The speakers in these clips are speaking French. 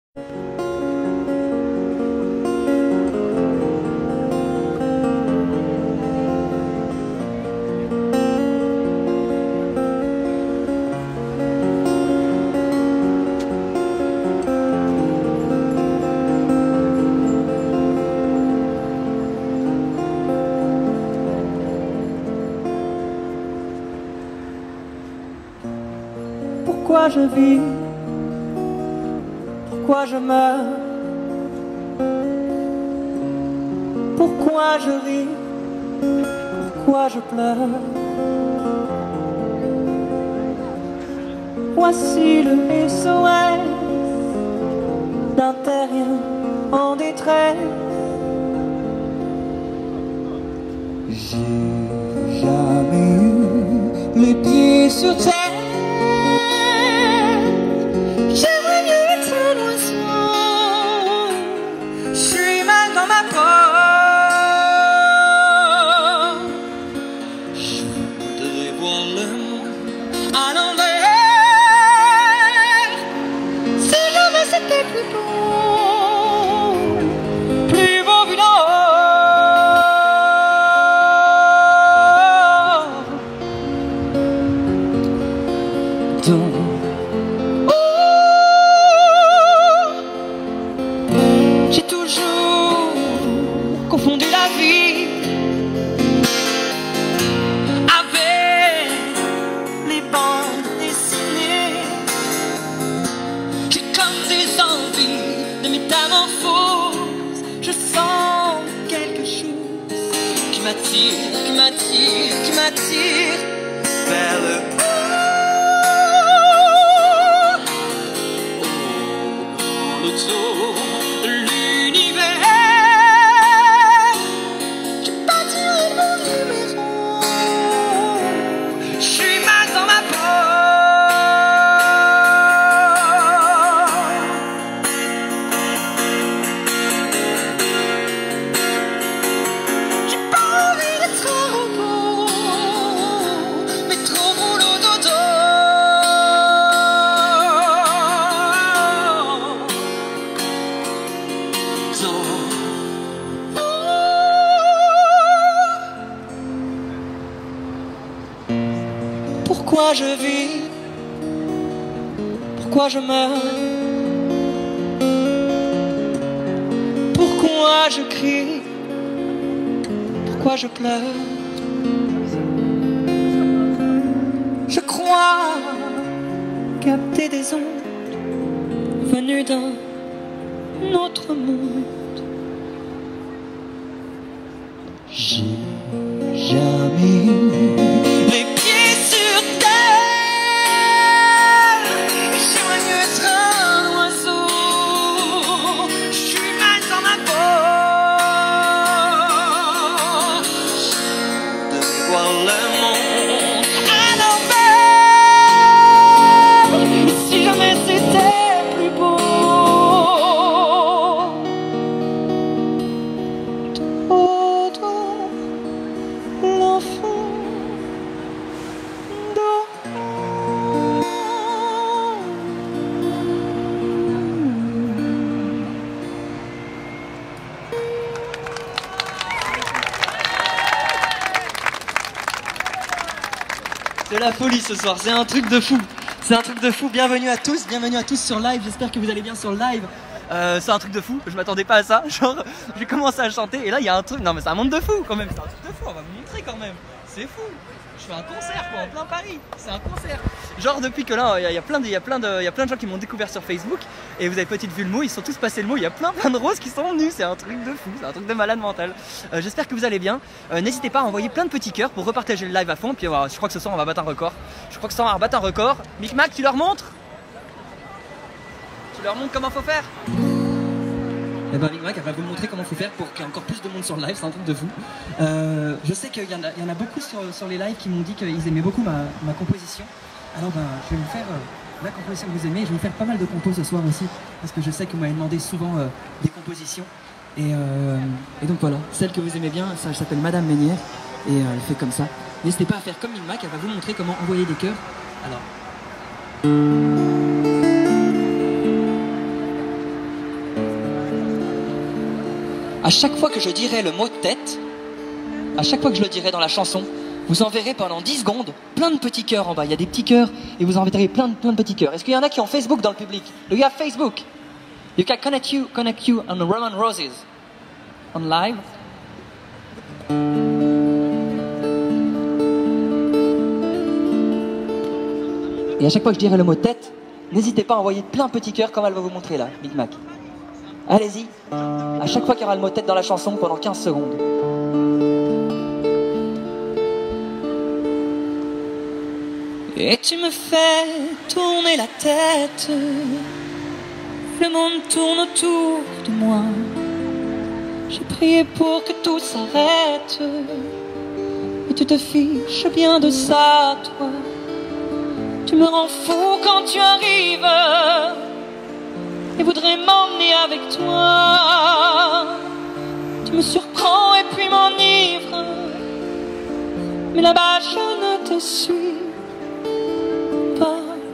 Pourquoi je vis? Pourquoi je meurs? Pourquoi je ris? Pourquoi je pleure? Voici le SOS d'un terrien en détresse. J'ai jamais eu les pieds sur terre. J'aimerais mieux être un oiseau. Je suis mal dans ma peau. Je voudrais voir le monde à l'envers. Si jamais c'était plus beau vu d'en haut. Donc j'ai toujours confondu la vie avec les bandes dessinées. J'ai comme des envies de métamorphose. Je sens quelque chose qui m'attire, qui m'attire, qui m'attire vers le haut. Autour de l'univers, j'ai pas tiré mon numéro. Je suis mal dans ma peau. J'ai pas envie d'être un robot, mais trop boulot dodo. Pourquoi je vis? Pourquoi je meurs? Pourquoi je crie? Pourquoi je pleure? Je crois capter des ondes venues d'un autre monde. J'ai jamais eu les pieds sur terre. J'aimerais mieux être un oiseau. Je suis mal dans ma peau. Je devrais voir le monde à l'envers. Et si jamais c'était plus beau. C'est la folie ce soir, c'est un truc de fou. C'est un truc de fou, bienvenue à tous sur live, j'espère que vous allez bien sur live. C'est un truc de fou, je m'attendais pas à ça, genre j'ai commencé à chanter et là il y a un truc, non mais c'est un monde de fou quand même, c'est un truc de fou, on va vous montrer quand même, c'est fou. Je fais un concert quoi, en plein Paris, c'est un concert. Genre depuis que là, il y a plein de gens qui m'ont découvert sur Facebook et vous avez peut-être vu le mot, ils sont tous passés le mot, il y a plein de roses qui sont venus, c'est un truc de fou, c'est un truc de malade mental. J'espère que vous allez bien, n'hésitez pas à envoyer plein de petits cœurs pour repartager le live à fond, puis je crois que ce soir on va battre un record. Je crois que ce soir on va battre un record. Micmac, tu leur montres? Tu leur montres comment faut faire? Eh ben Micmac, elle va vous montrer comment faut faire pour qu'il y ait encore plus de monde sur le live, c'est un truc de fou. Je sais qu'il y en a beaucoup sur les lives qui m'ont dit qu'ils aimaient beaucoup ma composition. Alors ben, je vais vous faire la composition que vous aimez. Je vais vous faire pas mal de compos ce soir aussi, parce que je sais que vous m'avez demandé souvent des compositions. Et donc voilà, celle que vous aimez bien, ça s'appelle Madame Ménière, et elle fait comme ça. N'hésitez pas à faire comme Micmac, elle va vous montrer comment envoyer des cœurs. Alors... À chaque fois que je dirai le mot tête, à chaque fois que je le dirai dans la chanson, vous enverrez pendant 10 secondes plein de petits cœurs en bas. Il y a des petits cœurs et vous enverrez plein de petits cœurs. Est-ce qu'il y en a qui ont Facebook dans le public? Do you have Facebook? You can connect you on Roman Roses on live. Et à chaque fois que je dirai le mot tête, n'hésitez pas à envoyer plein de petits cœurs comme elle va vous montrer là, Big Mac. Allez-y, à chaque fois qu'il y aura le mot tête dans la chanson pendant 15 secondes. Et tu me fais tourner la tête, le monde tourne autour de moi. J'ai prié pour que tout s'arrête, et tu te fiches bien de ça, toi. Tu me rends fou quand tu arrives et voudrais m'emmener avec toi. Tu me surprends et puis m'enivre, mais là-bas je ne te suis pas.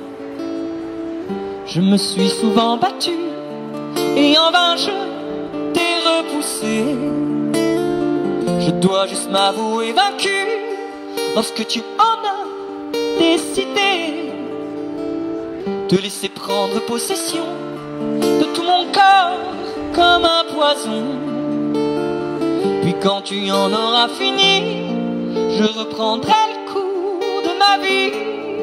Je me suis souvent battu et en vain je t'ai repoussé. Je dois juste m'avouer vaincu lorsque tu en as décidé de laisser prendre possession de tout mon corps comme un poison. Puis quand tu en auras fini, je reprendrai le cours de ma vie.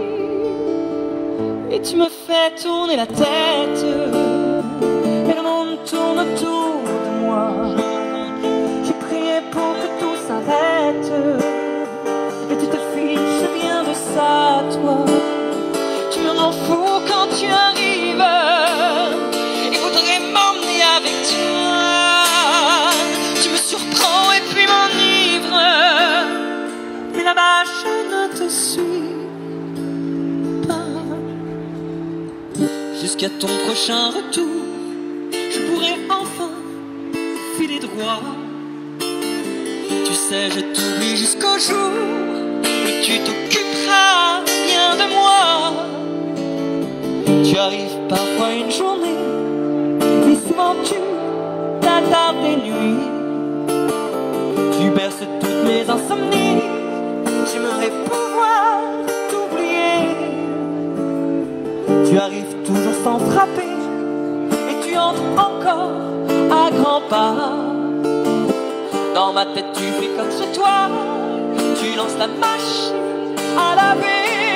Et tu me fais tourner la tête, et le monde tourne autour de moi. J'ai prié pour que tout s'arrête, et tu te fiches bien de ça, toi. Tu me rends fou quand tu arrives et voudrais m'emmener avec toi. Tu me surprends et puis m'enivre, mais là-bas je ne te suis pas. Jusqu'à ton prochain retour, je pourrai enfin filer droit. Tu sais, je t'oublie jusqu'au jour où tu t'occuperas bien de moi. Tu arrives parfois une journée, mais souvent tu t'attardes des nuits. Tu berces toutes mes insomnies, j'aimerais pouvoir t'oublier. Tu arrives toujours sans frapper, et tu entres encore à grands pas. Dans ma tête tu fais comme chez toi, tu lances la machine à laver.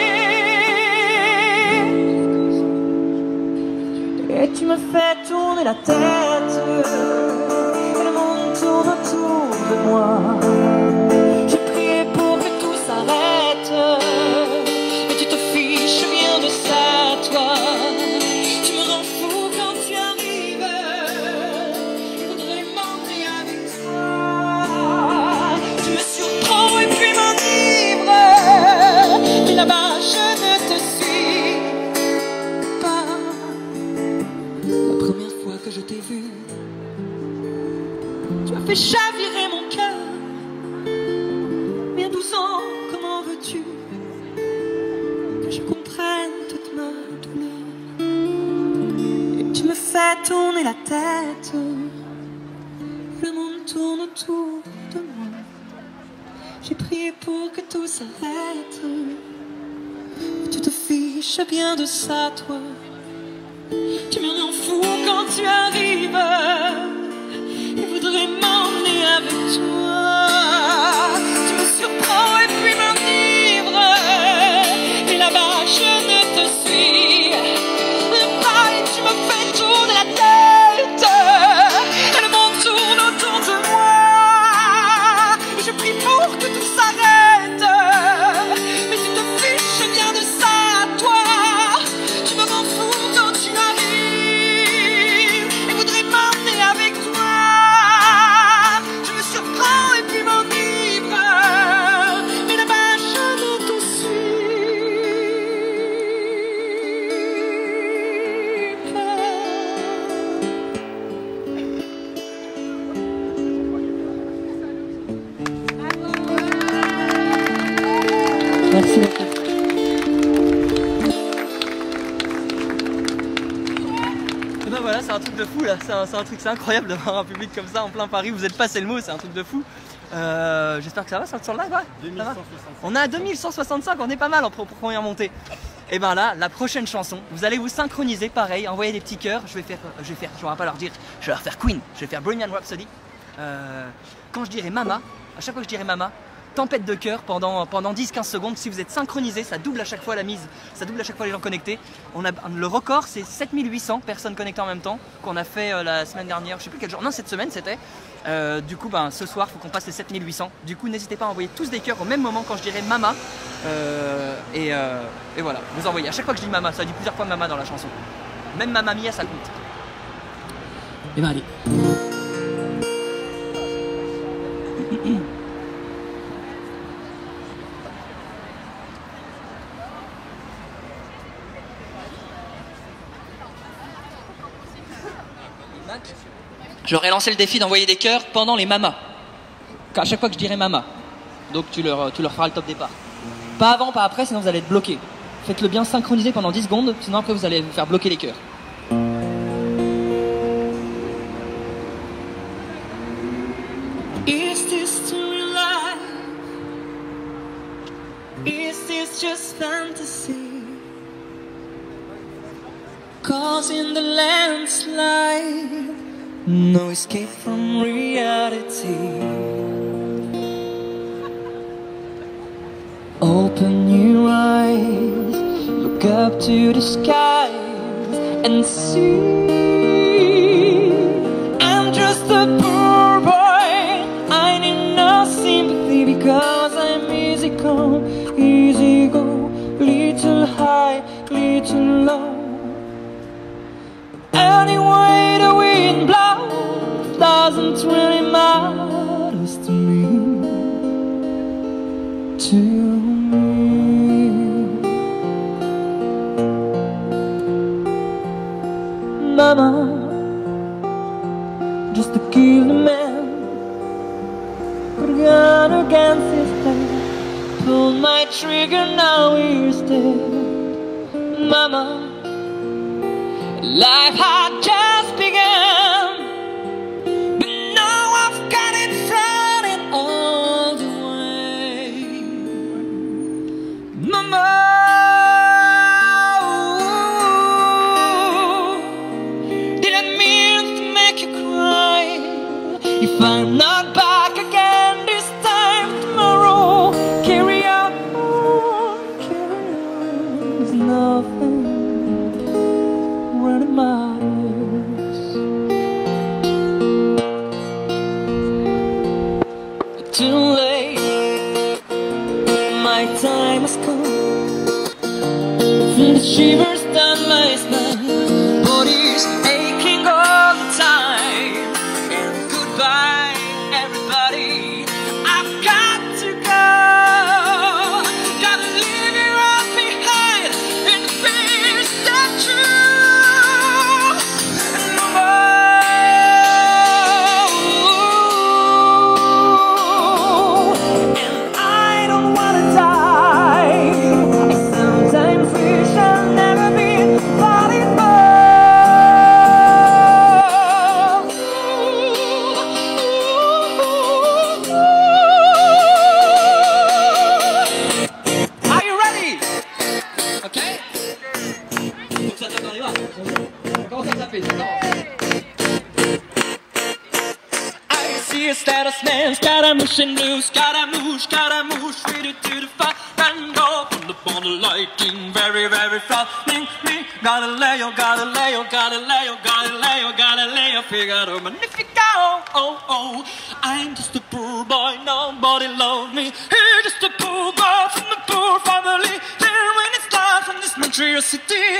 Et tu me fais tourner la tête, et le monde tourne autour de moi. J'ai prié pour que tout s'arrête, mais tu te fiches bien de ça, toi. Tu me rends fou quand tu arrives, je voudrais m'emmener avec toi. Tu me surprends et puis m'enivre, mais là-bas je ne te suis pas. La première fois que je t'ai vu, tu as fait chavirer mon cœur. Mais à 12 ans, comment veux-tu que je comprenne toute ma douleur? Et tu me fais tourner la tête, le monde tourne autour de moi. J'ai prié pour que tout s'arrête, et tu te fiches bien de ça, toi. Tu me rends fou quand tu arrives et voudrais m'emmener avec toi. Tu me surprends et puis m'enivre, et là-bas je ne te suis pas. Et tu me fais tourner la tête, et le monde tourne autour de moi. Et je prie pour que tout s'arrête, mais tu te fiches bien de ça, toi. Tu me rends fou quand tu arrives truc de fou là, c'est incroyable d'avoir un public comme ça en plein Paris. Vous êtes passé le mot, c'est un truc de fou. J'espère que ça va sur le live, ouais. 2165. On est à 2165, on est pas mal pour première montée. Et ben là, la prochaine chanson, vous allez vous synchroniser, pareil, envoyer des petits cœurs. Je vais pas leur dire, je vais leur faire Queen, je vais faire Bohemian Rhapsody. Quand je dirai Mama, à chaque fois que je dirai Mama, tempête de cœur pendant 10-15 secondes. Si vous êtes synchronisés, ça double à chaque fois la mise, ça double à chaque fois les gens connectés. Le record, c'est 7800 personnes connectées en même temps qu'on a fait la semaine dernière, je sais plus quel jour, non cette semaine c'était. Du coup, ce soir, il faut qu'on passe les 7800. Du coup, n'hésitez pas à envoyer tous des cœurs au même moment quand je dirai Mama. Et voilà, vous envoyez. À chaque fois que je dis Mama, ça dit plusieurs fois Mama dans la chanson. Même Mamma Mia, ça compte. Et ben allez. J'aurais lancé le défi d'envoyer des cœurs pendant les mamas. À chaque fois que je dirai mama. Donc tu leur feras le top départ. Pas avant, pas après, sinon vous allez être bloqué. Faites-le bien synchroniser pendant 10 secondes, sinon après vous allez vous faire bloquer les cœurs. Is this to real life? Is this just fantasy? Cause in the landslide, no escape from reality. Open your eyes, look up to the skies and see. I'm just a poor boy, I need no sympathy because I'm easy come, easy go, little high, little low. Anyway the wind blows doesn't really matter to me, to me. Mama, just to kill the man, put a gun against his head, pull my trigger, now he's dead. Mama, life had just begun, but now I've got it flooding all the way. Mama, didn't mean to make you cry. If I'm not back again this time tomorrow, carry on, there's nothing really matters. Too late, my time has come. Feel the shivers down my spine, body's aching all the time. And goodbye, everybody, I've got to go. Gotta leave you all behind and face the truth. And I don't wanna die. I sometimes wish I'll never be falling for. Are you ready? Okay. Donc ça tape dans les mains. On commence à taper, ça commence. I see a status man, Scaramouche and blue, Scaramouche, ready to the fire and go from the bond of lighting, very, very frightening me. Galileo, Galileo, Galileo, Galileo, Galileo, Figaro, Magnifico, oh, oh. I'm just a poor boy, nobody loves me. He's just a poor boy from a poor family. Then when it's life from this monstrosity,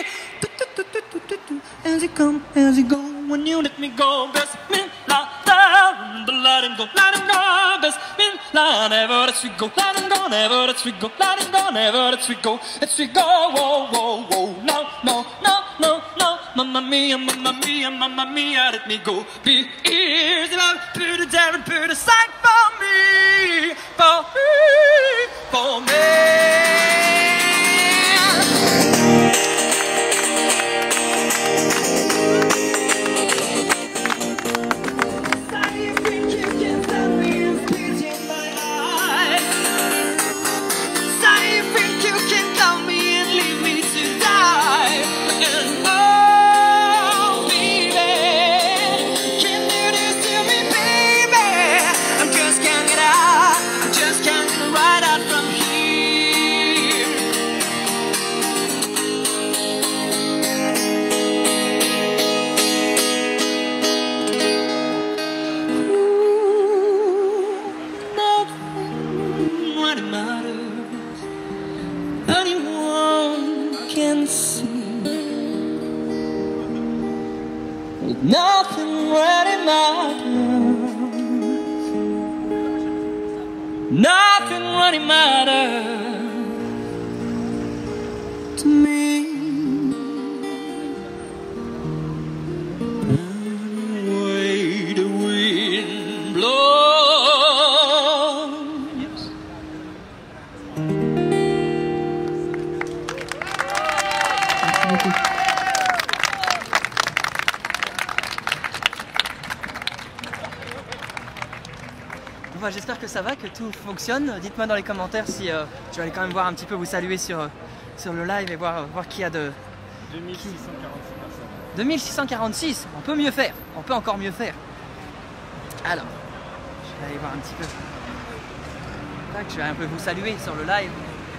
as he come, as he go, when you let me go, Bismillah, let him go, let him go, Bismillah, never let we go, let him go, never let we go, let him go, never let we go, let we go, whoa, whoa, whoa, no, no, no, no, no, mamma mia, mamma mia, mamma mia, let me go, be easy, love, put it down and put it aside for me, for me, for me. Nothing really matters. Nothing really matters to me. Way the wind blows. Yes. Merci beaucoup. Enfin, j'espère que ça va, que tout fonctionne. Dites-moi dans les commentaires si je vais aller quand même voir un petit peu, vous saluer sur le live et voir qui a de... 2646 personnes. 2646, on peut mieux faire, on peut encore mieux faire. Alors, je vais aller voir un petit peu. Tac, je vais un peu vous saluer sur le live.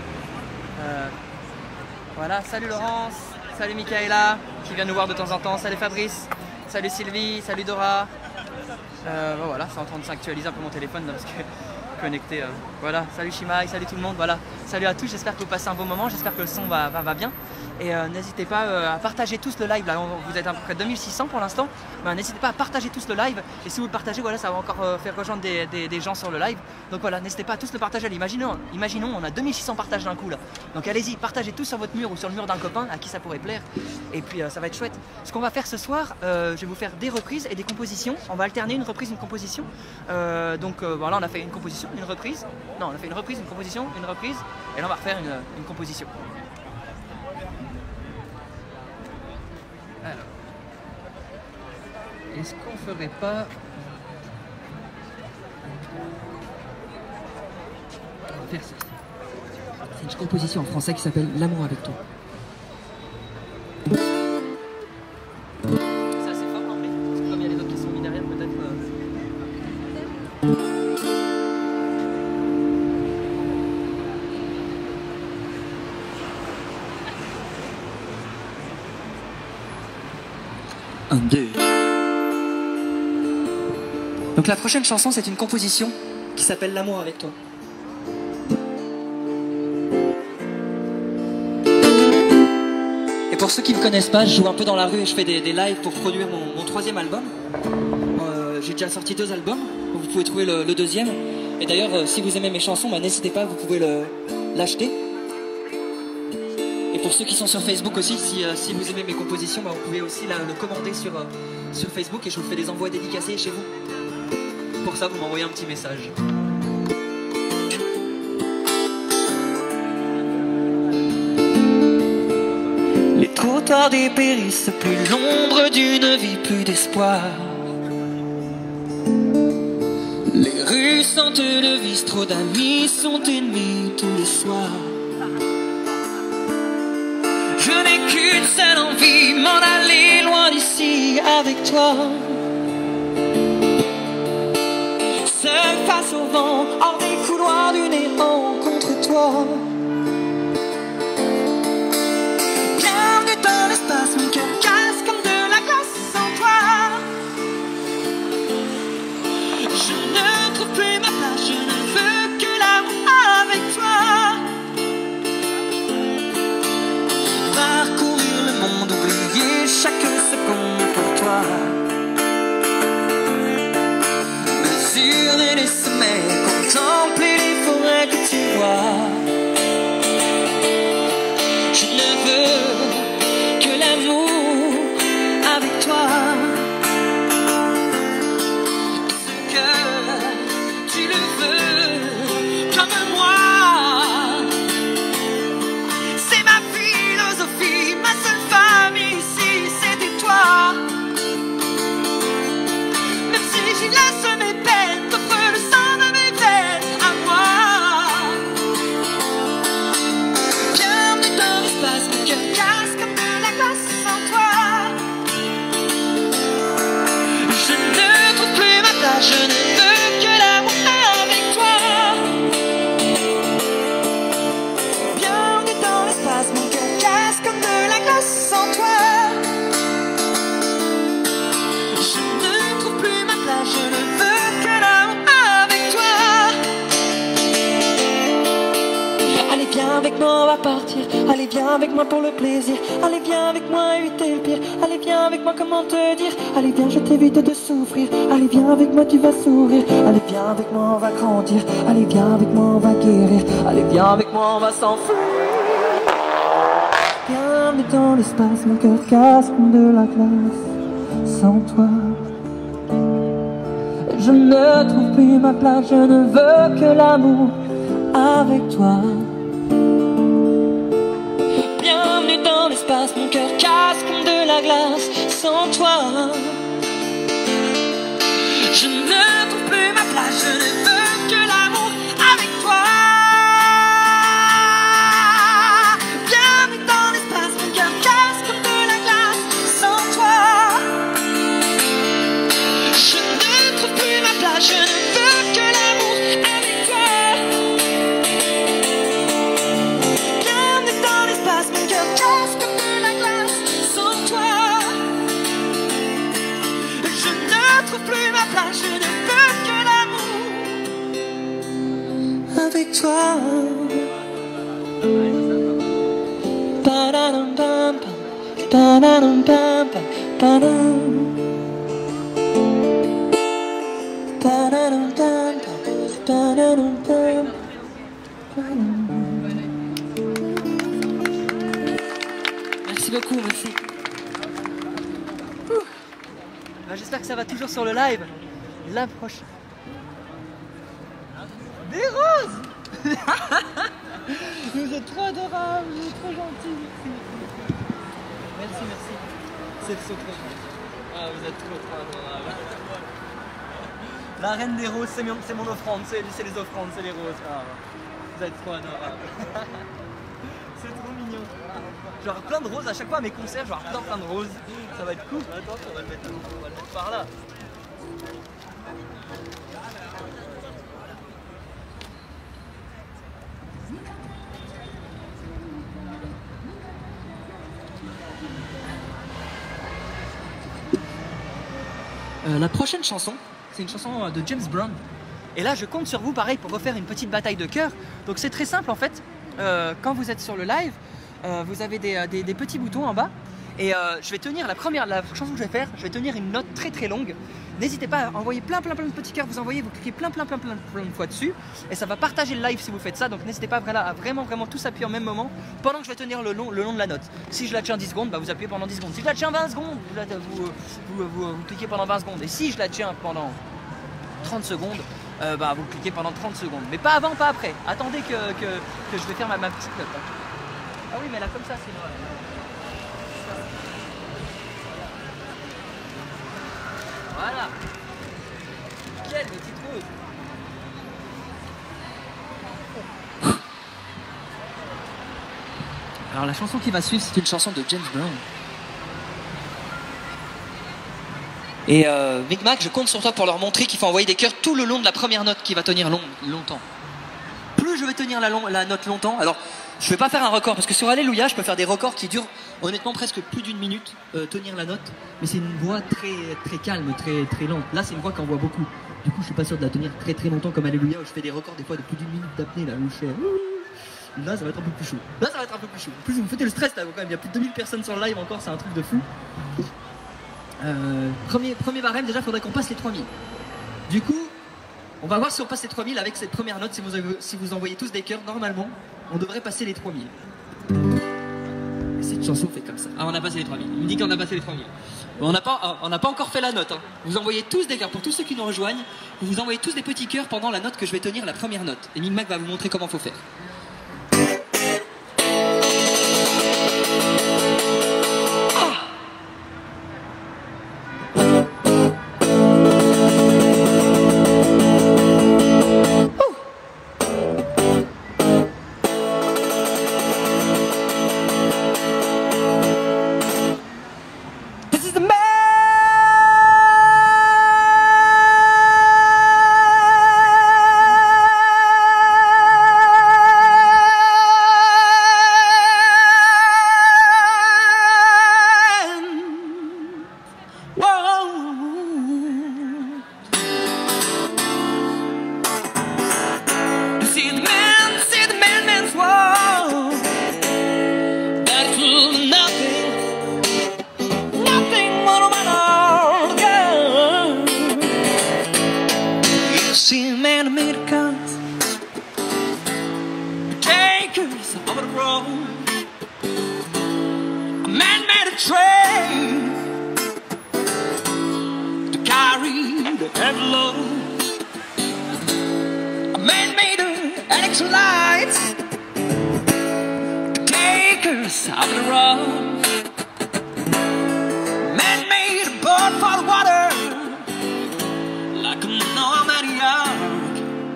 Voilà, salut Laurence, salut Michaela, qui vient nous voir de temps en temps, salut Fabrice, salut Sylvie, salut Dora. Voilà, c'est en train de s'actualiser un peu mon téléphone là, parce que connecté. Voilà, salut Shimai, salut tout le monde, voilà. Salut à tous, j'espère que vous passez un bon moment, j'espère que le son va bien. Et n'hésitez pas à partager tous le live, là vous êtes à peu près 2600 pour l'instant. N'hésitez pas à partager tous le live, et si vous le partagez, voilà, ça va encore faire rejoindre des gens sur le live. Donc voilà, n'hésitez pas à tous le partager. Allez, imaginons, on a 2600 partages d'un coup là. Donc allez-y, partagez tous sur votre mur ou sur le mur d'un copain à qui ça pourrait plaire. Et puis ça va être chouette. Ce qu'on va faire ce soir, je vais vous faire des reprises et des compositions. On va alterner une reprise, une composition. Voilà, on a fait une composition, une reprise. Non, on a fait une reprise, une composition, une reprise. Et là on va refaire une composition. Alors, est-ce qu'on ferait pas... On va faire ça. C'est une composition en français qui s'appelle L'amour avec toi. Ça c'est fort l'anglais, parce que comme il y a les autres qui sont mis derrière, peut-être... Un, deux. Donc la prochaine chanson, c'est une composition qui s'appelle L'amour avec toi. Et pour ceux qui ne me connaissent pas, je joue un peu dans la rue et je fais des lives pour produire mon troisième album. J'ai déjà sorti 2 albums, donc vous pouvez trouver le deuxième. Et d'ailleurs, si vous aimez mes chansons, n'hésitez pas, vous pouvez l'acheter. Et pour ceux qui sont sur Facebook aussi, si vous aimez mes compositions, vous pouvez aussi le commander sur Facebook et je vous fais des envois dédicacés chez vous. Pour ça, vous m'envoyez un petit message. Les trottoirs dépérissent, plus l'ombre d'une vie, plus d'espoir. Les rues sentent le vice, trop d'amis sont ennemis tous les soirs. Je n'ai qu'une seule envie, m'en aller loin d'ici avec toi. Seul face au vent, hors des couloirs du néant contre toi. Bienvenue dans l'espace, mon cœur casse comme de la glace sans toi. Je ne trouve plus ma place, je ne veux que l'amour avec toi. Parcourir le monde, oublier chaque seconde pour toi. Mesurer les sommets, contempler les forêts que tu vois. Je ne veux que l'amour avec toi. Parce que tu le veux comme moi. C'est ma philosophie, ma seule famille ici, c'était toi. Même si j'y laisse mes peines, t'offre le sang de mes veines à moi. Bienvenue dans l'espace, mon cœur casse comme de la glace sans toi. Je ne trouve plus ma place, je ne veux que l'amour avec toi. Bienvenue dans l'espace, mon cœur casse comme de la glace sans toi. Je ne trouve plus ma place, je ne veux que l'amour avec toi. Allez, viens avec avec moi, on va partir. Allez, viens avec moi pour le plaisir. Allez, viens avec moi, éviter le pire. Allez, viens avec moi, comment te dire. Allez, viens, je t'évite de souffrir. Allez, viens avec moi, tu vas sourire. Allez, viens avec moi, on va grandir. Allez, viens avec moi, on va guérir. Allez, viens avec moi, on va s'enfuir. Bienvenue dans l'espace, mon cœur casse comme de la glace. Sans toi, je ne trouve plus ma place. Je ne veux que l'amour avec toi. Bienvenue dans l'espace, mon cœur casse comme de la glace. Sans toi, je ne trouve plus ma place. Je ne veux que l'amour avec toi. Bienvenue dans l'espace, mon cœur casse comme de la glace. Sans toi, je ne trouve plus ma place. Je ne veux que l'amour avec toi. Bienvenue dans l'espace, mon cœur casse comme de la glace. Sans toi, je ne trouve plus ma place. Je ne veux que l'amour avec toi. Ba-da-dum, bam, bam. Ba-da-dum, bam, bam. Ba-dum. Ba-da-dum, bam, bam. Ba-da-dum, bam, bam. Merci beaucoup, merci. J'espère que ça va toujours sur le live. La prochaine. Des roses. Vous êtes trop adorables, vous êtes trop gentils. Merci, merci. C'est trop gentil. Ah, vous êtes trop adorables. La reine des roses, c'est mon offrande, c'est les offrandes, c'est les roses. Ah, vous êtes trop adorables. C'est trop mignon. Genre plein de roses à chaque fois à mes concerts, genre plein de roses. Ça va être cool. Attends, on va le mettre par là. La prochaine chanson, c'est une chanson de James Brown. Et là, je compte sur vous, pareil, pour refaire une petite bataille de cœur. Donc c'est très simple en fait. Quand vous êtes sur le live, vous avez des petits boutons en bas. Et je vais tenir la chanson que je vais faire, je vais tenir une note très longue. N'hésitez pas à envoyer plein de petits cœurs, vous cliquez plein de fois dessus. Et ça va partager le live si vous faites ça. Donc n'hésitez pas à vraiment tous appuyer au même moment pendant que je vais tenir le long de la note. Si je la tiens 10 secondes, bah, vous appuyez pendant 10 secondes. Si je la tiens 20 secondes, vous cliquez pendant 20 secondes. Et si je la tiens pendant 30 secondes, bah, vous cliquez pendant 30 secondes. Mais pas avant, pas après. Attendez que je vais faire ma petite note. Ah oui, mais là comme ça, c'est vrai. Voilà. Quelle petite rose. Alors la chanson qui va suivre, c'est une chanson de James Brown. Et Big Mac, je compte sur toi pour leur montrer qu'il faut envoyer des cœurs tout le long de la première note qui va tenir longtemps. Plus je vais tenir la note longtemps, alors je vais pas faire un record parce que sur Alléluia, je peux faire des records qui durent honnêtement presque plus d'une minute, tenir la note, mais c'est une voix très calme, très lente. Là, c'est une voix qui envoie beaucoup. Du coup, je suis pas sûr de la tenir très longtemps comme Alléluia où je fais des records des fois de plus d'une minute d'apnée là où je fais. Là, ça va être un peu plus chaud. Là, ça va être un peu plus chaud. En plus, vous me faites le stress là, quand même. Il y a plus de 2000 personnes sur le live encore, c'est un truc de fou. Premier barème, déjà, il faudrait qu'on passe les 3000. Du coup, on va voir si on passe les 3000 avec cette première note. Si vous envoyez tous des cœurs, normalement, on devrait passer les 3000. Et cette chanson fait comme ça. Ah, on a passé les 3000. Il me dit qu'on a passé les 3000. On n'a pas encore fait la note. Hein. Vous envoyez tous des cœurs. Pour tous ceux qui nous rejoignent, vous envoyez tous des petits cœurs pendant la note que je vais tenir, la première note. Et Big Mac va vous montrer comment il faut faire. the heavy load. A man made an extra lights to take us out of the road. Man made a boat for the water, like a Normandy ark.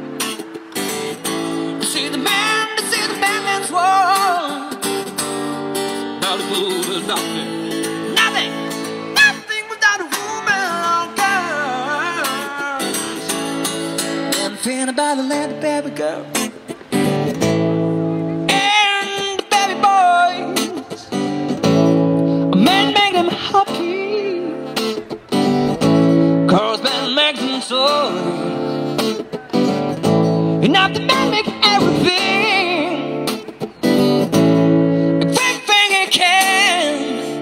To see the man's war. Not a fool is nothing, nothing without a woman or girl. And feeling about the land of baby girl and the baby boys. A man make them happy, 'cause man makes them so. And not the man make everything, everything he can.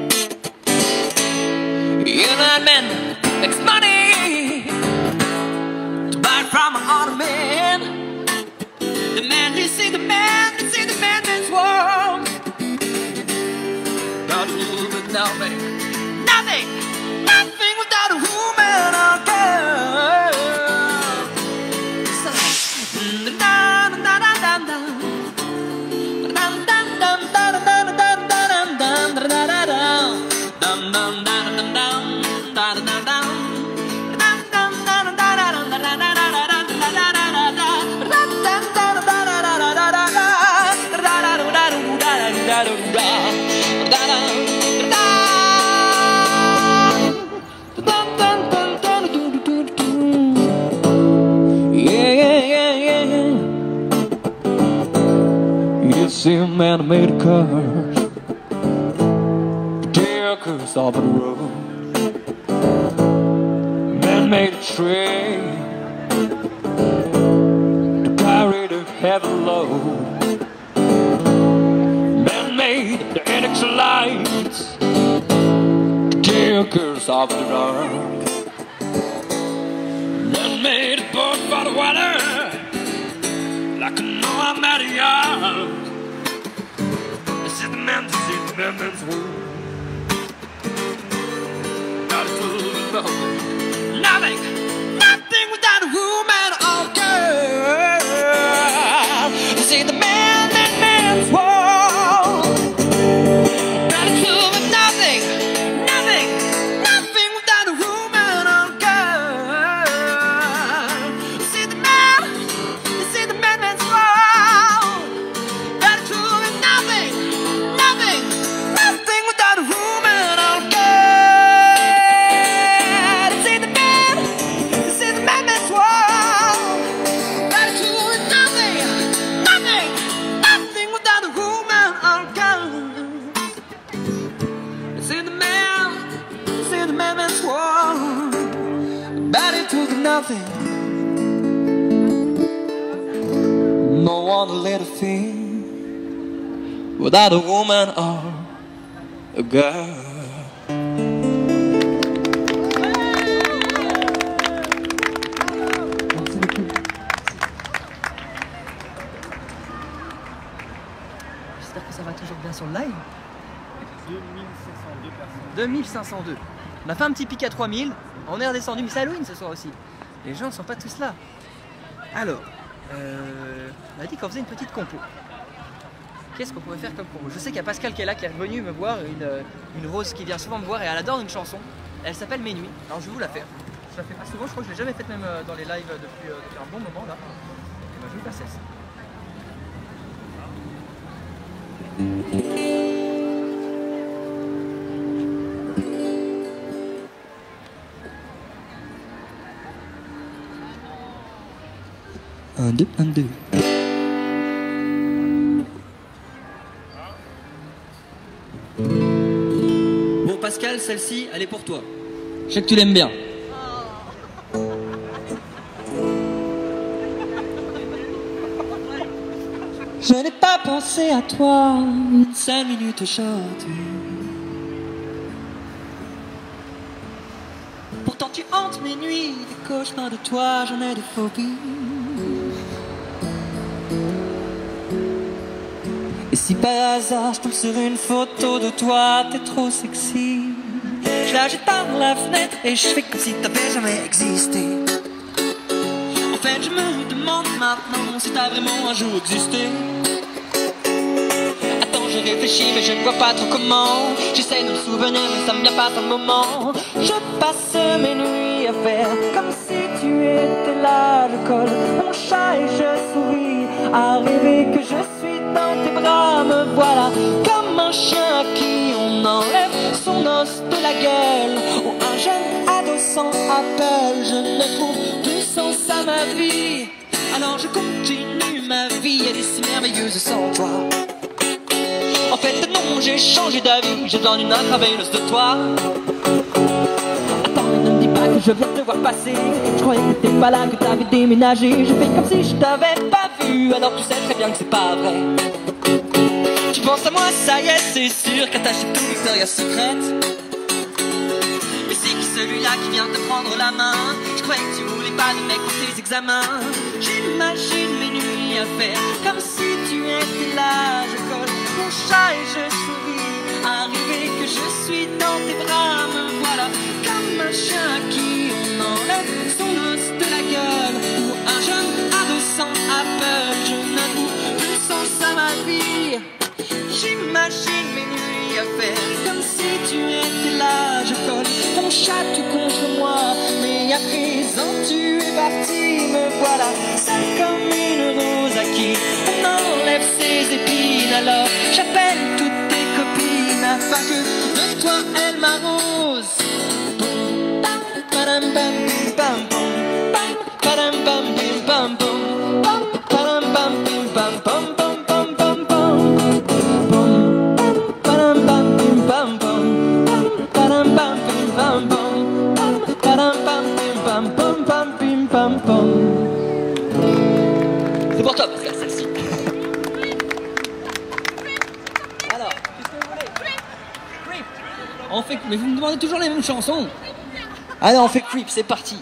You know that man makes money to buy from another man. The man, you see the man, that's world. Not a woman, nothing, nothing without a woman or girl. You see a man made a curse, take us off the road. Man made a train to carry the heavy load. Man made the extra lights to take us off the road. Man made a boat for the water, like a Normandy ark. This is the man's world. Not a fool is nothing, nothing without a woman or girl. This is the man's world. Not a fool with nothing, nothing without a woman or girl. This is the man's world. Not a fool with nothing, nothing without a woman or girl. This is the man's world. Not a fool with nothing, nothing without a woman or girl. This is the man's world. Body to the nothing. No one to let a thing without a woman or a girl. J'espère que ça va toujours bien sur le live. 2502 personnes. 2502. On a fait un petit pic à 3000. On est redescendu, mais c'est Halloween ce soir aussi. Les gens ne sont pas tous là. Alors, on a dit qu'on faisait une petite compo. Qu'est-ce qu'on pourrait faire comme compo? Je sais qu'il y a Pascal qui est là, qui est revenu me voir, une rose qui vient souvent me voir et elle adore une chanson. Elle s'appelle Mes Nuits. Alors je vais vous la faire. Je la fais pas souvent, je crois que je l'ai jamais faite même dans les lives depuis un bon moment là. Et ben, je vais vous passer ça. Un, deux, un, deux. Bon Pascal, celle-ci, elle est pour toi. Je sais que tu l'aimes bien. Je n'ai pas pensé à toi une 5 minutes aujourd'hui. Pourtant tu hantes mes nuits, des cauchemars de toi, j'en ai des phobies. Et si par hasard je tombe sur une photo de toi, t'es trop sexy, je la jette par la fenêtre et je fais comme si t'avais jamais existé. que je me demande maintenant si t'as vraiment un jour existé. Attends, je réfléchis mais je ne vois pas trop comment. J'essaie de me souvenir mais ça me vient pas dans le moment. Je passe mes nuits à faire comme si tu étais là. Je colle mon chat et je souris à rêver que je suis dans tes bras. Me voilà comme un chien à qui on enlève son os de la gueule, ou un jeune ado sans appel. Je ne trouve plus sens à ma vie, alors je continue ma vie. Elle est si merveilleuse sans toi. En fait non, j'ai changé d'avis, j'ai besoin d'une intraveineuse de toi. Attends, ne me dis pas que je viens te voir passer. Je croyais que t'étais pas là, que t'avais déménagé. Je fais comme si je t'avais pas vu, alors tu sais très bien que c'est pas vrai. Tu penses à moi, ça y est, c'est sûr qu'attaché tout Victoria's Secret. Mais c'est qui celui-là qui vient te prendre la main? Je croyais que tu voulais pas de mec pour tes examens. J'imagine mes nuits à faire comme si tu étais là. Je colle mon chat et je souris à rêver que je suis dans tes bras. Me voilà comme un chien à qui on enlève son os de la gueule, ou un jeune ado sans appel. Je n'avoue plus sens à ma vie. J'imagine mes nuits à faire comme si tu étais là. Je colle ton chat tout contre moi, mais à présent tu es parti. Me voilà seule comme une rose à qui on enlève ses épines. Alors j'appelle toutes tes copines afin que de toi elles m'arrosent. Padam bam bim bam bom, padam bam bim bam bom, padam bam bim bam bom bom bom bom bom. C'est pour toi, Pascal, celle-ci. Alors, qu'est-ce que vous voulez? Creep. On fait... Mais vous me demandez toujours les mêmes chansons. Allez, on fait Creep, c'est parti.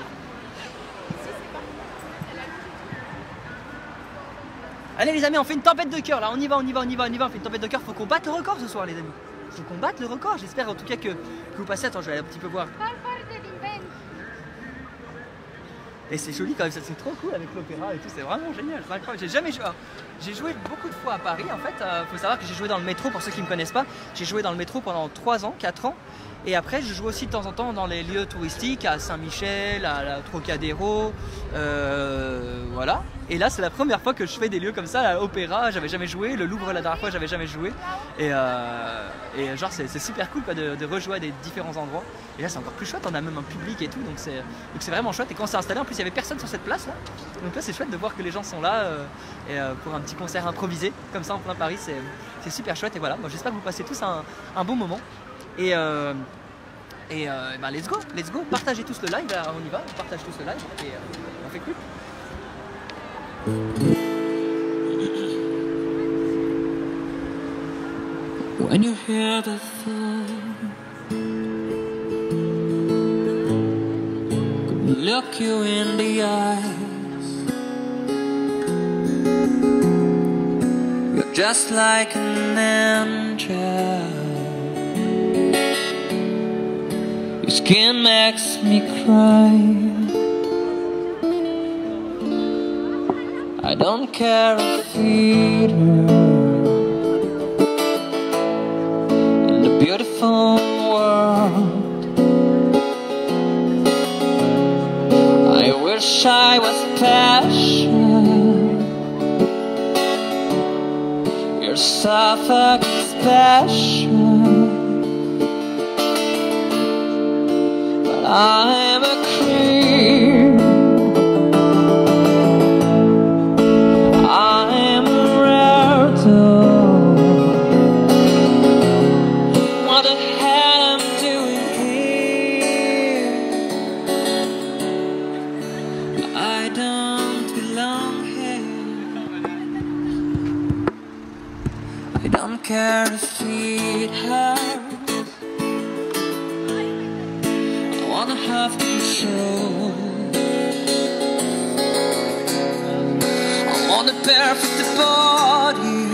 Allez les amis, on fait une tempête de cœur là, on y va, on fait une tempête de cœur. Faut qu'on batte le record ce soir les amis. Faut qu'on batte le record, j'espère en tout cas que vous passez. Attends, je vais aller un petit peu voir. Et c'est joli quand même, c'est trop cool avec l'opéra et tout, c'est vraiment génial, c'est incroyable. J'ai jamais joué, j'ai joué beaucoup de fois à Paris en fait. Faut savoir que j'ai joué dans le métro, pour ceux qui ne me connaissent pas. J'ai joué dans le métro pendant 3 ans, 4 ans. Et après je joue aussi de temps en temps dans les lieux touristiques, à Saint-Michel, à la Trocadéro, voilà. Et là c'est la première fois que je fais des lieux comme ça, à l'opéra, j'avais jamais joué, le Louvre la dernière fois j'avais jamais joué. Et genre c'est super cool quoi, de rejouer à des différents endroits. Et là c'est encore plus chouette, on a même un public et tout, donc c'est vraiment chouette. Et quand on s'est installé, en plus il y avait personne sur cette place là. Donc là c'est chouette de voir que les gens sont là pour un petit concert improvisé, comme ça en plein Paris, c'est super chouette. Et voilà, moi j'espère que vous passez tous un bon moment. Et bah let's go, partagez tous le live, là, on y va, on partage tous le live et on fait cool. When you hear the phone, look you in the eyes, you're just like an angel. Your skin makes me cry. I don't care a feeder in the beautiful world. I wish I was special. You're so fucking special. I'm a creep. I'm a rare dog. What the hell I'm doing here? I don't belong here. I don't care if it hurts. I wanna have control. I want a perfect body.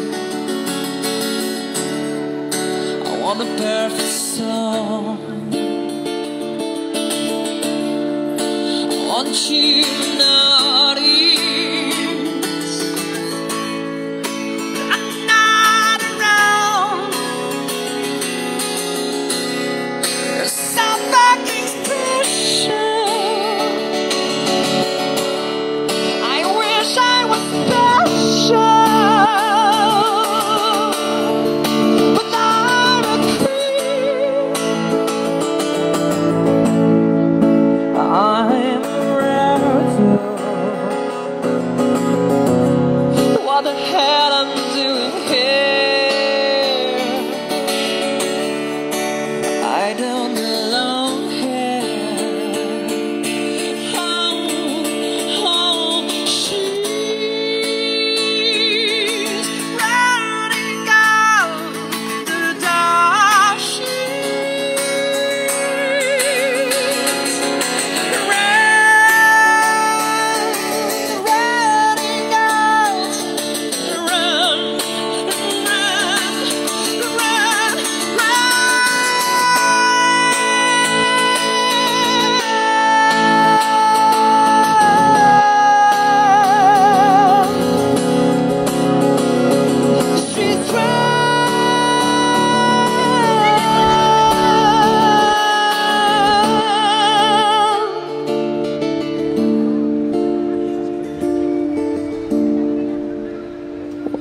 I want a perfect song. I want you now.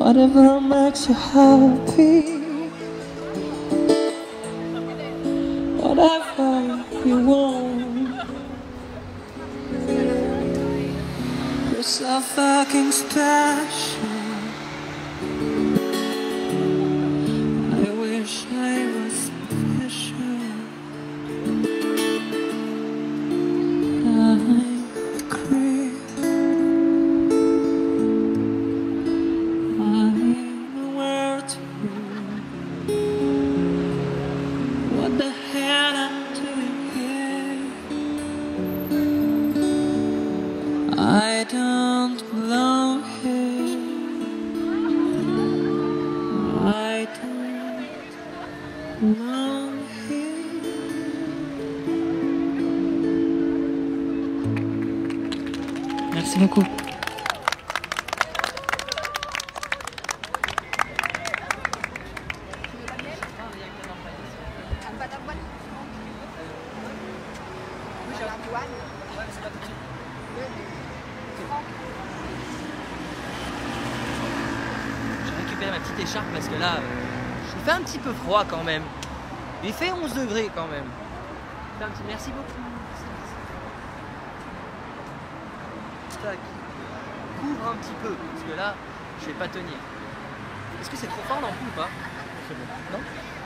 Whatever makes you happy, whatever you want. You're so fucking special. I wish I was special. I'm a creep. I'm nowhere to go. What the hell I'm doing here? I don't belong here. I don't belong here. Merci beaucoup. J'ai récupéré ma petite écharpe parce que là, il fait un petit peu froid quand même. Il fait 11 degrés quand même. Merci beaucoup. Tac. Couvre un petit peu parce que là, je vais pas tenir. Est-ce que c'est trop fort l'ampoule ou pas? C'est bon. Non?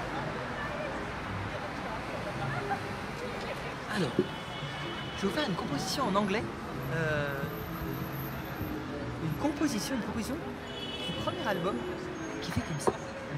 Alors, je vais vous faire une composition en anglais. Une proposition du premier album qui fait comme ça.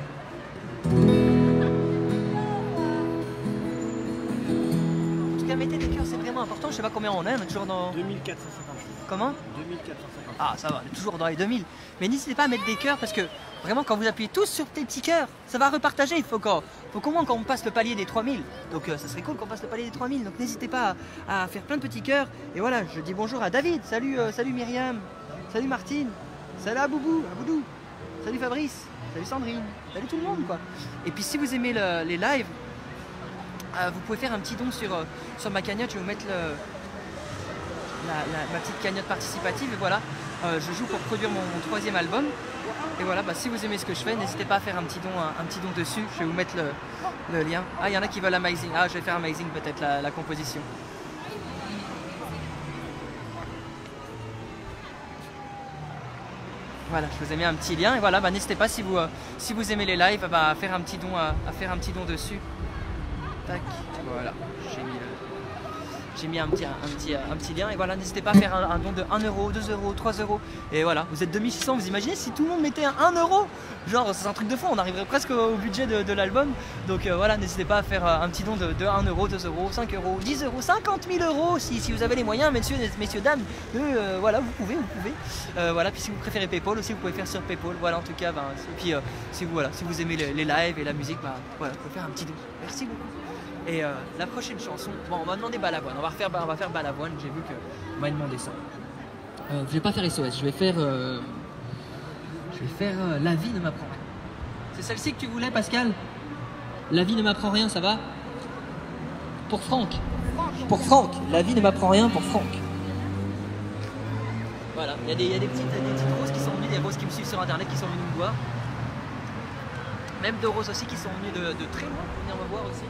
En tout cas, mettez des cœurs, c'est vraiment important. Je sais pas combien on est toujours dans... 2450. Comment? 2450. Ah, ça va, on est toujours dans les 2000. Mais n'hésitez pas à mettre des cœurs parce que vraiment, quand vous appuyez tous sur des petits cœurs, ça va repartager. Il faut qu'au moins qu'on passe le palier des 3000. Donc, ça serait cool qu'on passe le palier des 3000. Donc, n'hésitez pas à faire plein de petits cœurs. Et voilà, je dis bonjour à David. Salut, salut Myriam. Salut Martine. Salut à Boubou, à Boudou. Salut Fabrice. Salut Sandrine. Salut tout le monde, quoi. Et puis, si vous aimez les lives, vous pouvez faire un petit don sur ma cagnotte. Je vais vous mettre ma petite cagnotte participative. Et voilà, je joue pour produire mon 3e album. Et voilà, si vous aimez ce que je fais, n'hésitez pas à faire un petit don dessus. Je vais vous mettre le lien. Ah, il y en a qui veulent Amazing. Ah, je vais faire Amazing peut-être la composition. Voilà, je vous ai mis un petit lien. Et voilà, n'hésitez pas si vous aimez les lives, à faire un petit don dessus. Tac, voilà, j'ai mis un petit lien et voilà, n'hésitez pas à faire un don de 1 euro, 2 euros, 3 euros et voilà, vous êtes 2600, vous imaginez si tout le monde mettait 1 euro, genre c'est un truc de fou, on arriverait presque au budget de l'album, donc voilà, n'hésitez pas à faire un petit don de 1 euro, 2 euros, 5 euros, 10 euros, 50 000 euros si vous avez les moyens, messieurs, dames, voilà, vous pouvez, voilà, puis si vous préférez Paypal aussi, vous pouvez faire sur Paypal, voilà, en tout cas, et puis si vous aimez les lives et la musique, voilà, vous pouvez faire un petit don, merci beaucoup. Et la prochaine chanson, bon, on m'a demandé Balavoine, on va faire Balavoine, j'ai vu qu'on m'a demandé ça. Je vais pas faire SOS, je vais faire La vie ne m'apprend rien. C'est celle-ci que tu voulais, Pascal? La vie ne m'apprend rien, ça va? Pour Franck. Pour Franck, La vie ne m'apprend rien pour Franck. Voilà, il y a des petites roses qui sont venues, des roses qui me suivent sur internet qui sont venues me voir. Même de roses aussi qui sont venues de très loin pour venir me voir aussi.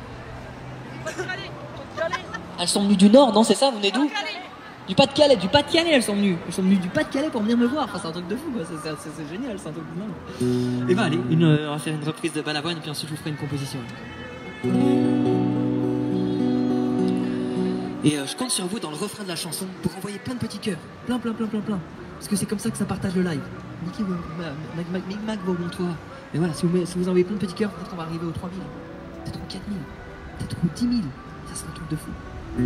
Elles sont venues du Nord, non, c'est ça? Vous venez d'où? Du Pas-de-Calais, elles sont venues. Elles sont venues du Pas-de-Calais pour venir me voir. Enfin, c'est un truc de fou, quoi. C'est génial, c'est un truc de dingue. Et allez, on va faire une reprise de Balavoine et puis ensuite je vous ferai une composition. Et je compte sur vous dans le refrain de la chanson pour envoyer plein de petits cœurs. Plein. Parce que c'est comme ça que ça partage le live. Niquez vos bons toits. Mais voilà, si vous envoyez plein de petits cœurs, peut-être qu'on va arriver aux 3000, peut-être aux 4000, peut-être aux 10 000. Ça serait un truc de fou.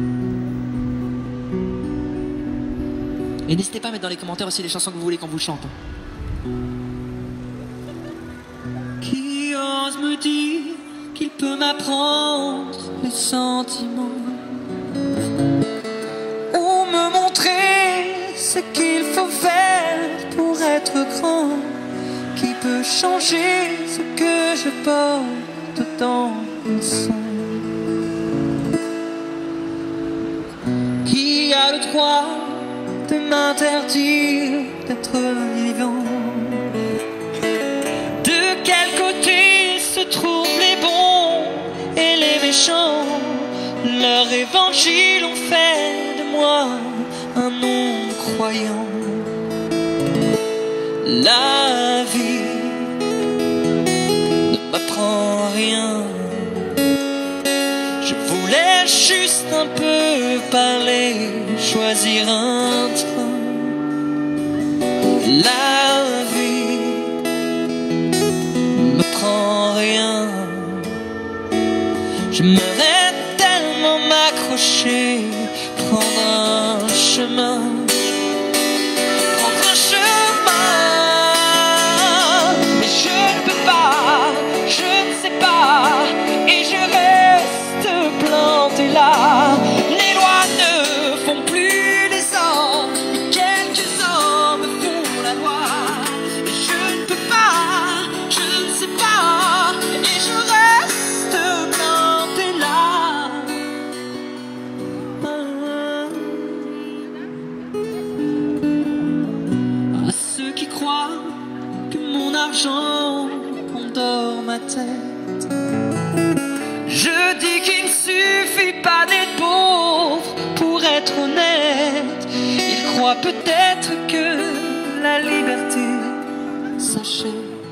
Et n'hésitez pas à mettre dans les commentaires aussi les chansons que vous voulez qu'on vous chante. Qui ose me dire qu'il peut m'apprendre les sentiments ou me montrer ce qu'il faut faire pour être grand? Qui peut changer ce que je porte dans le sang? Qui a le droit de m'interdire d'être vivant? évangiles ont fait de moi un non-croyant. La vie ne m'apprend rien. Je voulais juste un peu parler, choisir un train. La vie ne m'apprend rien. J'aimerais tellement m'accrocher, prendre un chemin. Les lois ne font plus les hommes, quelques hommes font la loi. Et je ne peux pas, je ne sais pas, et je reste planté là. À ceux qui croient que mon argent endort ma tête, je dis qu'il ne suffit pas d'être pauvre pour être honnête. Ils croient peut-être que la liberté s'achète.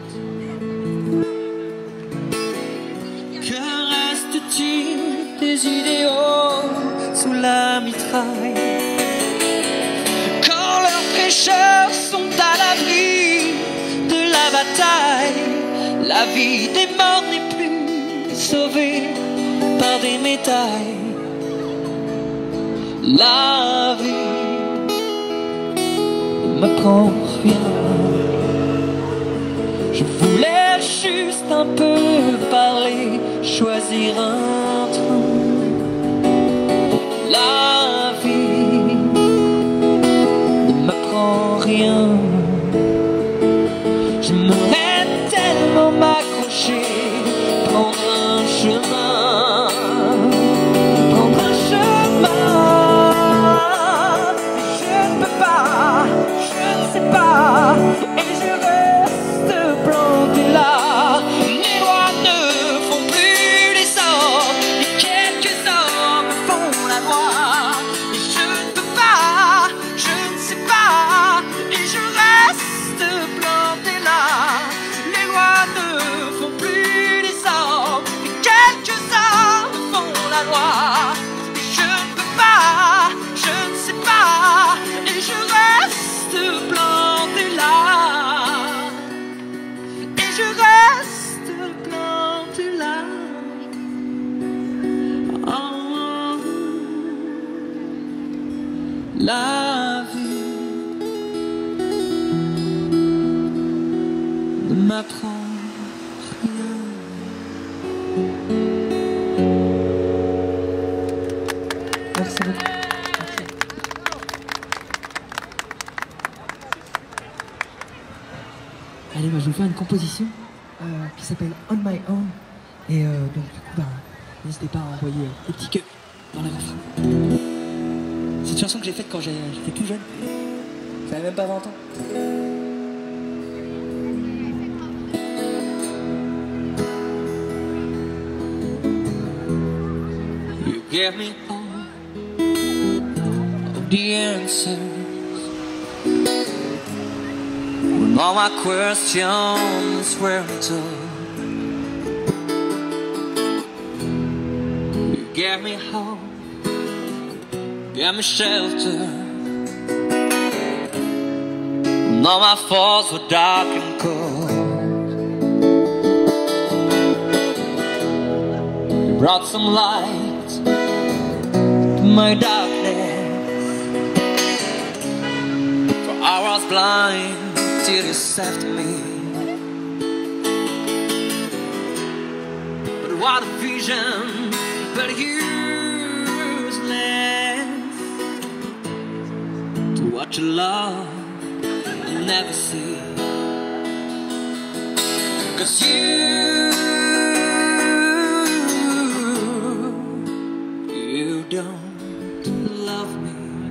Que reste-t-il des idéaux sous la mitraille, quand leurs prêcheurs sont à l'abri de la bataille? La vie des morts n'est plus sauvée par des médailles. La vie ne m'apprend rien. Je voulais juste un peu parler, choisir un train. La vie ne m'apprend rien. J'aimerais tellement m'accrocher, prendre un chemin, prendre un chemin. Je ne peux pas, je ne sais pas, et je reste planté là. Les lois ne font plus les hommes, et quelques hommes font la loi. Et je ne peux pas, je ne sais pas, et je reste planté là. Les lois ne font plus les hommes, et quelques hommes font la loi. Et je ne peux pas, je ne sais pas, et je reste planté là. Et je reste planté là. Oh. La vie ne m'apprend rien. Merci beaucoup. Merci. Allez, moi je vais vous faire une composition qui s'appelle On My Own. Et donc du coup, n'hésitez pas à envoyer des petits cœurs dans les refrains. C'est une chanson que j'ai faite quand j'étais tout jeune. J'avais même pas 20 ans. You gave me all of the answers when all my questions were told. You gave me hope, gave me shelter when all my faults were dark and cold. You brought some light to my darkness, for I was blind till you saved me. But what a vision, but useless to watch your love and never see. 'Cause you don't love me.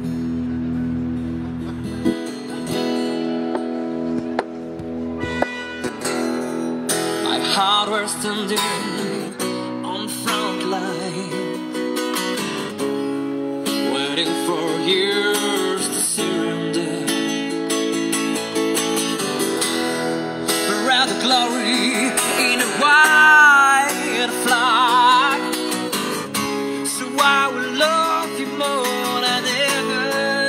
My heart was standing on the front line, years to surrender, but rather glory in a white flag. So I will love you more than ever.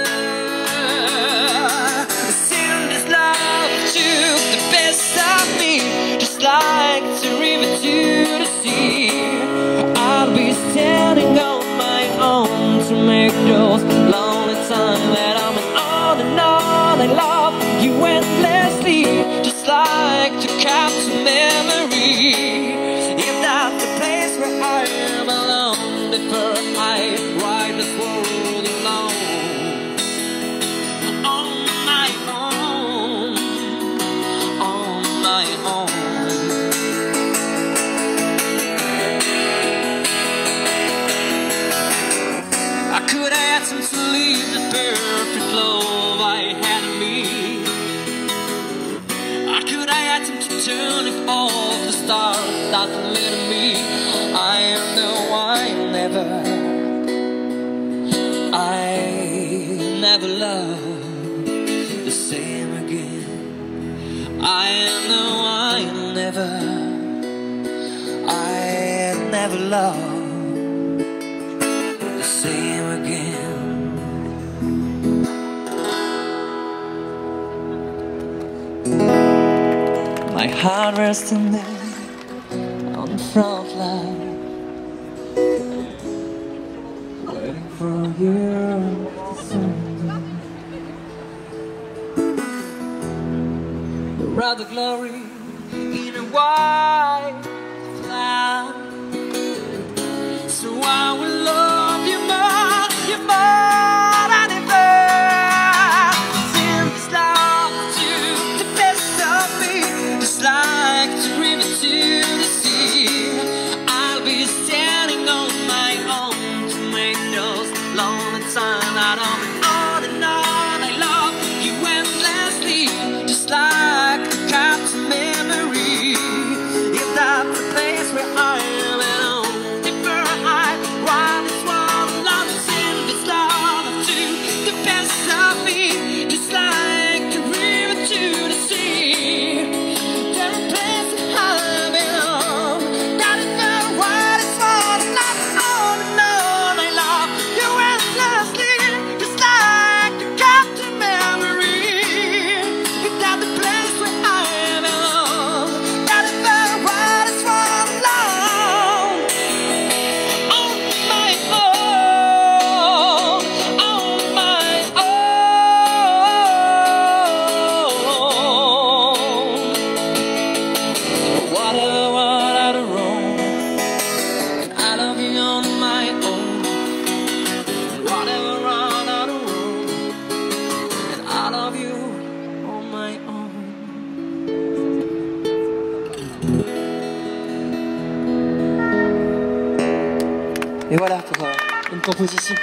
Sin this love took the best of me, just like the river to the sea. I'll be standing on my own to make those lonely times that I'm on and on. I love you endlessly, just like to capture memory. If that's the place where I am alone, before I ride this world alone, on my own, on my own. I could ask him to leave the perfect love I had in me. I could ask him to turn it off the stars that lit me. I know I'll never love the same again. I know I'll never love the same again. My heart resting there on the front line, waiting for you to send. The rather glory in a white flag. So I will love you more, you more than ever. Send this love to the best of me, just like the river to the sea. I'll be standing on my own to make those lonely times that on and on. I love you endlessly, just like the captain memory. If that's the place where I am at home, I ride this world alone, send this love to the best of me, just like the river to the sea. There's a place that I belong, that is the world is for, not on and on. I love you endlessly, just like the captain memory. If that's the place where I belong, that is the world is for, alone. Et voilà pour une composition.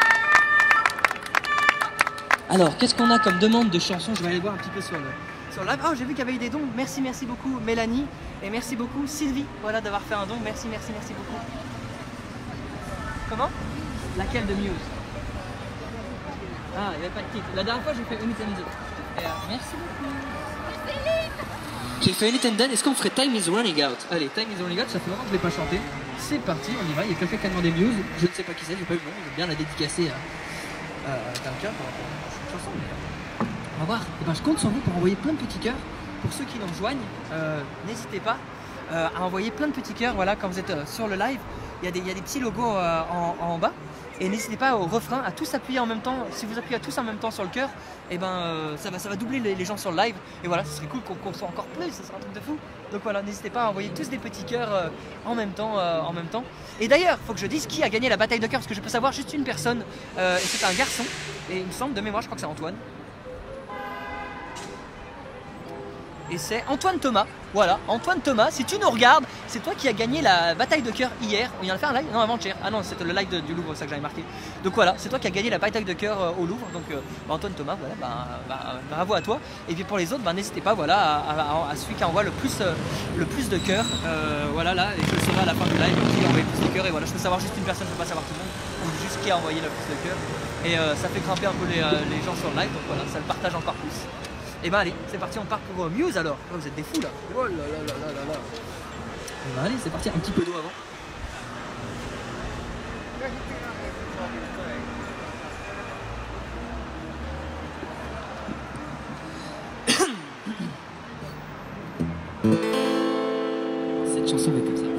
Alors, qu'est-ce qu'on a comme demande de chansons? Je vais aller voir un petit peu sur le live. Oh, j'ai vu qu'il y avait eu des dons. Merci beaucoup Mélanie. Et merci beaucoup Sylvie, voilà, d'avoir fait un don. Merci beaucoup. Comment? Laquelle de Muse? Ah, il n'y avait pas de titre. La dernière fois, j'ai fait Unintended. Merci beaucoup. J'ai fait Unintended. Est-ce qu'on ferait Time is Running Out? Allez, Time is Running Out, ça fait longtemps que je ne l'ai pas chanté. C'est parti, on y va. Il y a quelqu'un qui a demandé Muse. Je ne sais pas qui c'est, j'ai pas eu le nom. Je vais bien la dédicacer à quelqu'un pour cette chanson. On va voir. Et ben, je compte sur vous pour envoyer plein de petits cœurs. Pour ceux qui nous rejoignent, n'hésitez pas à envoyer plein de petits cœurs. Voilà, quand vous êtes sur le live, il y a des petits logos en bas. Et n'hésitez pas au refrain à tous appuyer en même temps. Si vous appuyez à tous en même temps sur le cœur, et ben ça va doubler les gens sur le live. Et voilà, ce serait cool qu'on soit encore plus, ça serait un truc de fou. Donc voilà, n'hésitez pas à envoyer tous des petits cœurs en même temps. Et d'ailleurs, il faut que je dise qui a gagné la bataille de cœur, parce que je peux savoir juste une personne. Et c'est un garçon. Et il me semble, de mémoire, je crois que c'est Antoine. Et c'est Antoine Thomas, voilà, Antoine Thomas, si tu nous regardes, c'est toi qui as gagné la bataille de cœur hier. On vient de faire un live? Non, avant-hier. Ah non, c'était le live du Louvre, ça que j'avais marqué. Donc voilà, c'est toi qui as gagné la bataille de cœur au Louvre. Donc Antoine Thomas, voilà, bravo à toi. Et puis pour les autres, n'hésitez pas, voilà, à celui qui envoie le plus de cœurs. Voilà, là, et je le saurai à la fin du live, qui envoie le plus de cœurs. Et voilà, je peux savoir juste une personne, je peux pas savoir tout le monde. Donc juste cliquer à envoyer la pouce de cœur. Et ça fait grimper un peu les gens sur le live, donc voilà, ça le partage encore plus. Et bah allez, c'est parti, on part pour Muse alors. Oh, vous êtes des fous là. Oh là là là là là là. Et bah allez, c'est parti, un petit peu d'eau avant. Cette chanson va comme ça.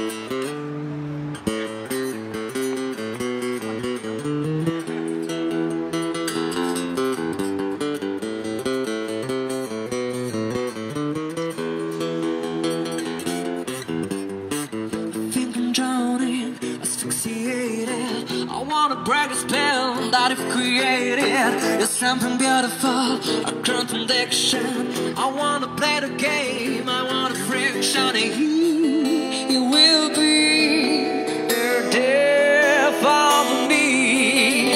Break a spell that you've created. It's something beautiful, a contradiction. I wanna play the game, I want a friction. And you will be the death of me.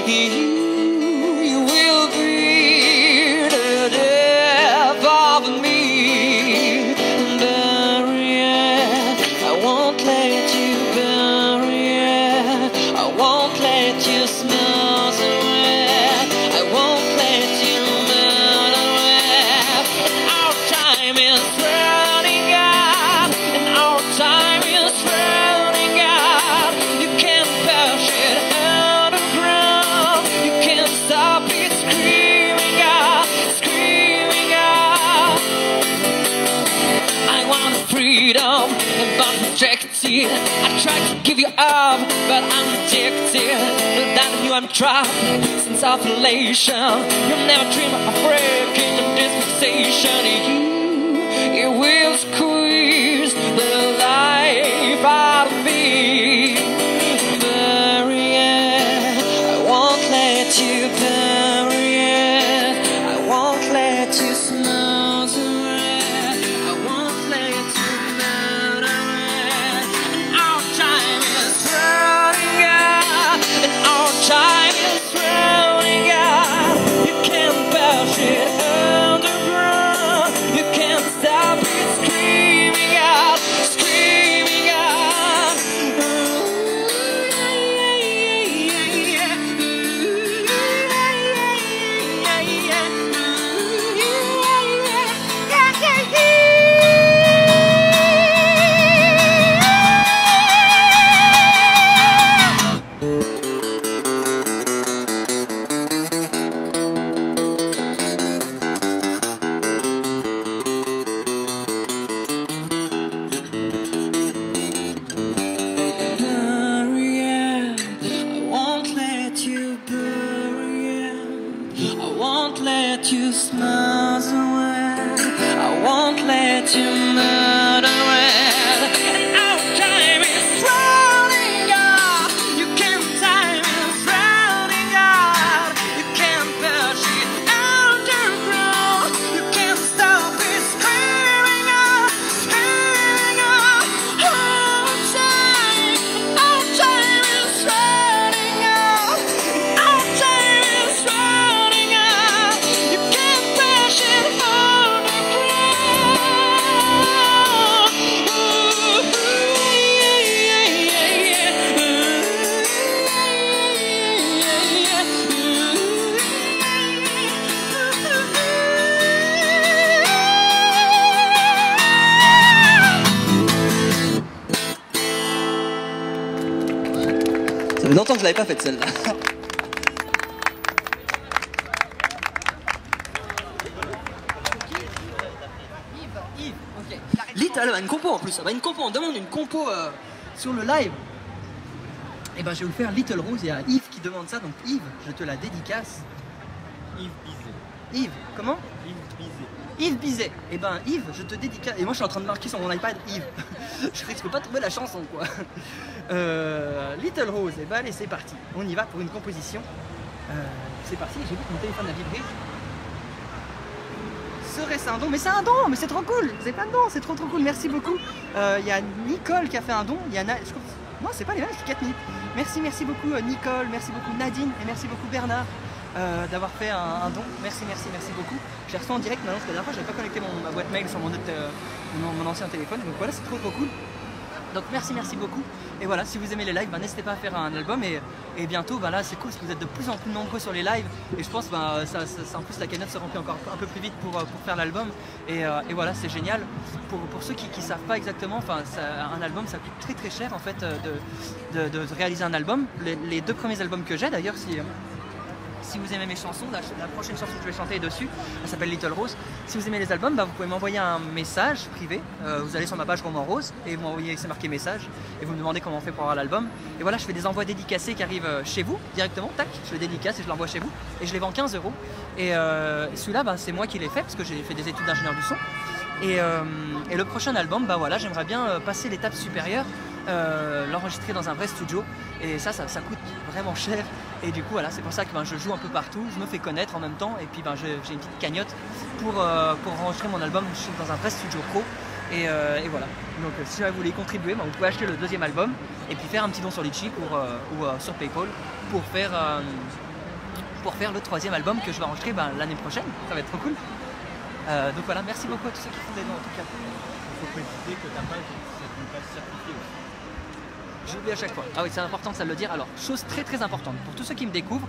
You will be the death of me. Bury it, I won't let you bury it. I won't let you smell away. I won't let you melt away. Our time is running out, and our time is running out. You can't push it underground. You can't stop it screaming out, screaming out. I want freedom, but rejected. I tried to give you up, but I'm rejected. No doubt in you I'm trapped, since isolation. You'll never dream of breaking this fixation. You will squeeze the life out of me. Bury it, I won't let you bury it. I won't let you smell the red. I won't let you melt away. And our time is running out. And our time is running out. You can't push it underground. You can't stop it screaming out, screaming out. Bury it, I won't let you bury it. I won't let you smell away. I won't let you murder it. And our time is running out. You can't time is running out. You can't push it underground. You can't stop it screaming out, screaming out. Our time is running out. Our time is running out. You can't push it Ça fait longtemps que je l'avais pas faite celle-là. Yves, ok. Little, une compo en plus. Une compo, on demande une compo sur le live. Et ben je vais vous faire Little Rose. Il y a Yves qui demande ça, donc Yves, je te la dédicace. Yves Bizet. Yves, comment? Yves Bizet. Yves Bizet. Et ben Yves, je te dédicace. Et moi je suis en train de marquer sur mon iPad Yves. Je risque pas de trouver la chanson quoi. Little Rose. Et ben allez, c'est parti. On y va pour une composition. C'est parti. J'ai vu que mon téléphone a vibré. Serait-ce un don? Mais c'est un don, mais c'est trop cool. C'est pas un don, c'est trop cool. Merci beaucoup. Il y a Nicole qui a fait un don. Il y a non, c'est pas les mêmes, c'est 4 minutes. Merci beaucoup Nicole, merci beaucoup Nadine et merci beaucoup Bernard d'avoir fait un don. Merci beaucoup. J'ai reçu en direct maintenant parce que la dernière fois j'avais pas connecté ma boîte mail sur mon ancien téléphone. Donc voilà, c'est trop cool. Donc merci beaucoup. Et voilà, si vous aimez les lives, n'hésitez pas à faire un album. Et bientôt, là c'est cool parce que vous êtes de plus en plus nombreux sur les lives. Et je pense en plus la cagnotte se remplit encore un peu plus vite pour faire l'album. Et voilà, c'est génial. Pour ceux qui ne savent pas exactement, un album ça coûte très cher en fait de réaliser un album. Les 2 premiers albums que j'ai d'ailleurs, si vous aimez mes chansons, la prochaine chanson que je vais chanter est dessus, elle s'appelle Little Rose. Si vous aimez les albums, vous pouvez m'envoyer un message privé. Vous allez sur ma page Roman Rose et vous m'envoyez, c'est marqué message, et vous me demandez comment on fait pour avoir l'album. Et voilà, je fais des envois dédicacés qui arrivent chez vous directement, tac, je les dédicace et je l'envoie chez vous. Et je les vends 15 €. Et celui-là, c'est moi qui l'ai fait parce que j'ai fait des études d'ingénieur du son. Et le prochain album, voilà, j'aimerais bien passer l'étape supérieure, l'enregistrer dans un vrai studio. Et ça coûte vraiment cher. Et du coup, voilà, c'est pour ça que je joue un peu partout, je me fais connaître en même temps. Et puis j'ai une petite cagnotte pour enregistrer mon album dans un vrai studio pro. Et voilà. Donc si vous voulez contribuer, vous pouvez acheter le 2e album et puis faire un petit don sur Litchi ou sur PayPal pour faire le 3e album que je vais enregistrer l'année prochaine. Ça va être trop cool. Donc voilà, merci beaucoup à tous ceux qui font des dons en tout cas. Il faut préciser que ta page c'est une page certifiée aussi. J'oublie à chaque fois. Ah oui, c'est important de ça de le dire. Alors, chose très importante, pour tous ceux qui me découvrent,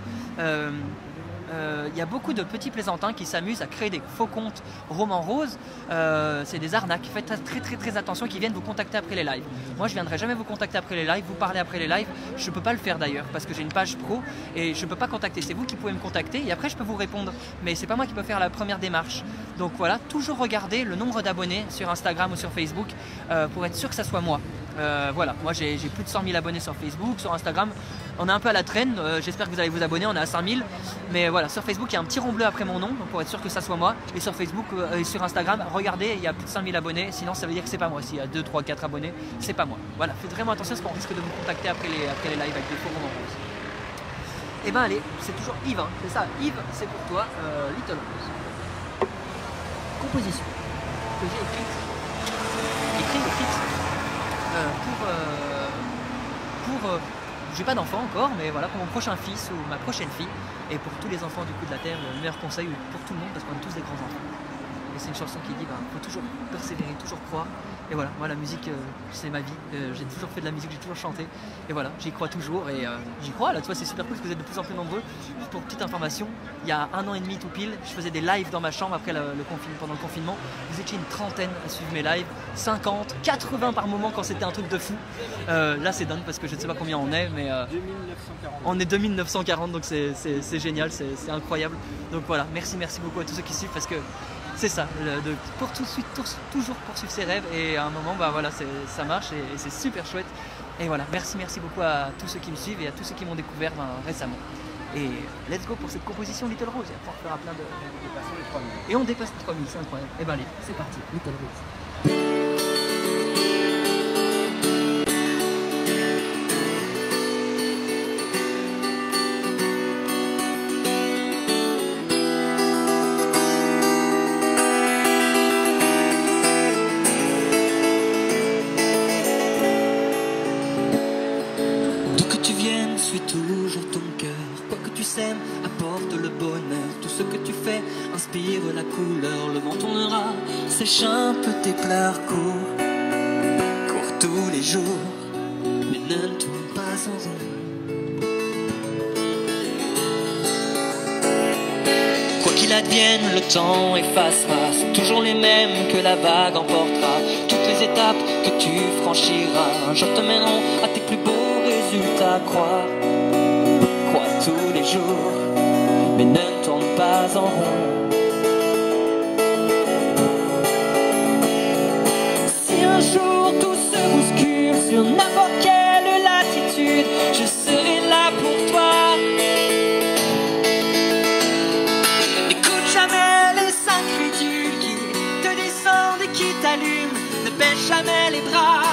il y a beaucoup de petits plaisantins qui s'amusent à créer des faux comptes Roman Rose. C'est des arnaques. Faites très attention, qui viennent vous contacter après les lives. Moi, je viendrai jamais vous contacter après les lives, vous parler après les lives. Je ne peux pas le faire d'ailleurs parce que j'ai une page pro et je ne peux pas contacter. C'est vous qui pouvez me contacter et après je peux vous répondre. Mais c'est pas moi qui peux faire la première démarche. Donc voilà, toujours regarder le nombre d'abonnés sur Instagram ou sur Facebook pour être sûr que ça soit moi. Voilà, moi j'ai plus de 100 000 abonnés sur Facebook, sur Instagram on est un peu à la traîne, j'espère que vous allez vous abonner, on est à 5 000. Mais voilà, sur Facebook il y a un petit rond bleu après mon nom, donc pour être sûr que ça soit moi. Et sur Facebook et sur Instagram, regardez, il y a plus de 5 000 abonnés, sinon ça veut dire que c'est pas moi. S'il y a 2, 3, 4 abonnés, c'est pas moi. Voilà, faites vraiment attention parce qu'on risque de vous contacter après les lives avec des faux romans roses. Et ben allez, c'est toujours Yves, hein, c'est ça, Yves, c'est pour toi, Little Rose. Composition que j'ai écrite j'ai pas d'enfant encore, mais voilà, pour mon prochain fils ou ma prochaine fille, et pour tous les enfants du coup de la terre, le meilleur conseil pour tout le monde, parce qu'on est tous des grands enfants. Et c'est une chanson qui dit faut toujours persévérer, toujours croire. Et voilà, moi la musique c'est ma vie, j'ai toujours fait de la musique, j'ai toujours chanté. Et voilà, j'y crois toujours et j'y crois. Là, tu vois, c'est super cool parce que vous êtes de plus en plus nombreux. Juste pour petite information, il y a 1 an et demi tout pile, je faisais des lives dans ma chambre après pendant le confinement. Vous étiez une trentaine à suivre mes lives, 50, 80 par moment quand c'était un truc de fou. Là c'est dingue parce que je ne sais pas combien on est, mais 2940. on est 2940, donc c'est génial, c'est incroyable. Donc voilà, merci beaucoup à tous ceux qui suivent parce que c'est ça, toujours poursuivre ses rêves et à un moment voilà, ça marche et c'est super chouette. Et voilà, merci beaucoup à tous ceux qui me suivent et à tous ceux qui m'ont découvert récemment. Et let's go pour cette composition Little Rose. Et après on fera plein de... Et on dépasse les 3000, c'est incroyable. Et ben allez, c'est parti, Little Rose. Toujours ton cœur, quoi que tu sèmes, apporte le bonheur. Tout ce que tu fais inspire la couleur. Le vent tournera, sèche un peu tes pleurs. Cours tous les jours, mais ne tourne pas sans rond. Quoi qu'il advienne, le temps effacera. C'est toujours les mêmes que la vague emportera. Toutes les étapes que tu franchiras, un jour te mèneront à tes plus beaux résultats. Crois tous les jours, mais ne tourne pas en rond. Si un jour tout se bouscule sur n'importe quelle latitude, je serai là pour toi. N'écoute jamais les incrédules qui te descendent et qui t'allument. Ne baisse jamais les bras.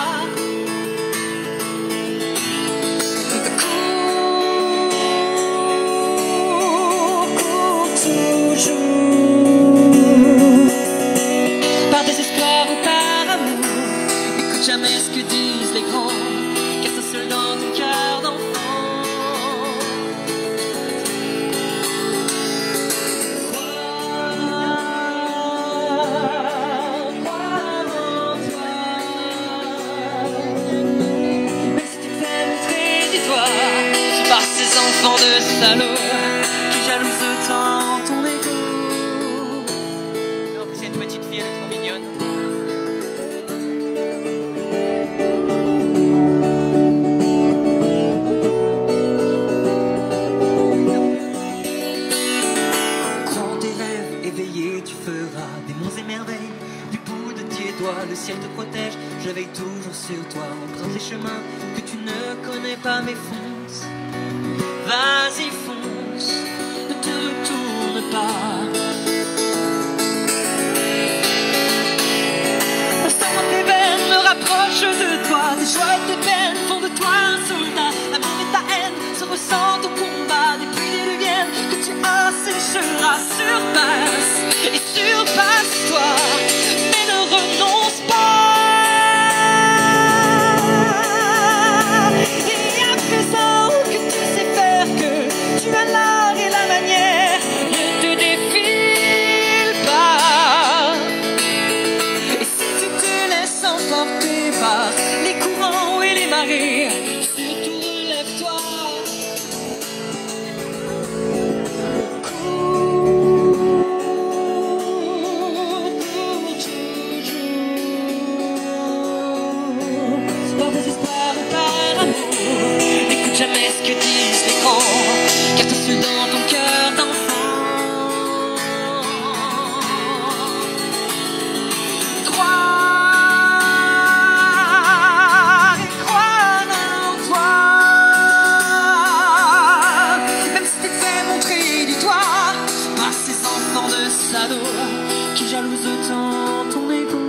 Toujours feras des monts et merveilles. Du bout de tes doigts, le ciel te protège. Je veille toujours sur toi. Emprunte les chemins que tu ne connais pas, mais fonce. Vas-y, fonce. Ne te retourne pas. L'instant tes veines me rapproche de toi. Tes joies et tes peines font de toi un soldat. L'amour et ta haine se ressentent au combat. Des pluies deviennent que tu assécheras. Surpasse et surpasse-toi, mais ne renonce pas. Et à présent que tu sais faire, que tu as l'art et la manière, ne te défile pas. Et si tu te laisses emporter par les courants et les marées, surtout relève-toi. Jamais ce que disent les grands, car t'as su dans ton cœur d'enfant. Croire et croire en toi, même si t'es fait montrer du doigt par ces enfants de salauds qui jalousent autant ton égo.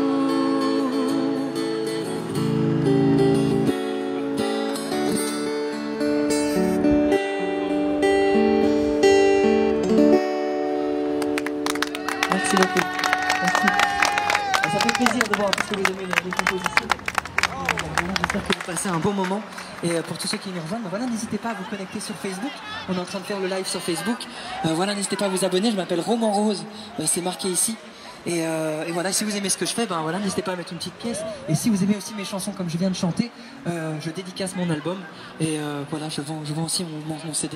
Merci beaucoup. Merci. Ça fait plaisir de voir tous les compositions. J'espère que vous passez un bon moment. Et pour tous ceux qui nous rejoignent, voilà, n'hésitez pas à vous connecter sur Facebook. On est en train de faire le live sur Facebook. Voilà, n'hésitez pas à vous abonner. Je m'appelle Roman Rose. C'est marqué ici. Et voilà, si vous aimez ce que je fais, ben voilà, n'hésitez pas à mettre une petite pièce. Et si vous aimez aussi mes chansons comme je viens de chanter, je dédicace mon album. Et voilà, je vends aussi mon CD.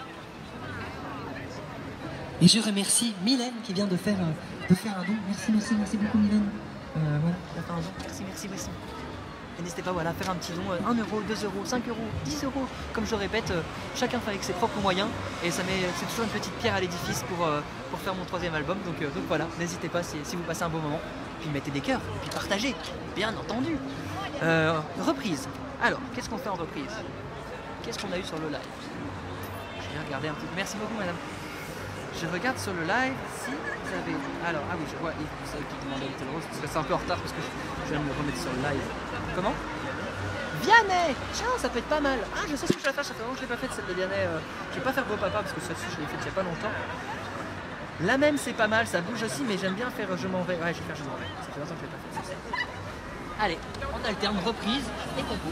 Et je remercie Mylène qui vient de faire un don. Merci beaucoup Mylène. Voilà, de faire un don. Merci. Et n'hésitez pas voilà, à faire un petit don, 1 euro, 2 euros, 5 euros, 10 euros. Comme je le répète, chacun fait avec ses propres moyens. Et c'est toujours une petite pierre à l'édifice pour faire mon 3e album. Donc voilà, n'hésitez pas si vous passez un bon moment. Puis mettez des cœurs, et puis partagez, bien entendu. Reprise. Alors, qu'est-ce qu'on fait en reprise? Qu'est-ce qu'on a eu sur le live? Je vais regarder un petit peu. Merci beaucoup madame. Je regarde sur le live si vous avez... Alors, ah oui, je vois Yves, vous savez qui demandait Little Rose, parce que c'est un peu en retard parce que je viens de me remettre sur le live. Comment? Vianney! Tiens, ça peut être pas mal. Ah, je sais ce que je vais faire, ça fait longtemps que je l'ai pas faite celle de Vianney. Je vais pas faire Beau Papa parce que celle-ci je l'ai faite il y a pas longtemps. La même c'est pas mal, ça bouge aussi, mais j'aime bien faire Je m'en vais. Ouais, je vais faire Je m'en vais. Ça fait longtemps que je l'ai pas faite celle-ci. Allez, on alterne reprise et compo.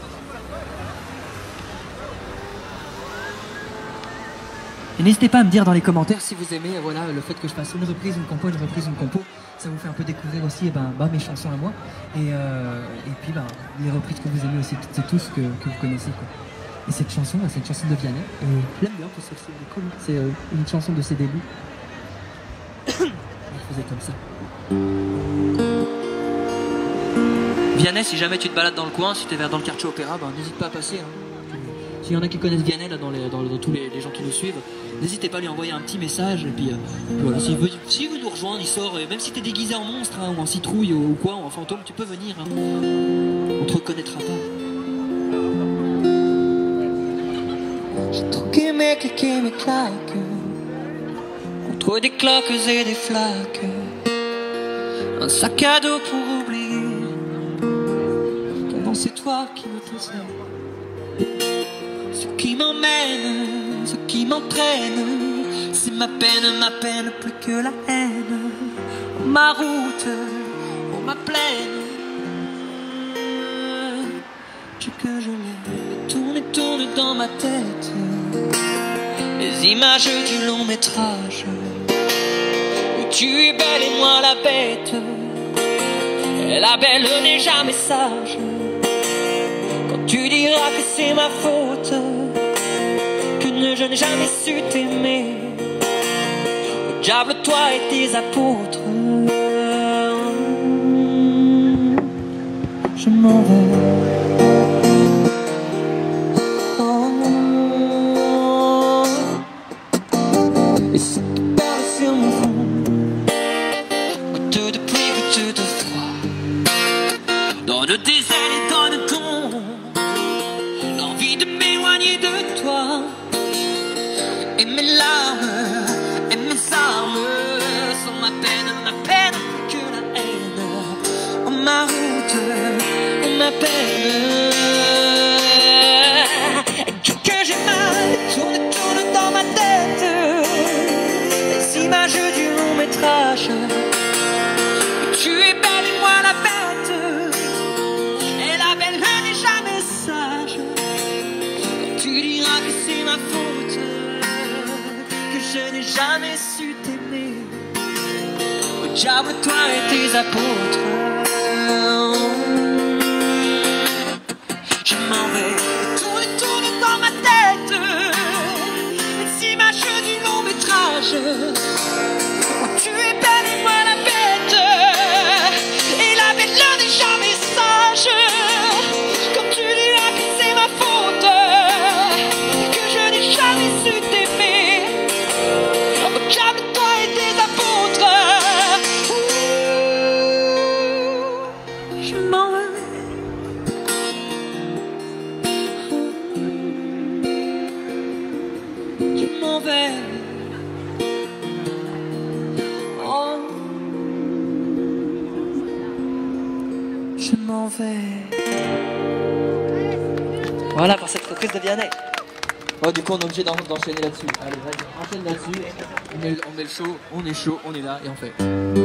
Et n'hésitez pas à me dire dans les commentaires si vous aimez voilà, le fait que je fasse une reprise, une compo. Ça vous fait un peu découvrir aussi mes chansons à moi. Et puis les reprises que vous aimez aussi, c'est tout ce que vous connaissez. Quoi. Et cette chanson, c'est une chanson de Vianney. Et je l'aime bien parce que c'est cool. C'est une chanson de ses débuts. Je faisais comme ça. Vianney, si jamais tu te balades dans le coin, si tu es dans le quartier Opéra, n'hésite pas à passer. Hein. S'il y en a qui connaissent Vianney là, dans tous les gens qui nous suivent, n'hésitez pas à lui envoyer un petit message. Et puis voilà, s'il veut nous rejoindre, il sort. Même si tu es déguisé en monstre hein, ou en citrouille ou quoi, ou en fantôme, tu peux venir. Hein. On te reconnaîtra pas. J'ai troqué mes clics et mes claques contre des cloques et des flaques. Un sac à dos pour oublier qu'avant c'est toi qui me poussais. Ce qui m'emmène, ce qui m'entraîne, c'est ma peine plus que la haine. Oh, ma route, oh ma plaine, tu que je l'aime. Tourne dans ma tête les images du long métrage où tu es belle et moi la bête. Et la belle n'est jamais sage. Tu diras que c'est ma faute, que je n'ai jamais su t'aimer. Au diable toi et tes apôtres. Je m'en vais. Et si tu parles sur mon front, métrage. Tu es belle et moi la bête, et la belle n'est jamais sage. Tu diras que c'est ma faute, que je n'ai jamais su t'aimer. Au diable toi et tes apôtres. Je m'en vais tourner dans ma tête, ces images du long métrage. Tu es belle et moi la bête, et la belle n'est jamais sage. Comme tu diras que c'est ma faute, que je n'ai jamais su t'aimer. Au diable toi et tes apôtres. Je m'en vais. Je m'en vais. Oh. Je m'en vais. Voilà pour cette reprise de Vianney. Oh, du coup, on est obligé d'enchaîner là-dessus. Allez, vas-y, enchaîne là-dessus. On met le show, on est chaud, on est là et on fait.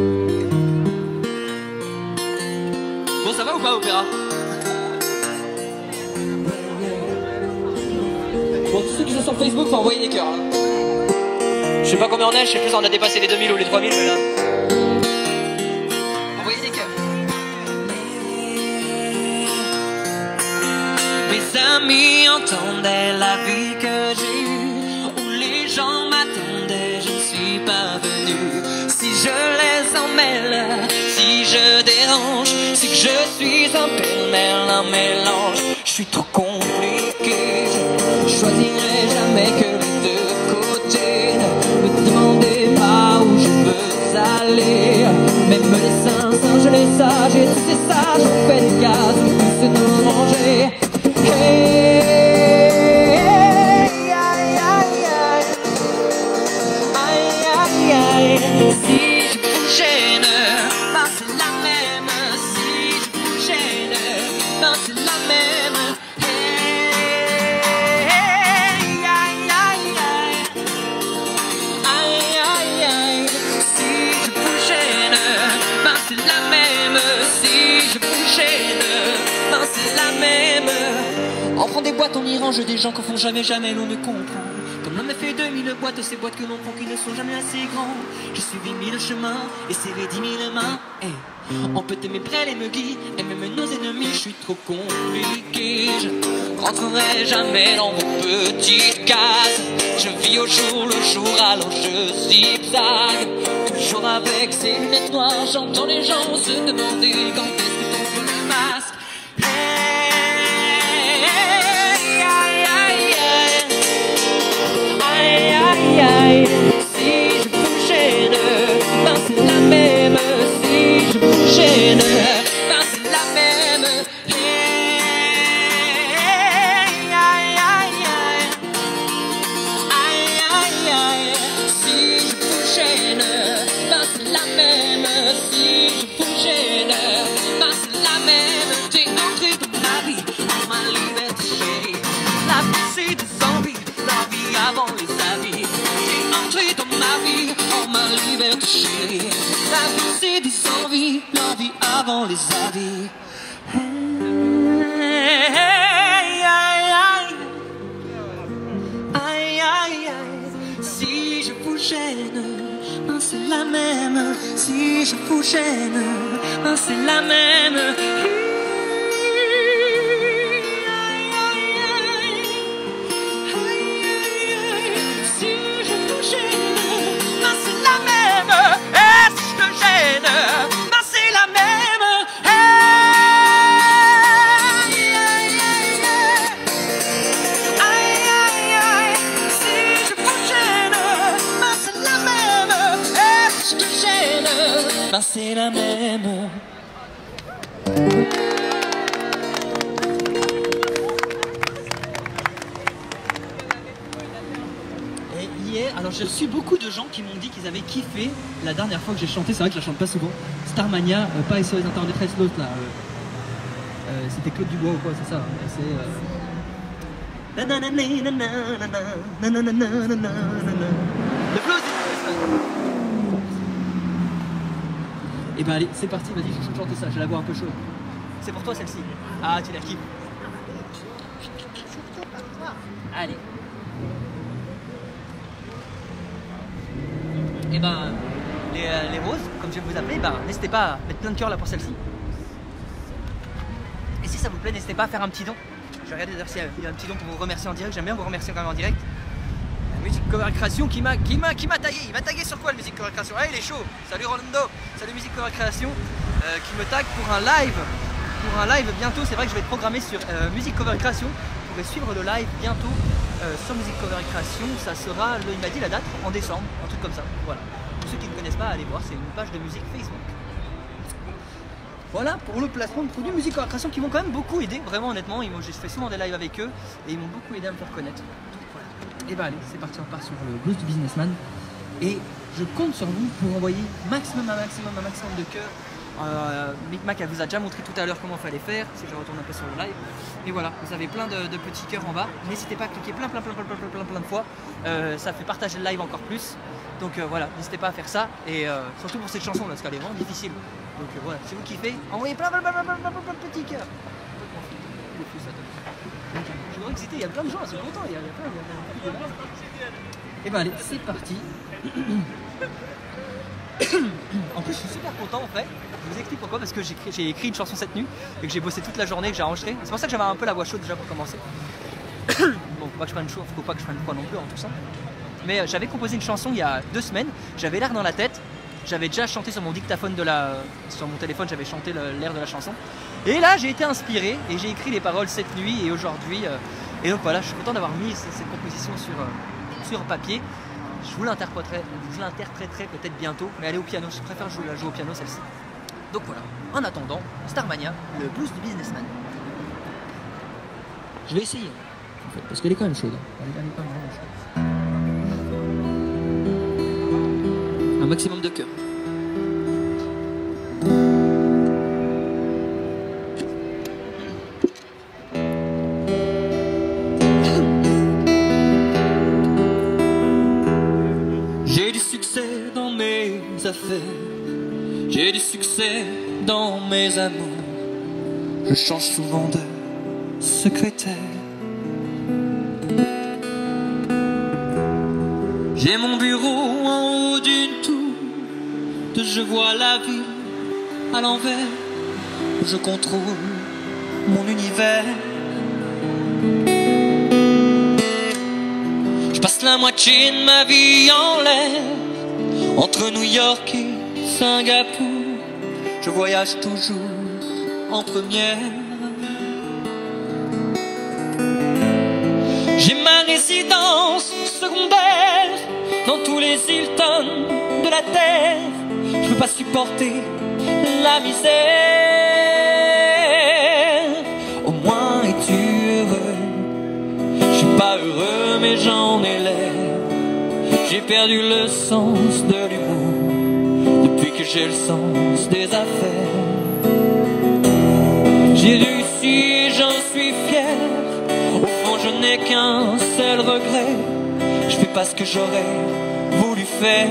Bon, ça va ou pas, Opéra? Bon, tous ceux qui sont sur Facebook, faut envoyer des cœurs. Là. Je sais pas combien on est, je sais plus si on a dépassé les 2000 ou les 3000, mais là. Envoyez des cœurs. Mes amis entendaient la vie que j'ai eue, où les gens m'attendaient, je ne suis pas venu. Si je les emmêle, si je dérange, c'est que je suis un pêle-mêle, un mélange. Je suis trop compliqué, je choisirai jamais que les deux côtés. Me demandez pas où je veux aller, même les sincères, je les sages, et tous ces sages ont fait des gaz, tous nous manger. Hey, aïe, aïe, aïe, aïe, aïe, aïe. Si je vous gêne, ben c'est la même. Si je vous gêne, ben c'est la même. Hey, aïe, aïe, aïe, aïe, aïe, aïe. Si je vous gêne, ben c'est la même. Si je vous gêne, ben c'est la même. On prend des boîtes, on y range des gens qu'on font jamais, jamais l'on ne comprend. Comme l'homme a fait 2000 boîtes, ces boîtes que l'on prend qui ne sont jamais assez grands. J'ai suivi 1000 chemins et serré 10 000 mains. Hey. On peut aimer près les muguis et même nos ennemis. Je suis trop compliqué, je rentrerai jamais dans vos petites cases. Je vis au jour le jour, alors je zigzag. Toujours avec ces lunettes noires, j'entends les gens se demander quand est-ce que t'en veux le masque. Si je vous gêne, ben c'est la même. Si je vous gêne, ben c'est la même. Aïe, aïe, aïe, aïe, aïe, aïe. Si je vous gêne, ben c'est la même. Si je vous gêne, ben c'est la même. T'es entré dans ma vie, dans ma liberté chérie. La vie c'est des envies, la vie avant les avis. T'es entré dans ma vie, en ma liberté chérie. La vie c'est des envies, la vie avant les avis. Hey, aïe, aïe, aïe, aïe, aïe. Si je vous gêne, ben c'est la même. Si je vous gêne, ben c'est la même. Ben c'est la même. Et hier, alors j'ai reçu beaucoup de gens qui m'ont dit qu'ils avaient kiffé la dernière fois que j'ai chanté. C'est vrai que je la chante pas souvent. Starmania, pas SOS Interne Détresse, l'autre là. C'était Claude Dubois ou quoi, c'est ça. C'est. Le flow, c'est. Et ben allez, c'est parti, vas-y, je vais chanter ça, je la vois un peu chaude. C'est pour toi celle-ci. Ah, tu la kiffes. Allez. Et ben, les roses, comme je vais vous appeler, ben, n'hésitez pas à mettre plein de cœur là pour celle-ci. Et si ça vous plaît, n'hésitez pas à faire un petit don. Je vais regarder d'ailleurs s'il y a un petit don pour vous remercier en direct. J'aime bien vous remercier quand même en direct. La Music Cover Création qui m'a tagué. Il m'a tagué sur quoi le Music Cover Création? Ah, il est chaud. Salut Rolando. Salut Music Cover Création qui me tag pour un live. Pour un live bientôt. C'est vrai que je vais être programmé sur Music Cover Création. Vous pourrez suivre le live bientôt sur Music Cover Création. Ça sera, il m'a dit la date, en décembre, un truc comme ça. Voilà. Pour ceux qui ne connaissent pas, allez voir. C'est une page de musique Facebook. Voilà pour le placement de produits Music Cover Création qui m'ont quand même beaucoup aidé, vraiment honnêtement. J'ai fait souvent des lives avec eux et ils m'ont beaucoup aidé à me faire connaître. Voilà. Et bah allez, c'est parti, on part sur le blues du businessman. Et je compte sur vous pour envoyer maximum de cœur. Mick Mac, elle vous a déjà montré tout à l'heure comment il fallait faire, si je retourne un peu sur le live. Et voilà, vous avez plein de petits cœurs en bas. N'hésitez pas à cliquer plein de fois. Ça fait partager le live encore plus. Donc voilà, n'hésitez pas à faire ça. Et surtout pour cette chanson, parce qu'elle est vraiment difficile. Donc voilà, si vous kiffez, envoyez plein de petits cœurs. Je suis vraiment excité, il y a plein de gens, ils sont contents, il y a plein de... Et ben allez, c'est parti. En plus, je suis super content en fait. Je vous explique pourquoi, parce que j'ai écrit une chanson cette nuit et que j'ai bossé toute la journée, que j'ai enregistré. C'est pour ça que j'avais un peu la voix chaude déjà pour commencer. Bon, faut pas que je prenne froid non plus en tout ça. Mais j'avais composé une chanson il y a 2 semaines, j'avais l'air dans la tête. J'avais déjà chanté sur mon dictaphone sur mon téléphone, j'avais chanté l'air de la chanson. Et là, j'ai été inspiré et j'ai écrit les paroles cette nuit et aujourd'hui. Et donc voilà, je suis content d'avoir mis cette composition sur papier. Je vous l'interpréterai peut-être bientôt, mais elle est au piano. Je préfère la jouer au piano celle-ci. Donc voilà. En attendant, Starmania, le blues du businessman. Je vais essayer, en fait, parce qu'elle est quand même chaude. Elle est quand même vraiment chaude. Un maximum de cœur. J'ai du succès dans mes affaires, j'ai du succès dans mes amours. Je change souvent de secrétaire. J'ai mon bureau en haut d'une tour, je vois la ville à l'envers, je contrôle mon univers. Je passe la moitié de ma vie en l'air, entre New York et Singapour. Je voyage toujours en première. J'ai ma résidence secondaire dans tous les Hilton de la terre. Je peux pas supporter la misère. Au moins es-tu heureux? Je suis pas heureux mais j'en ai l'air. J'ai perdu le sens de l'humour depuis que j'ai le sens des affaires. J'ai réussi et j'en suis fier. Au fond je n'ai qu'un seul regret, je fais pas ce que j'aurais voulu faire.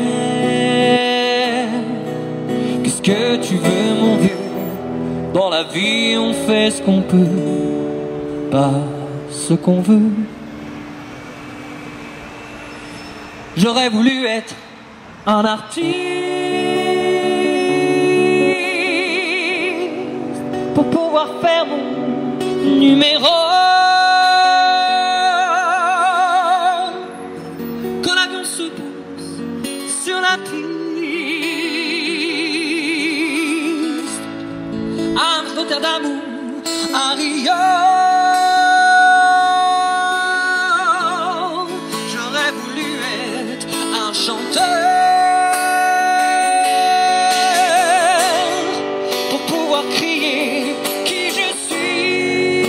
Qu'est-ce que tu veux mon vieux? Dans la vie on fait ce qu'on peut, pas ce qu'on veut. J'aurais voulu être un artiste pour pouvoir faire mon numéro. Quand l'avion se pose sur la piste, à Rotterdam ou à Rio, j'aurais voulu être un chanteur pour pouvoir crier qui je suis.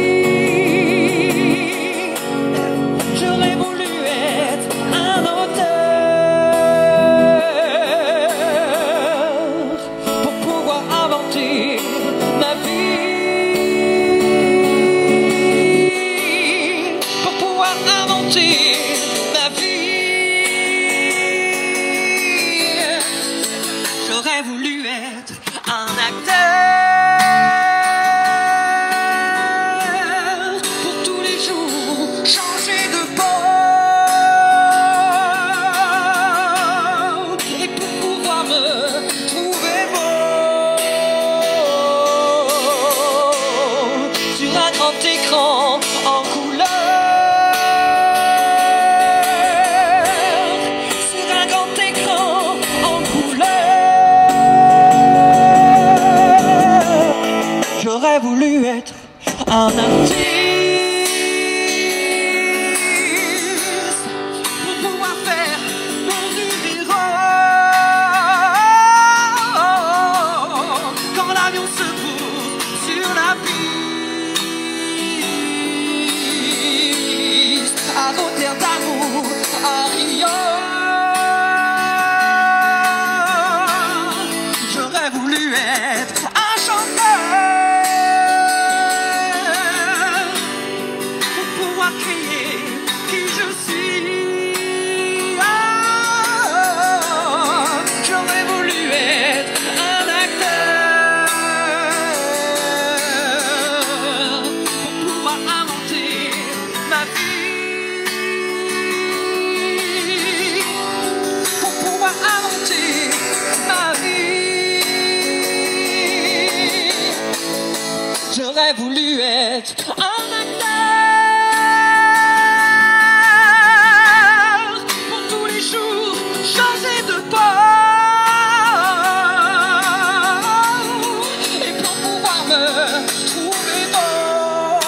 J'aurais voulu être un auteur pour pouvoir inventer ma vie. J'aurais voulu être un acteur pour tous les jours, changer de port et pour pouvoir me trouver beau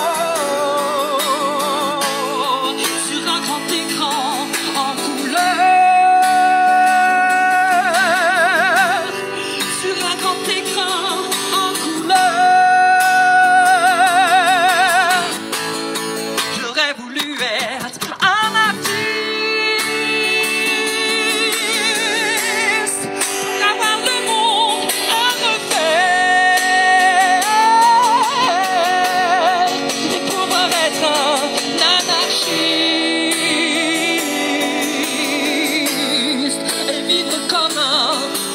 sur un grand écran en couleur, sur un grand écran en couleur. J'aurais voulu être un artiste pour avoir le monde à refaire et pouvoir être un anarchiste et vivre comme un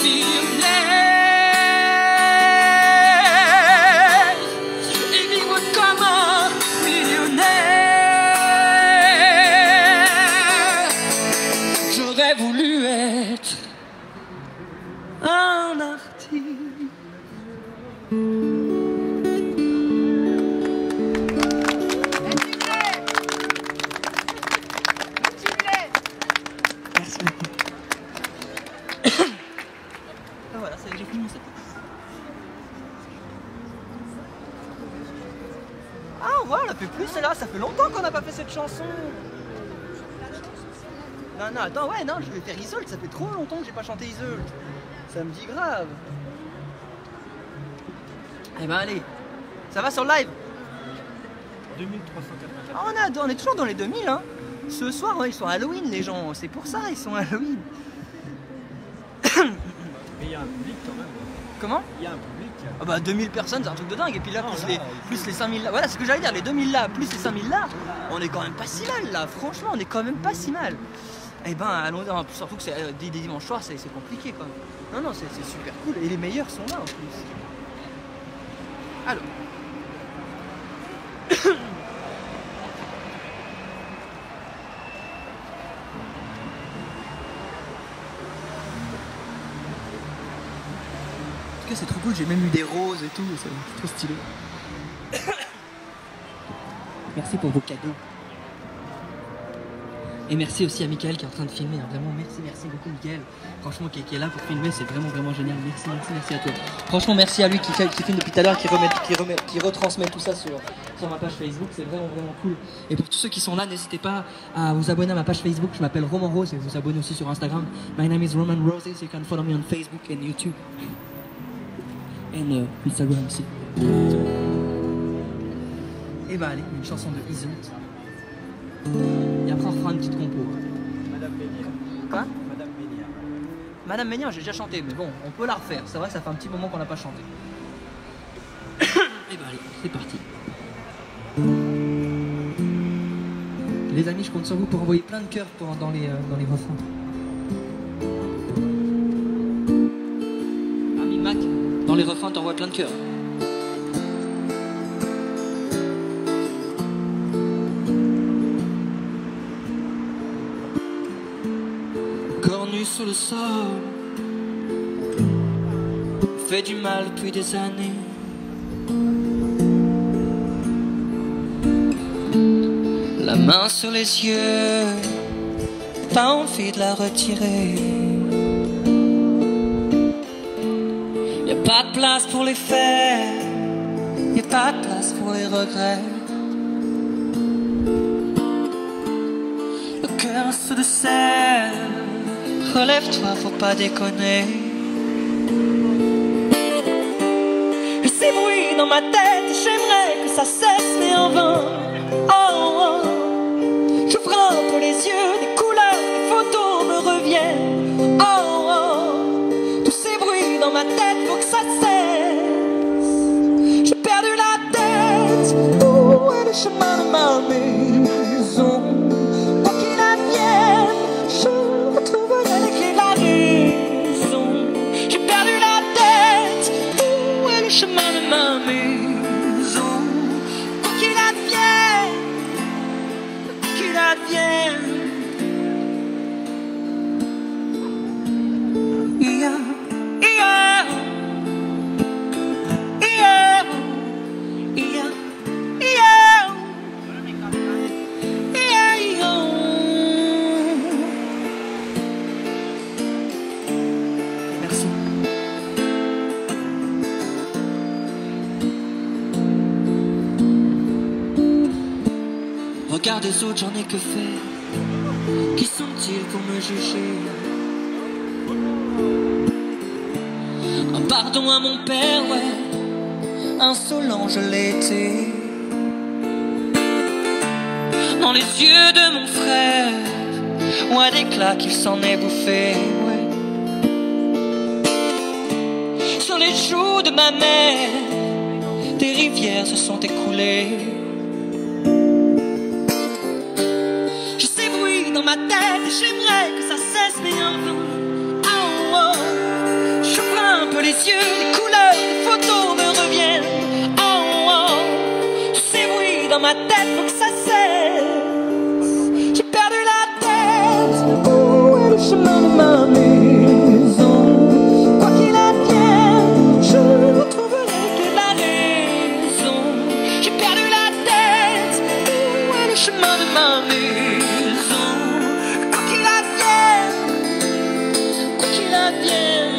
millionnaire et vivre comme un millionnaire. J'aurais voulu être un artiste. Merci beaucoup. Ah voilà, ça y est, j'ai fini mon set. Ah voilà, on l'a fait plus celle-là, ça fait longtemps qu'on n'a pas fait cette chanson. Non, non, attends, ouais, non, je vais faire Isolde, ça fait trop longtemps que j'ai pas chanté Isolde. Ça me dit grave. Eh ben allez, ça va sur le live? 2384. Ah, on est toujours dans les 2000, hein. Ce soir, ils sont Halloween, les gens, c'est pour ça, ils sont Halloween. Mais il y a un public quand même. Comment? Il y a un public. Ah bah 2000 personnes, c'est un truc de dingue. Et puis là, Non, là, plus les 5000 là, voilà ce que j'allais dire, les 2000 là, plus les 5000 là, on est quand même pas si mal là, franchement, on est quand même pas si mal. Eh ben, allons, surtout que c'est des dimanches soirs, c'est compliqué quoi. Non, non, c'est super cool. Et les meilleurs sont là en plus. Alors. En tout cas, c'est trop cool, j'ai même eu des roses et tout, c'est trop stylé. Merci pour vos cadeaux. Et merci aussi à Mickaël qui est en train de filmer, hein. Vraiment merci beaucoup Mickaël. Franchement qui est là pour filmer, c'est vraiment génial. Merci à toi. Franchement merci à lui qui filme depuis tout à l'heure, qui retransmet tout ça sur ma page Facebook, c'est vraiment cool. Et pour tous ceux qui sont là, n'hésitez pas à vous abonner à ma page Facebook, je m'appelle Roman Rose et vous abonnez aussi sur Instagram. My name is Roman Roses, you can follow me on Facebook and YouTube. And Instagram aussi. Et bah allez, une chanson de Isolde. Et après on refera une petite compo. Madame Ménière. Quoi? Madame Ménière. Madame Ménière, j'ai déjà chanté, mais bon, on peut la refaire. C'est vrai que ça fait un petit moment qu'on n'a pas chanté. Et bah allez, c'est parti. Les amis, je compte sur vous pour envoyer plein de cœurs dans les refrains. Ami Mac, dans les refrains, t'envoies plein de cœurs. Cornu sous le sol, fait du mal depuis des années. La main sur les yeux, pas envie de la retirer. Y'a pas de place pour les faits, y'a pas de place pour les regrets. Le cœur se desserre, relève-toi, faut pas déconner. Et ces bruits dans ma tête, j'aimerais que ça cesse, mais en vain. Oh, j'ouvre un peu les yeux, des couleurs, des photos me reviennent. Oh, tous ces bruits dans ma tête, faut que ça cesse. J'ai perdu la tête. Où est le chemin de ma maison? Quoi qu'il advienne, je retrouverai les clés de la raison. J'ai perdu la tête. Où est le chemin de ma maison? Quoi qu'il advienne, qu'il advienne. regard des autres, j'en ai que faire. Qui sont-ils pour me juger? Un pardon à mon père, ouais. Insolent je l'étais. Dans les yeux de mon frère, ouais, d'éclat qu'il s'en est bouffé, ouais. Sur les joues de ma mère, des rivières se sont écoulées. Je sais bruit dans ma tête et j'aimerais que ça cesse, mais en vain. Oh, oh. J'ouvre un peu les yeux, les couleurs, les photos me reviennent. Oh, oh. Je sais bruit dans ma tête pour que ça cesse. J'ai perdu la tête. Où est le chemin de ma maison? Quoi qu'il advienne, je ne retrouverai que la raison. J'ai perdu la tête. Où est le chemin de ma maison? Quoi qu'il advienne, quoi qu'il advienne.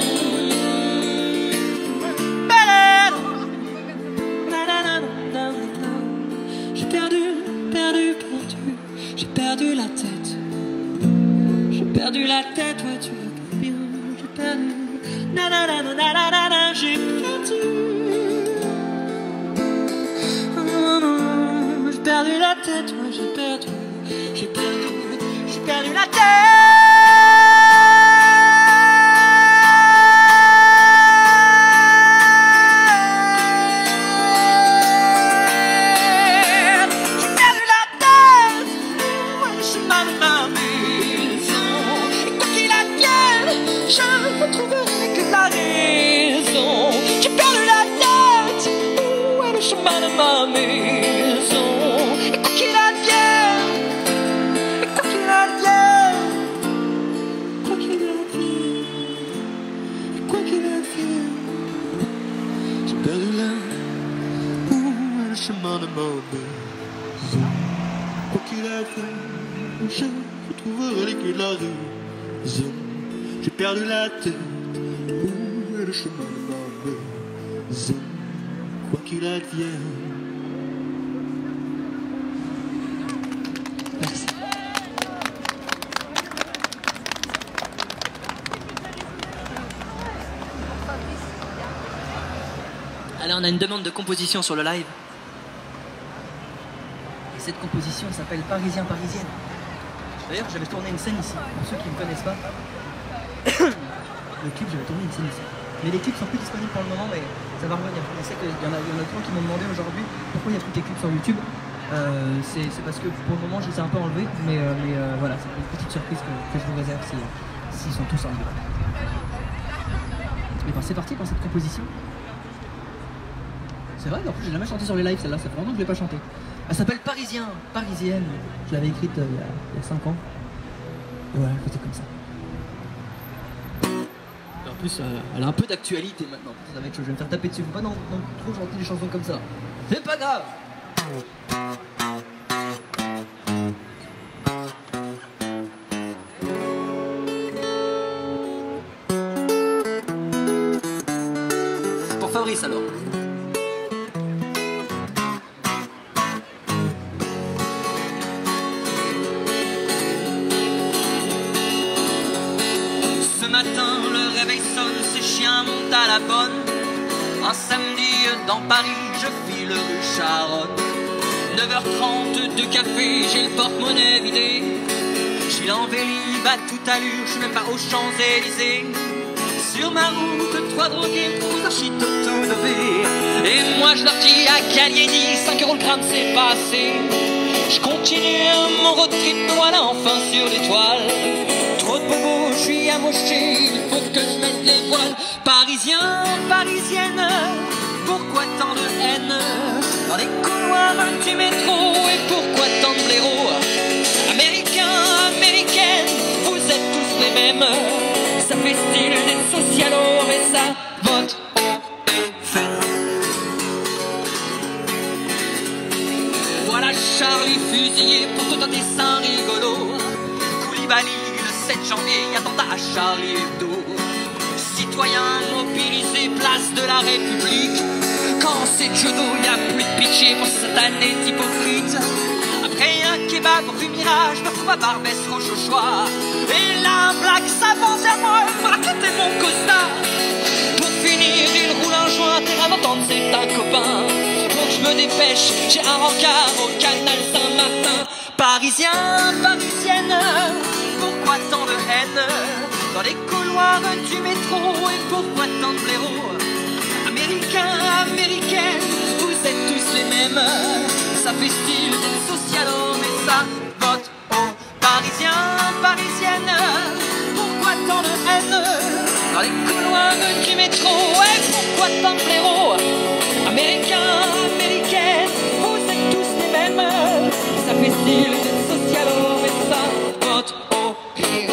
J'ai perdu, perdu, perdu. J'ai perdu la tête. J'ai perdu la tête, ouais, tu veux bien. J'ai perdu. J'ai perdu. Oh non, j'ai perdu la tête, ouais, j'ai perdu. J'ai perdu. J'ai perdu la tête. Je ne retrouverai que la raison. J'ai perdu la tête. Où est le chemin de ma maison? Et quoi qu'il advienne, et quoi qu'il advienne, quoi qu'il advienne, et quoi qu'il advienne, j'ai perdu la. Où est le chemin de ma maison? Quoi qu'il advienne, je ne retrouverai que la raison. J'ai perdu la tête. Où est le chemin de ma maison? Quoi qu'il advienne. Merci. Allez, on a une demande de composition sur le live. Et cette composition s'appelle Parisien, Parisienne. D'ailleurs, j'avais tourné une scène ici, pour ceux qui ne me connaissent pas. Le clip, j'avais tourné une scène ici. Mais les clips sont plus disponibles pour le moment, mais ça va revenir. Je sais qu'il y en a trop qui m'ont demandé aujourd'hui pourquoi il y a tous tes clips sur YouTube. C'est parce que pour le moment, je les ai un peu enlevés, mais voilà, c'est une petite surprise que je vous réserve s'ils sont tous enlevés. Et ben c'est parti pour cette composition. C'est vrai, en plus, j'ai jamais chanté sur les lives, celle-là, ça fait longtemps que je l'ai pas chantée. Elle s'appelle Parisien, Parisienne. Je l'avais écrite il y a 5 ans. Et voilà, c'était comme ça. En plus, elle a un peu d'actualité maintenant. Ça va être chaud, je vais me faire taper dessus. Faut pas non trop chanter des chansons comme ça. C'est pas grave. Pour Fabrice alors. Ce matin, le réveil sonne, ces chiens montent à la bonne. Un samedi dans Paris, je file rue Charonne. 9h30 de café, j'ai le porte-monnaie vidé. Je suis en vélib à toute allure, je suis même pas aux Champs-Élysées. Sur ma route, 3 drogués pour archi-toto-dové. Et moi je leur dis à Gallieni, 5 € le gramme c'est pas assez. Je continue mon road trip, voilà enfin sur l'étoile. Trop de bobos, je suis amoché, il faut que je mette les voiles. Parisien, parisienne, pourquoi tant de haine dans les couloirs du métro? Et pourquoi tant de blaireaux? Américains, américaines, vous êtes tous les mêmes. Ça fait style d'être socialo, mais ça vote au FN. Voilà Charlie fusillé pour tout un dessin rigolo. Koulibaly le 7 janvier, attentat à Charlie Hebdo. Citoyens mobilisés, place de la République. Quand c'est judo, y a plus de pitié pour cette année hypocrite. Après et un kebab rue Mirage, me trouve à Barbès, Rochechouart. Et là, un black s'avance vers moi, m'a quitté mon costard. Pour finir, il roule un joint, terrain d'entendre, c'est un copain. Donc je me dépêche, j'ai un rencard au canal Saint-Martin. Parisien, parisienne, pourquoi tant de haine dans les couloirs du métro, et pourquoi tant de blaireaux? Américains, américaines, vous êtes tous les mêmes. Ça fait style d'être socialo, mais ça vote aux Parisiens, parisiennes. Pourquoi tant de haine dans les couloirs du métro, et pourquoi tant de blaireaux? Américains, américaines, vous êtes tous les mêmes. Ça fait style d'être socialo, mais ça vote au PFM.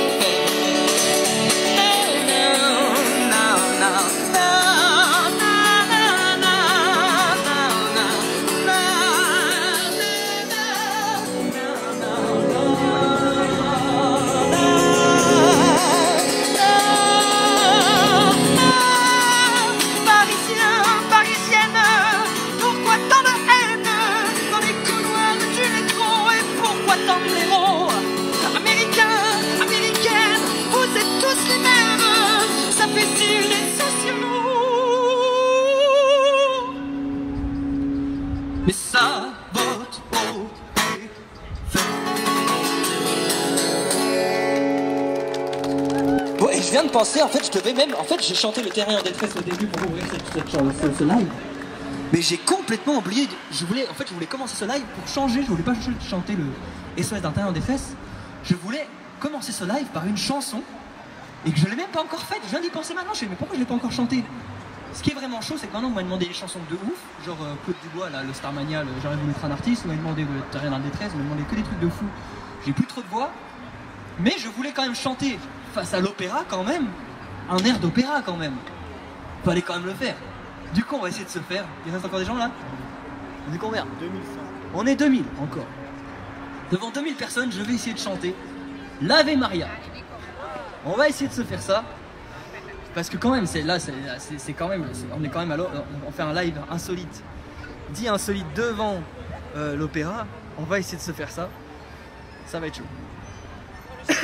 Mais ça vote au PFM. Ouais, et je viens de penser, en fait, je devais même... En fait, j'ai chanté le terrain en détresse au début pour ouvrir ce live. Mais j'ai complètement oublié... Je voulais commencer ce live pour changer. Je voulais pas chanter le SOS d'un terrain en détresse. Je voulais commencer ce live par une chanson et que je l'ai même pas encore faite. Je viens d'y penser maintenant. Je me dis, mais pourquoi je l'ai pas encore chantée? Ce qui est vraiment chaud, c'est que maintenant on m'a demandé des chansons de ouf, genre Claude Dubois, là, le Starmania, J'aurais voulu être un artiste, on m'a demandé le terrain en détresse, on m'a demandé que des trucs de fou. J'ai plus trop de voix, mais je voulais quand même chanter face à l'opéra quand même, un air d'opéra quand même. Fallait quand même le faire. Du coup, on va essayer de se faire. Il reste encore des gens là? On est combien? 2100. On est 2000 encore. Devant 2000 personnes, je vais essayer de chanter l'Ave Maria. On va essayer de se faire ça. Parce que quand même, c'est quand même, on est quand même on fait un live insolite, dit insolite devant l'opéra. On va essayer de se faire ça. Ça va être chaud.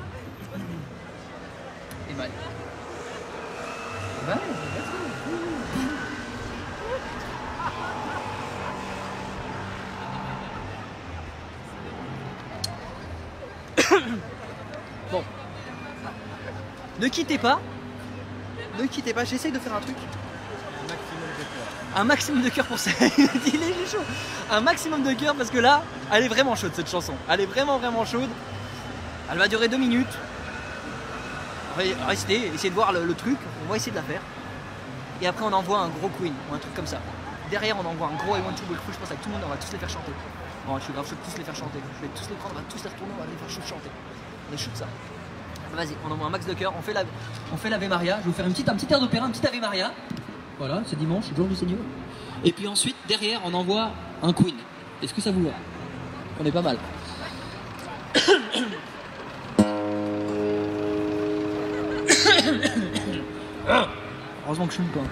Et bye. Bye. Bon. Ne quittez pas. Ne quittez pas, j'essaye de faire un truc. Un maximum de cœur pour ça. Il est chaud. Un maximum de cœur parce que là, elle est vraiment chaude cette chanson. Elle est vraiment chaude. Elle va durer 2 minutes. On va rester, essayer de voir le truc. On va essayer de la faire. Et après on envoie un gros Queen ou un truc comme ça. Derrière on envoie un gros I Want to Break Free. Je pense avec tout le monde, on va tous les faire chanter. Bon, je suis grave chaud de tous les faire chanter. Je vais tous les prendre, on va tous les retourner, on va les faire chanter. On est chaud de ça. Vas-y, on envoie un max de cœur, on fait l'Ave Maria. Je vais vous faire un petit air d'opéra, un petit Ave Maria. Voilà, c'est dimanche, jour du Seigneur. Et puis ensuite, derrière, on envoie un Queen. Est-ce que ça vous va? On est pas mal. Heureusement que je fume pas.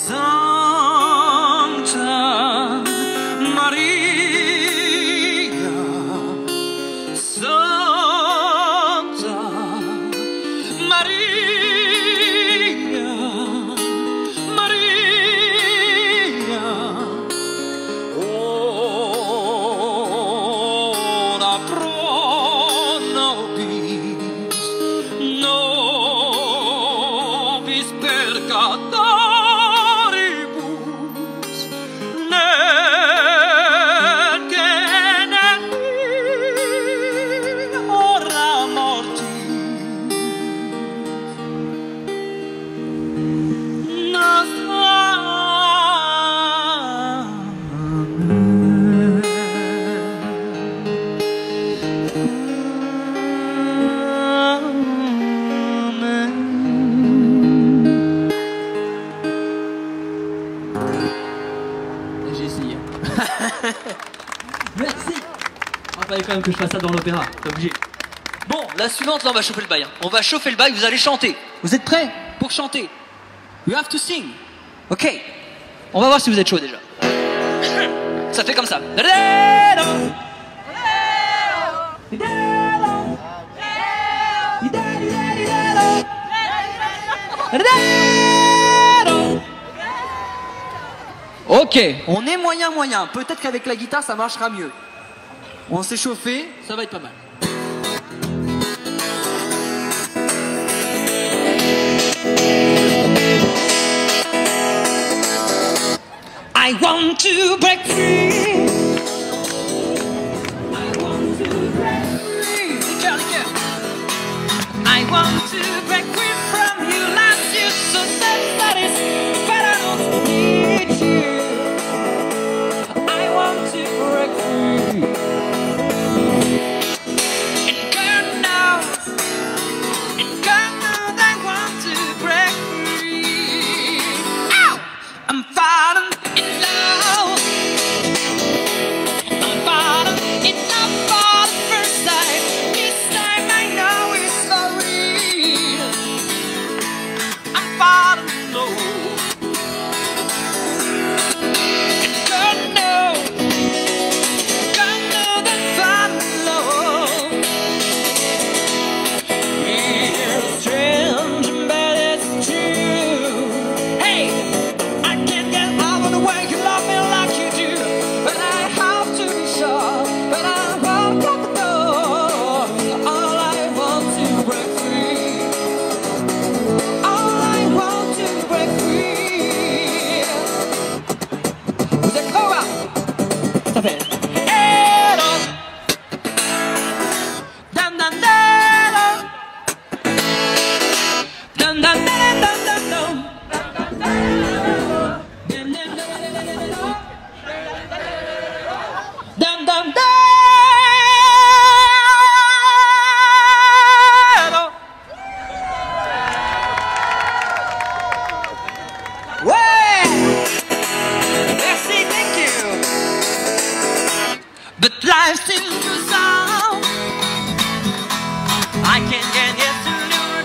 Santa Maria, Santa Maria, Maria, ora pro nobis peccatoribus, nec ora mortis nostra. J'ai essayé. Merci. Il fallait quand même que je fasse ça dans l'opéra, t'es obligé. Bon, la suivante, là on va chauffer le bail. On va chauffer le bail, vous allez chanter. Vous êtes prêts pour chanter? You have to sing. Ok. On va voir si vous êtes chaud déjà. Ça fait comme ça. Ok, on est moyen. Peut-être qu'avec la guitare ça marchera mieux. On s'est chauffé, ça va être pas mal. I want to break free. I want to break free. Les cœurs. I want to break free from you. Last year so sad that is, but I don't need you. I want to break free. And God knows I want to break free. Ow! I'm falling in love. I'm falling in love for the first time. This time I know it's for real. I'm falling in love. And God knows I'm falling in love. It's strange, but it's true. Hey, I can't get out of the way you love me like you do. But I have to be sure. But I won't get the door. All I want to break free. All I want to break free. Vous êtes over. Ça fait. Hello. Dun dun dun. Dun dun dun dun dun dun. Dun dun dun. Ouais. Merci, thank you. But life still goes on. I can't get used to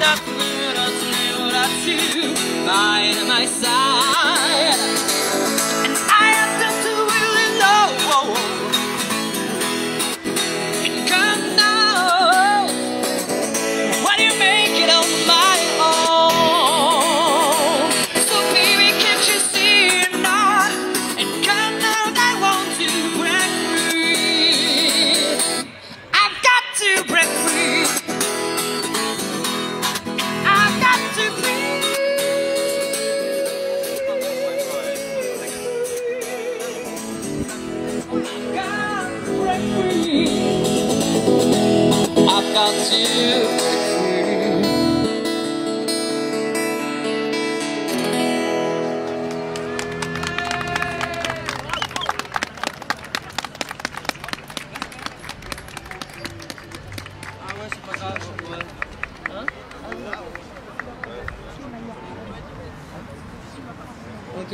you by my side. And I have to really know. And God knows when you make it on my own. So baby, can't you see it now? And God knows I want to break free. I've got to break free. I've got to breathe. I've got to break free. I've got to break Ah ouais, c'est pas grave. Ouais. Hein? Ok.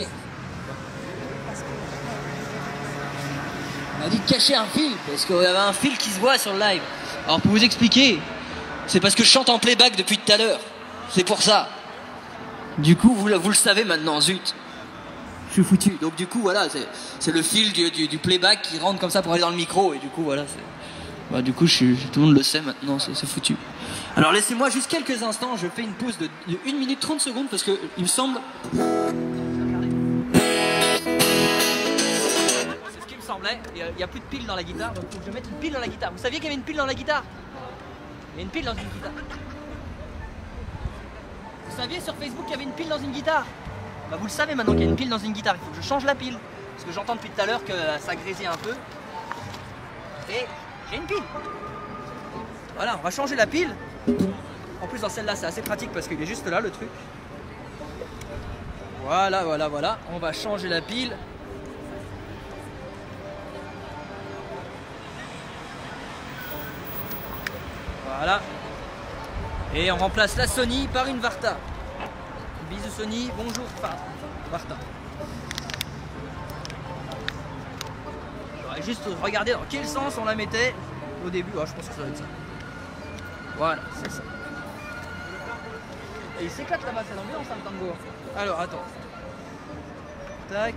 On a dit de cacher un fil, parce qu'il y avait un fil qui se voit sur le live. Alors pour vous expliquer, c'est parce que je chante en playback depuis tout à l'heure. C'est pour ça. Du coup, vous le savez maintenant, zut. je suis foutu. Donc du coup voilà, c'est le fil du playback qui rentre comme ça pour aller dans le micro et du coup voilà, bah, du coup tout le monde le sait maintenant, c'est foutu. Alors laissez-moi juste quelques instants, je fais une pause de 1 minute 30 secondes parce que il me semble... C'est ce qui me semblait, il n'y a plus de pile dans la guitare, donc il faut que je mette une pile dans la guitare. Vous saviez qu'il y avait une pile dans la guitare? Il y a une pile dans une guitare. Vous saviez sur Facebook qu'il y avait une pile dans une guitare? Bah vous le savez maintenant qu'il y a une pile dans une guitare, il faut que je change la pile. Parce que j'entends depuis tout à l'heure que ça grésille un peu. Et j'ai une pile. Voilà, on va changer la pile. En plus dans celle-là c'est assez pratique parce qu'il est juste là le truc. Voilà, voilà, voilà. On va changer la pile. Voilà. Et on remplace la Sony par une Varta. Bisous Sony, bonjour Varta. J'aurais juste regardé dans quel sens on la mettait au début. Ah, je pense que ça va être ça. Voilà, c'est ça. Et il s'éclate là-bas, c'est l'ambiance hein, le tango. Alors attends. Tac.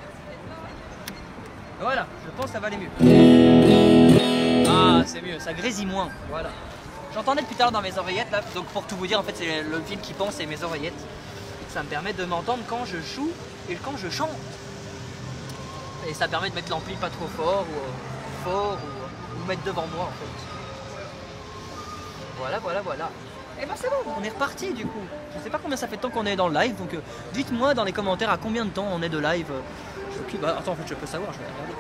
Voilà, je pense que ça va aller mieux. Ah, c'est mieux, ça grésille moins. Voilà. J'entendais depuis tout à l'heure dans mes oreillettes là, donc pour tout vous dire en fait c'est le fil qui pense et mes oreillettes. Ça me permet de m'entendre quand je joue et quand je chante. Et ça permet de mettre l'ampli pas trop fort ou mettre devant moi en fait. Voilà, voilà, voilà. Et ben c'est bon, on est reparti du coup. Je sais pas combien ça fait de temps qu'on est dans le live, donc dites-moi dans les commentaires à combien de temps on est de live. Bah, attends, en fait je peux savoir, je vais regarder.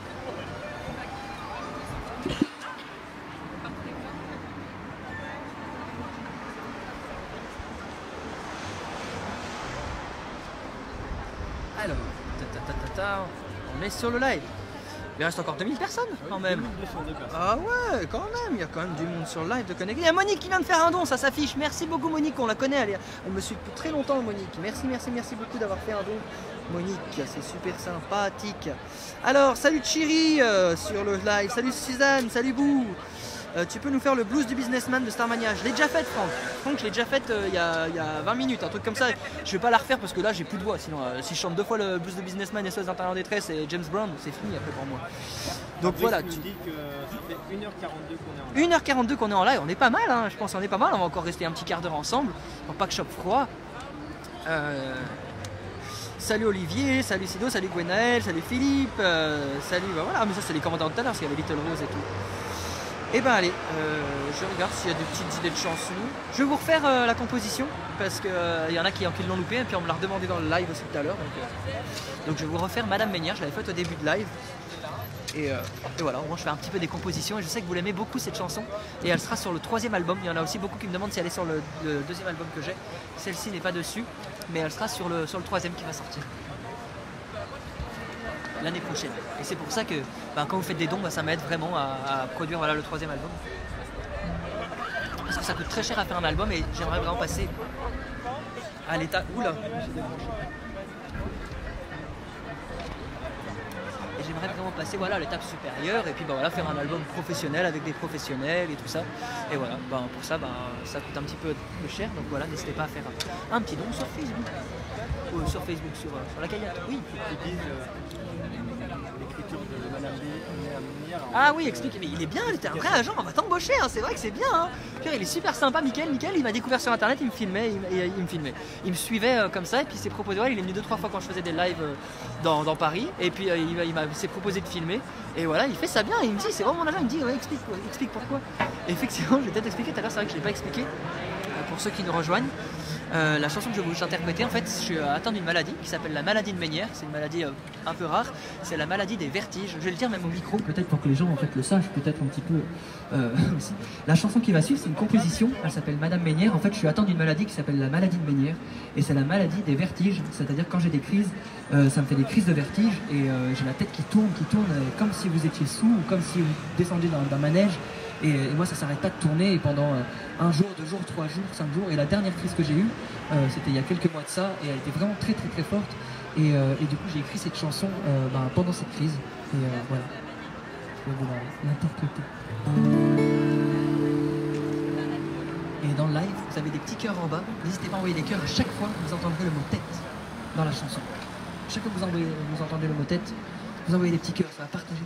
Alors, on est sur le live. Il reste encore 2000 personnes quand même. Ah ouais, quand même, il y a quand même du monde sur le live de connecté. Il y a Monique qui vient de faire un don, ça s'affiche. Merci beaucoup Monique, on la connaît, elle me suit depuis très longtemps Monique. Merci, merci, merci beaucoup d'avoir fait un don. Monique, c'est super sympathique. Alors, salut Chiri sur le live, salut Suzanne, salut Bou. Tu peux nous faire le blues du businessman de Starmania? Je l'ai déjà fait Franck. Franck, je l'ai déjà fait il y a 20 minutes, un truc comme ça. Je vais pas la refaire parce que là j'ai plus de voix. Sinon, si je chante 2 fois le blues de businessman et SOS d'intérieur en détresse et James Brown, c'est fini après pour moi. Donc voilà. Tu dis que ça fait 1h42 qu'on est en live. 1h42 qu'on est en live, on est pas mal, hein. Je pense qu'on est pas mal. On va encore rester un petit quart d'heure ensemble pour pas que je chope froid. Salut Olivier, salut Sido, salut Gwenaël, salut Philippe, salut. Bah voilà, mais ça c'est les commentaires de tout à l'heure parce qu'il y avait Little Rose et tout. Et ben allez, je regarde s'il y a des petites idées de chansons. Je vais vous refaire la composition parce qu'il y en a qui l'ont loupé et puis on me l'a redemandé dans le live aussi tout à l'heure. Donc je vais vous refaire Madame Ménière, je l'avais faite au début de live. Et voilà, au moins je fais un petit peu des compositions et je sais que vous l'aimez beaucoup cette chanson. Et elle sera sur le 3e album, il y en a aussi beaucoup qui me demandent si elle est sur le 2e album que j'ai. Celle-ci n'est pas dessus, mais elle sera sur le 3e qui va sortir l'année prochaine. Et c'est pour ça que quand vous faites des dons, ça m'aide vraiment à produire voilà, le 3e album. Parce que ça coûte très cher à faire un album et j'aimerais vraiment passer à l'état... Oula, et j'aimerais vraiment passer voilà, à l'étape supérieure et puis voilà, faire un album professionnel avec des professionnels et tout ça. Et voilà, pour ça, ça coûte un petit peu cher. Donc voilà, n'hésitez pas à faire un petit don sur Facebook. Sur Facebook, sur la cagnotte, oui. L'écriture de Madame Ménière. Ah oui, explique, mais il est bien, t'es un vrai agent, on va t'embaucher, hein, c'est vrai que c'est bien. Hein. Il est super sympa, Mickaël, il m'a découvert sur internet, il me filmait, il me suivait comme ça, et puis il s'est proposé, il est venu 2-3 fois quand je faisais des lives dans Paris, et puis il s'est proposé de filmer, et voilà, il fait ça bien, il me dit, c'est vraiment mon agent, il me dit, ouais, explique pourquoi. Et effectivement, je vais peut-être expliquer, tout à l'heure c'est vrai que je l'ai pas expliqué, pour ceux qui nous rejoignent. La chanson que je vais vous interpréter, en fait, je suis atteint d'une maladie qui s'appelle la maladie de Ménière. C'est une maladie un peu rare. C'est la maladie des vertiges. Je vais le dire même au micro, peut-être pour que les gens en fait le sachent, peut-être un petit peu aussi. La chanson qui va suivre, c'est une composition. Elle s'appelle Madame Ménière. En fait, je suis atteint d'une maladie qui s'appelle la maladie de Ménière, et c'est la maladie des vertiges. C'est-à-dire quand j'ai des crises, ça me fait des crises de vertige et j'ai la tête qui tourne, comme si vous étiez sous ou comme si vous descendiez d'un manège. Et moi ça s'arrête pas de tourner et pendant 1 jour, 2 jours, 3 jours, 5 jours. Et la dernière crise que j'ai eue, c'était il y a quelques mois de ça, et elle était vraiment très très très forte. Et du coup j'ai écrit cette chanson pendant cette crise. Et voilà, je vais vous l'interpréter. Et dans le live, vous avez des petits cœurs en bas. N'hésitez pas à envoyer des cœurs à chaque fois que vous entendrez le mot tête dans la chanson. Chaque fois que vous entendez le mot tête, vous envoyez des petits cœurs, ça va partager.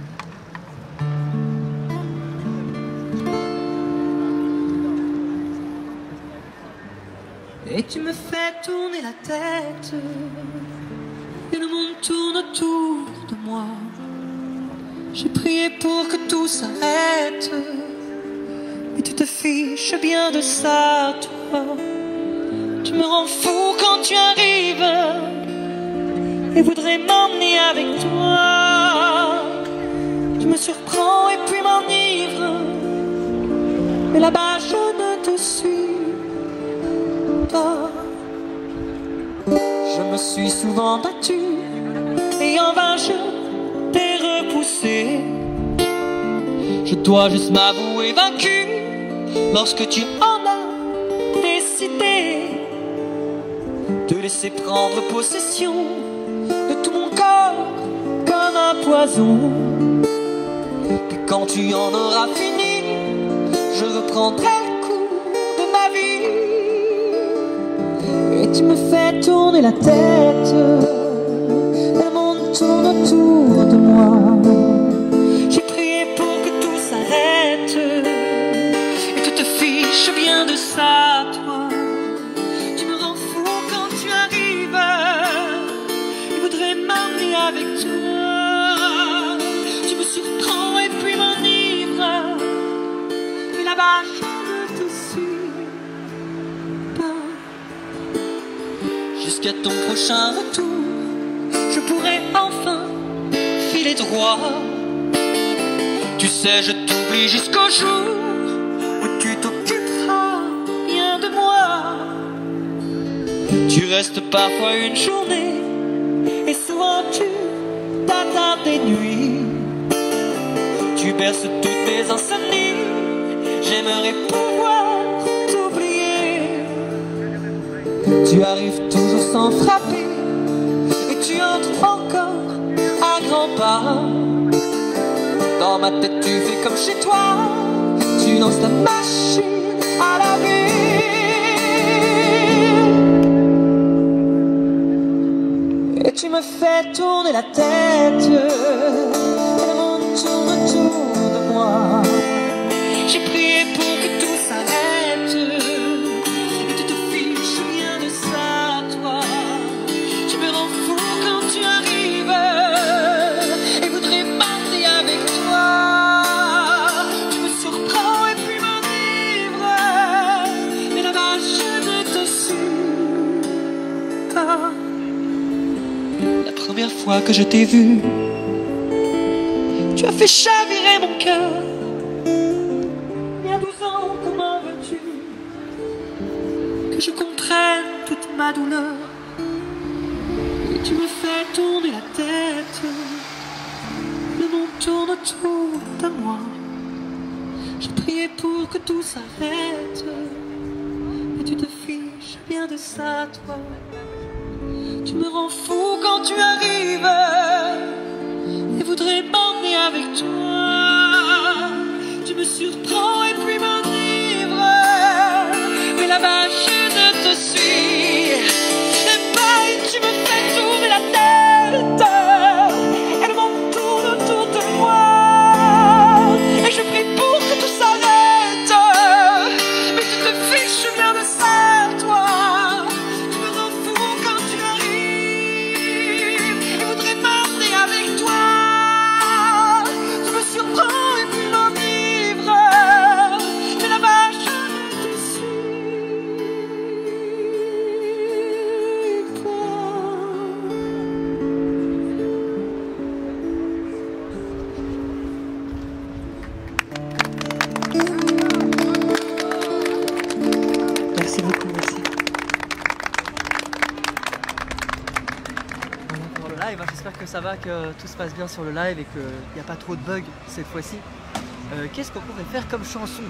Et tu me fais tourner la tête, et le monde tourne autour de moi. J'ai prié pour que tout s'arrête, et tu te fiches bien de ça, toi. Tu me rends fou quand tu arrives, et voudrais m'emmener avec toi. Tu me surprends et puis m'enivre, mais là-bas je ne te suis pas. Je me suis souvent battue, et en vain je t'ai repoussé. Je dois juste m'avouer vaincu lorsque tu en as décidé de laisser prendre possession de tout mon corps comme un poison. Puis quand tu en auras fini, je reprendrai le cours de ma vie. Et tu me fais tourner la tête, le monde tourne autour de moi. J'ai prié pour que tout s'arrête, et tu te fiches bien de ça, toi. Tu me rends fou quand tu arrives, et voudrais m'emmener avec toi. Tu me surprends et puis m'enivre, mais là-bas je ne te suis pas. Jusqu'à ton prochain retour, je pourrai enfin filer droit. Tu sais, je t'oublie jusqu'au jour où tu t'occuperas bien de moi. Tu restes parfois une journée, et souvent tu t'attardes des nuits. Tu berces toutes mes insomnies, j'aimerais pouvoir t'oublier. Tu arrives toujours sans frapper, et tu entres encore à grands pas. Dans ma tête tu fais comme chez toi, tu lances ta machine à la ville. Et tu me fais tourner la tête, et le monde tourne autour de moi. J'ai prié pour que tout s'arrête, et tu te fiches bien de ça, toi. Tu me rends fou quand tu arrives, et voudrais m'emmener avec toi. Tu me surprends et puis m'enivre, mais là-bas je ne te suis pas. La première fois que je t'ai vu, tu as fait chavirer mon cœur. Il y a 12 ans, comment veux-tu que je comprenne toute ma douleur? Et tu me fais tourner la tête, le monde tourne autour de moi. J'ai prié pour que tout s'arrête, et tu te fiches bien de ça, toi. Tu me rends fou quand tu arrives, et voudrais m'emmener avec toi. Tu me surprends et puis m'enivre, mais là-bas je ne te suis pas. Et tu me fais tourner la tête, et le monde tourne autour de moi. Et je prie pour que tout s'arrête, mais tu te fiches bien de ça, toi. Tu me rends fou quand tu arrives, et voudrais m'emmener avec toi. Tu me surprends et puis m'enivre, mais là-bas je ne te suis pas. Merci beaucoup, merci. Voilà pour le live, hein. J'espère que ça va, que tout se passe bien sur le live et qu'il n'y a pas trop de bugs cette fois-ci. Qu'est-ce qu'on pourrait faire comme chanson?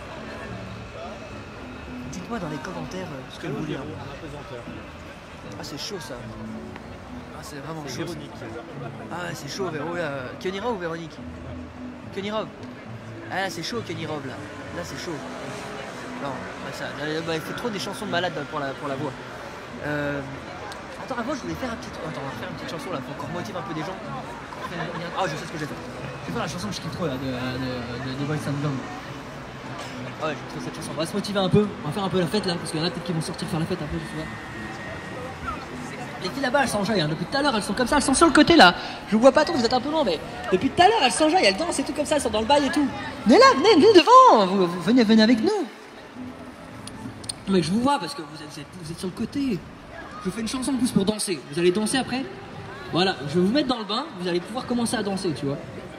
Dites-moi dans les commentaires ce que vous voulez. Ah, c'est chaud ça. Ah, c'est vraiment chaud. Véronique. Ah, c'est chaud, Véro. Kenny Rove ou Véronique? Kenny Rove. Ah, là, c'est chaud, Kenny Rove, là. Là, c'est chaud. Non, ouais, ça, il faut trop des chansons de malade pour la voix. Attends, attends, avant, je voulais faire un petit... Attends, on va faire une petite chanson là pour qu'on motive un peu des gens. Ah, je sais ce que je vais faire. Je vais faire la chanson que je kiffe trop là, de Boys and Gang. Ah ouais, je trouve cette chanson. On va se motiver un peu. On va faire un peu la fête là, parce qu'il y en a peut-être qui vont sortir faire la fête un peu, je sais pas. Les filles là-bas, elles s'enjaillent. Hein. Depuis tout à l'heure, elles sont comme ça, elles sont sur le côté là. Je vous vois pas trop, vous êtes un peu loin, mais depuis tout à l'heure, elles s'enjaillent, elles dansent et tout comme ça, elles sont dans le bail et tout. Venez là, venez devant. Venez avec nous. Non, mais je vous vois parce que vous êtes sur le côté. Je vous fais une chanson en plus pour danser. Vous allez danser après. Voilà, je vais vous mettre dans le bain. Vous allez pouvoir commencer à danser, tu vois.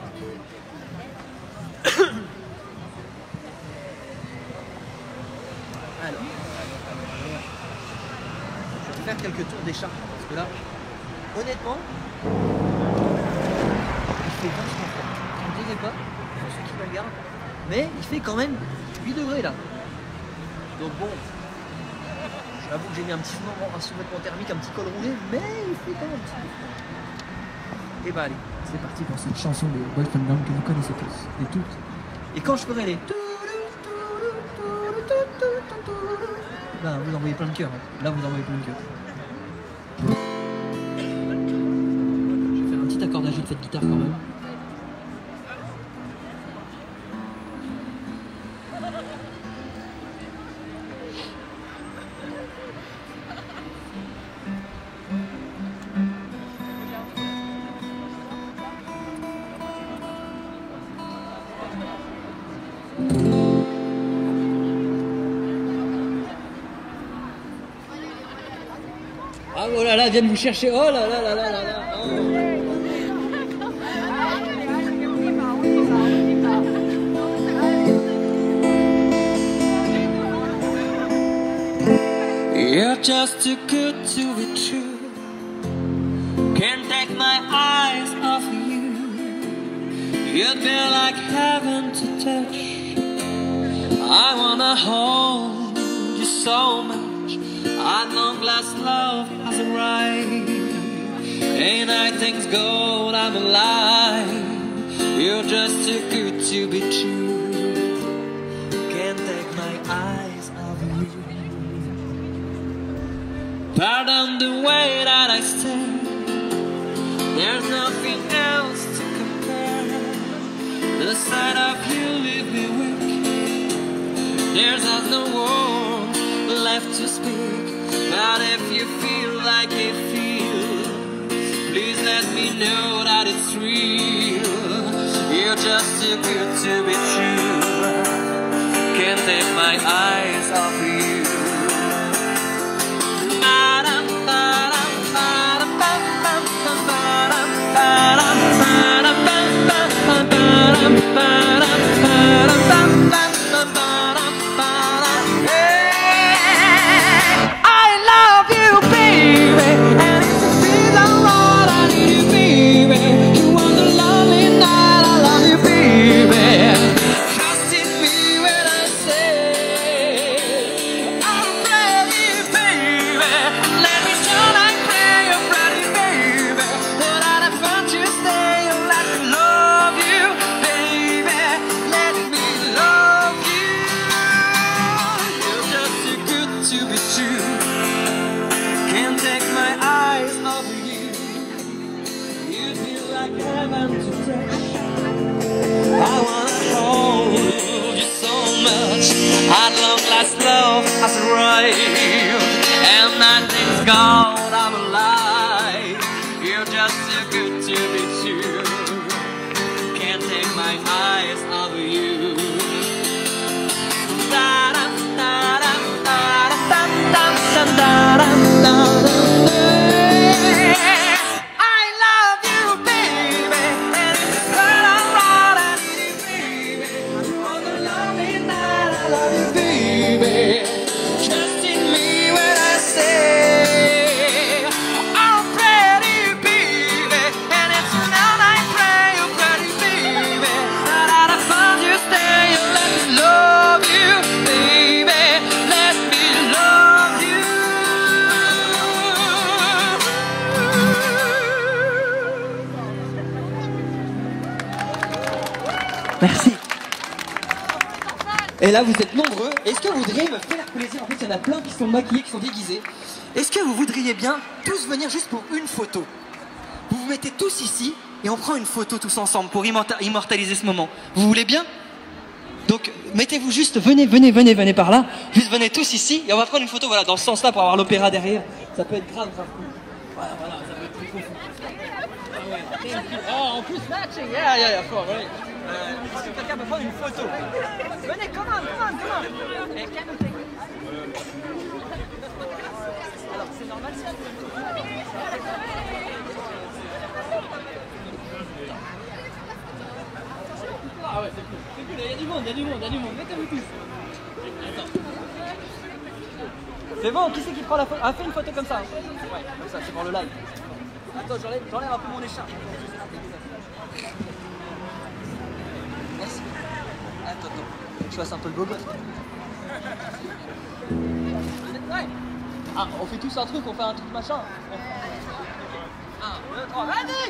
Alors, je vais faire quelques tours d'écharpe parce que là, honnêtement, il fait vachement froid. Je ne dirais pas, pour ceux qui me regardent, mais il fait quand même 8 degrés là. Donc bon, j'avoue que j'ai mis un petit sous-vêtement thermique, un petit col roulé, mais il fait quand même un petit peu froid. Et bah allez, c'est parti pour cette chanson de Boys and Gang que vous connaissez tous et toutes. Et quand je ferai les... Là, vous envoyez plein de cœurs. Là, vous envoyez plein de cœurs. Je vais faire un petit accordage de cette guitare quand même. Ah oh là là, viennent vous chercher. Oh là là là là là là. Oh. You're just too good to be true. Can't take my eyes off you. You'd be like heaven to touch. I wanna hold you so much. At long last, love has arrived. Ain't I things gold? I'm alive. You're just too good to be true. Can't take my eyes off you. Pardon the way that I stare. There's nothing else to compare. The sight of you leave me weak. There's no word left to speak. But if you feel like it feels, please let me know that it's real. You're just too good to be true. Can't take my eyes off you. And nothing's gone, I'm alive. You're just too good to be true. Can't take my eyes off of you. Da da da da da da da da da da. I love you, baby, and it's right around. I need you, baby. On the lonely night, I love you, baby. Merci. Et là, vous êtes nombreux. Est-ce que vous voudriez me faire plaisir? En fait, il y en a plein qui sont maquillés, qui sont déguisés. Est-ce que vous voudriez bien tous venir juste pour une photo? Vous vous mettez tous ici et on prend une photo tous ensemble pour immortaliser ce moment. Vous voulez bien? Donc, mettez-vous juste, venez par là. Juste venez tous ici et on va prendre une photo, voilà, dans ce sens-là pour avoir l'opéra derrière. Ça peut être grave cool. Voilà, ça peut être très cool. Oh, en plus matching, yeah, fort, ouais. Est-ce que quelqu'un peut prendre une photo? Venez, come on. Et can you take it? Alors, c'est normal ça? Ah ouais, c'est cool, il y a du monde, mettez-vous tous. Attends. C'est bon, qui c'est qui prend la photo? Ah, fais une photo comme ça. Ouais, comme ça, c'est pour le live. Attends, j'enlève un peu mon écharpe. Merci. Attends, je fasse un peu le beau gosse. Ouais. Ah, on fait tous un truc, on fait un truc machin. 1, 2, 3, vas-y!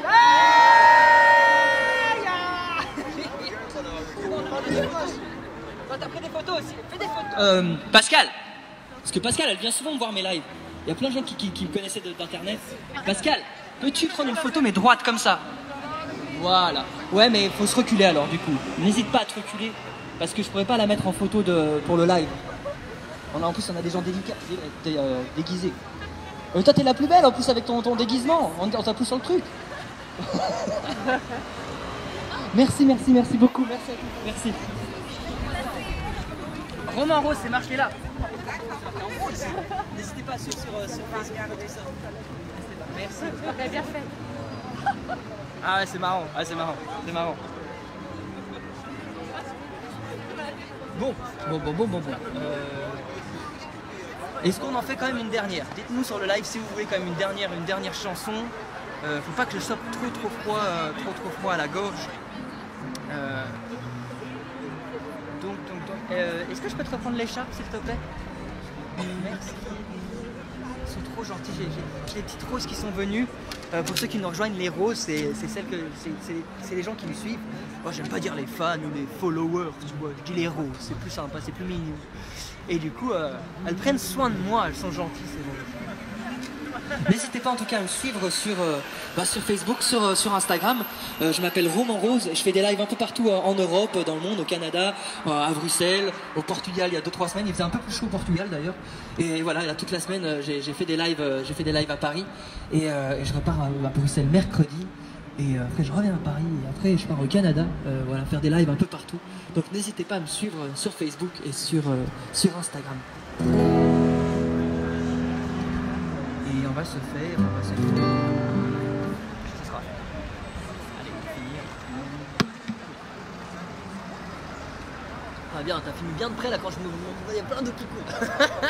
Toi, t'as pris des photos aussi. Fais des photos. Pascal. Parce que Pascal, elle vient souvent me voir mes lives. Il y a plein de gens qui me connaissaient d'internet. Pascal, peux-tu prendre une photo mais droite comme ça? Voilà. Ouais, mais il faut se reculer alors du coup. N'hésite pas à te reculer parce que je pourrais pas la mettre en photo pour le live. En plus, on a des gens déguisés. Toi, t'es la plus belle en plus avec ton déguisement. On t'appuie sur le truc. Merci beaucoup. Merci à tous. Merci. Romain Rose, c'est marqué là. N'hésitez pas à suivre sur Facebook et tout ça. Merci. T'as bien fait. Ah ouais, c'est marrant. Bon. Est-ce qu'on en fait quand même une dernière? Dites-nous sur le live si vous voulez quand même une dernière chanson. Faut pas que je sorte trop froid à la gorge. Donc, est-ce que je peux te reprendre l'écharpe s'il te plaît? Merci. Ils sont trop gentils. J'ai les petites roses qui sont venues. Pour ceux qui nous rejoignent, les roses, c'est les gens qui nous suivent. Moi, j'aime pas dire les fans ou les followers, tu vois. Je dis les roses, c'est plus sympa, c'est plus mignon. Et du coup, elles prennent soin de moi, elles sont gentilles, c'est bon. N'hésitez pas en tout cas à me suivre sur Facebook, sur Instagram. Je m'appelle Romain Rose et je fais des lives un peu partout en Europe, dans le monde, au Canada, à Bruxelles, au Portugal il y a 2-3 semaines. Il faisait un peu plus chaud au Portugal d'ailleurs. Et voilà, là, toute la semaine j'ai fait des lives à Paris et je repars à Bruxelles mercredi. Et après je reviens à Paris et après je pars au Canada, voilà, faire des lives un peu partout. Donc n'hésitez pas à me suivre sur Facebook et sur Instagram. Et on va se faire. Ça sera. Allez, finir. Ah bien, t'as fini bien de près là quand je me voyais plein d'eau qui coule.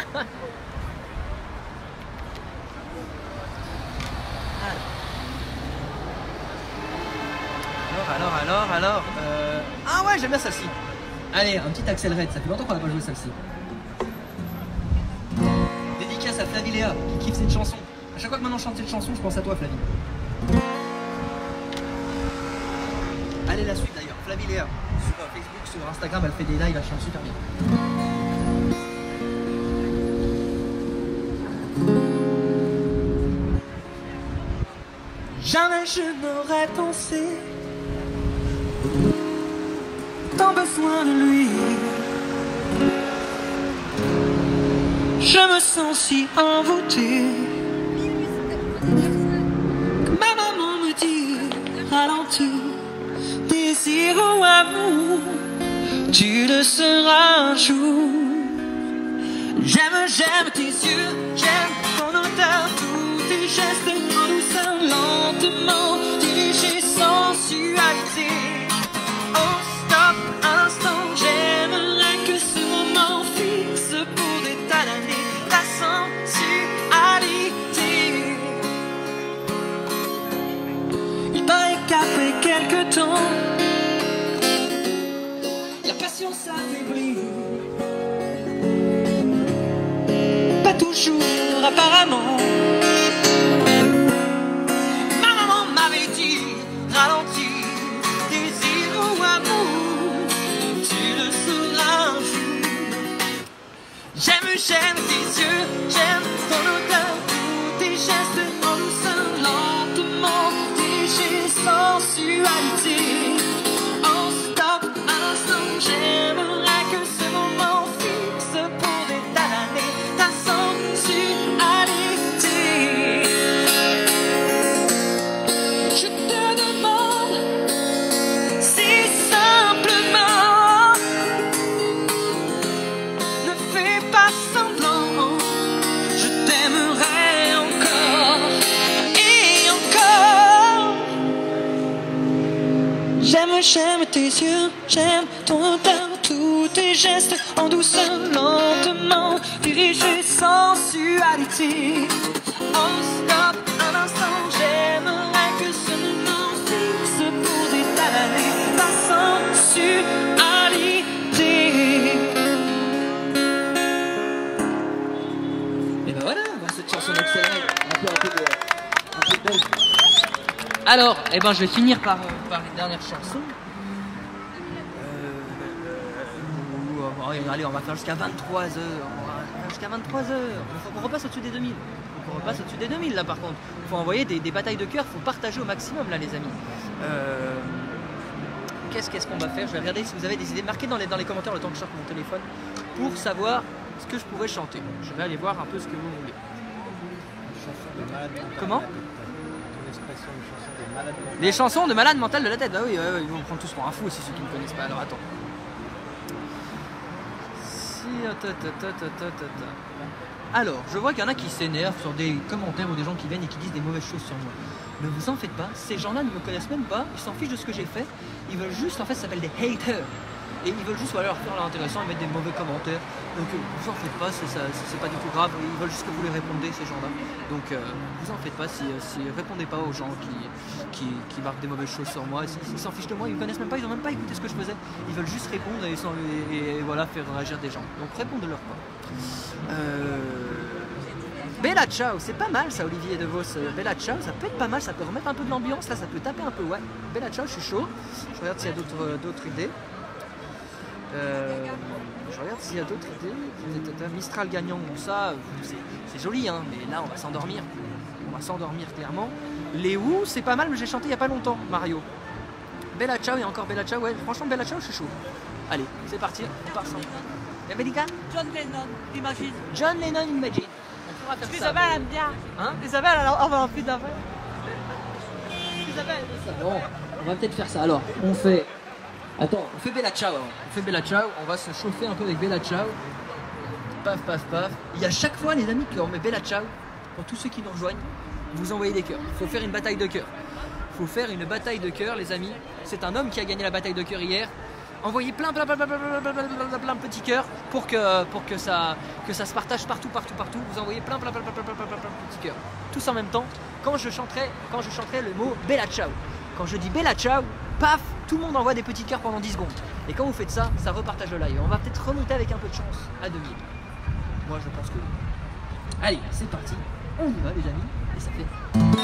Alors. Ah ouais, j'aime bien celle-ci. Allez, un petit accélérate, ça fait longtemps qu'on n'a pas joué celle-ci. Dédicace à Flavie Léa qui kiffe cette chanson. À chaque fois que maintenant je chante cette chanson, je pense à toi, Flavie. Allez la suite d'ailleurs, Flavie Léa. Sur Facebook, sur Instagram, elle fait des lives, elle chante super bien. Jamais je n'aurais pensé tant besoin de lui. Je me sens si envoûté. Ma maman me dit ralentis, désir ou amour, tu le seras un jour. J'aime tes yeux, j'aime ton odeur, tous tes gestes en douceur, lentement dirigés, sensualité. Oh stop, un instant, j'aimerais que ce moment fixe pour des tas d'années la sensualité. Il paraît qu'après quelque temps, la passion s'affaiblit. Pas toujours apparemment. Ma maman m'avait dit ralentis, désir ou amour, tu le sauras un jour. j'aime tes yeux, j'aime ton odeur, tous tes gestes en douceur, lentement, léger, sensualité. En stop, à l'instant, j'aimerais que ce moment fixe pour des tas d'années ta sensualité. Je te demande si simplement, ne fais pas semblant, je t'aimerai encore et encore. J'aime tes yeux, j'aime ton odeur, tous tes gestes en douceur, lentement, dirigés, sensualité. En stop, un instant, j'aimerais que ce moment fixe pour des tas d'années ta sensualité. Et ben voilà, dans cette chanson d'accéléré, un peu belge. Alors, eh ben je vais finir par les dernières chansons. Allez, on va faire jusqu'à 23h. On va faire jusqu'à 23h. Il faut qu'on repasse au-dessus des 2000. Faut qu'on repasse au-dessus des 2000 là par contre. Il faut envoyer des batailles de cœur, il faut partager au maximum là les amis. Qu'est-ce qu'on va faire? Je vais regarder si vous avez des idées. Marquez dans les commentaires le temps que je sorte mon téléphone pour savoir ce que je pourrais chanter. Je vais aller voir un peu ce que vous voulez. Comment? Les chansons de malade mental de la tête. Bah oui, ils vont me prendre tous pour un fou aussi ceux qui ne me connaissent pas. Alors attends. Alors, je vois qu'il y en a qui s'énervent sur des commentaires ou des gens qui viennent et qui disent des mauvaises choses sur moi. Ne vous en faites pas, ces gens-là ne me connaissent même pas, ils s'en fichent de ce que j'ai fait, ils veulent juste, en fait ça s'appelle des haters. Et ils veulent juste leur faire l'intéressant et mettre des mauvais commentaires. Donc vous en faites pas, c'est pas du tout grave, ils veulent juste que vous les répondez ces gens-là. Donc vous en faites pas, si répondez pas aux gens qui marquent des mauvaises choses sur moi, ils s'en fichent de moi, ils me connaissent même pas, ils ont même pas écouté ce que je faisais. Ils veulent juste répondre et voilà, faire réagir des gens. Donc répondez-leur pas. Bella Ciao, c'est pas mal ça Olivier De Vos. Bella Ciao, ça peut être pas mal, ça peut remettre un peu de l'ambiance, là ça peut taper un peu, ouais. Bella Ciao, je suis chaud. Je regarde s'il y a d'autres idées. Je regarde s'il y a d'autres idées. Mistral gagnant, bon ça, c'est joli, hein, mais là on va s'endormir. On va s'endormir clairement. Les Who, c'est pas mal, mais j'ai chanté il y a pas longtemps, Mario. Bella Ciao, et encore Bella Ciao, ouais, franchement Bella Ciao, je suis chaud. Allez, c'est parti, on part sans. America? John Lennon, Imagine. John Lennon, Imagine. On pourra faire ça. Isabelle aime bien. Hein? Isabelle, alors on va en plus d'avant. Isabelle. Bon, on va peut-être faire ça. Alors, on fait. Attends, on fait Bella Ciao. Alors. On fait Bella Ciao. On va se chauffer un peu avec Bella Ciao. Paf, paf, paf. Il y a chaque fois, les amis, qu'on met Bella Ciao. Pour tous ceux qui nous rejoignent, vous envoyez des cœurs. Il faut faire une bataille de cœurs. Il faut faire une bataille de cœurs, les amis. C'est un homme qui a gagné la bataille de cœurs hier. Envoyez plein de petits cœurs pour que ça se partage partout. Vous envoyez plein de petits cœurs. Tous en même temps. Quand je chanterai le mot Bella Ciao. Quand je dis Bella Ciao, paf, tout le monde envoie des petits cœurs pendant 10 secondes. Et quand vous faites ça, ça repartage le live. On va peut-être remonter avec un peu de chance à 2000. Moi, je pense que oui. Allez, c'est parti. On y va, les amis. Et ça fait...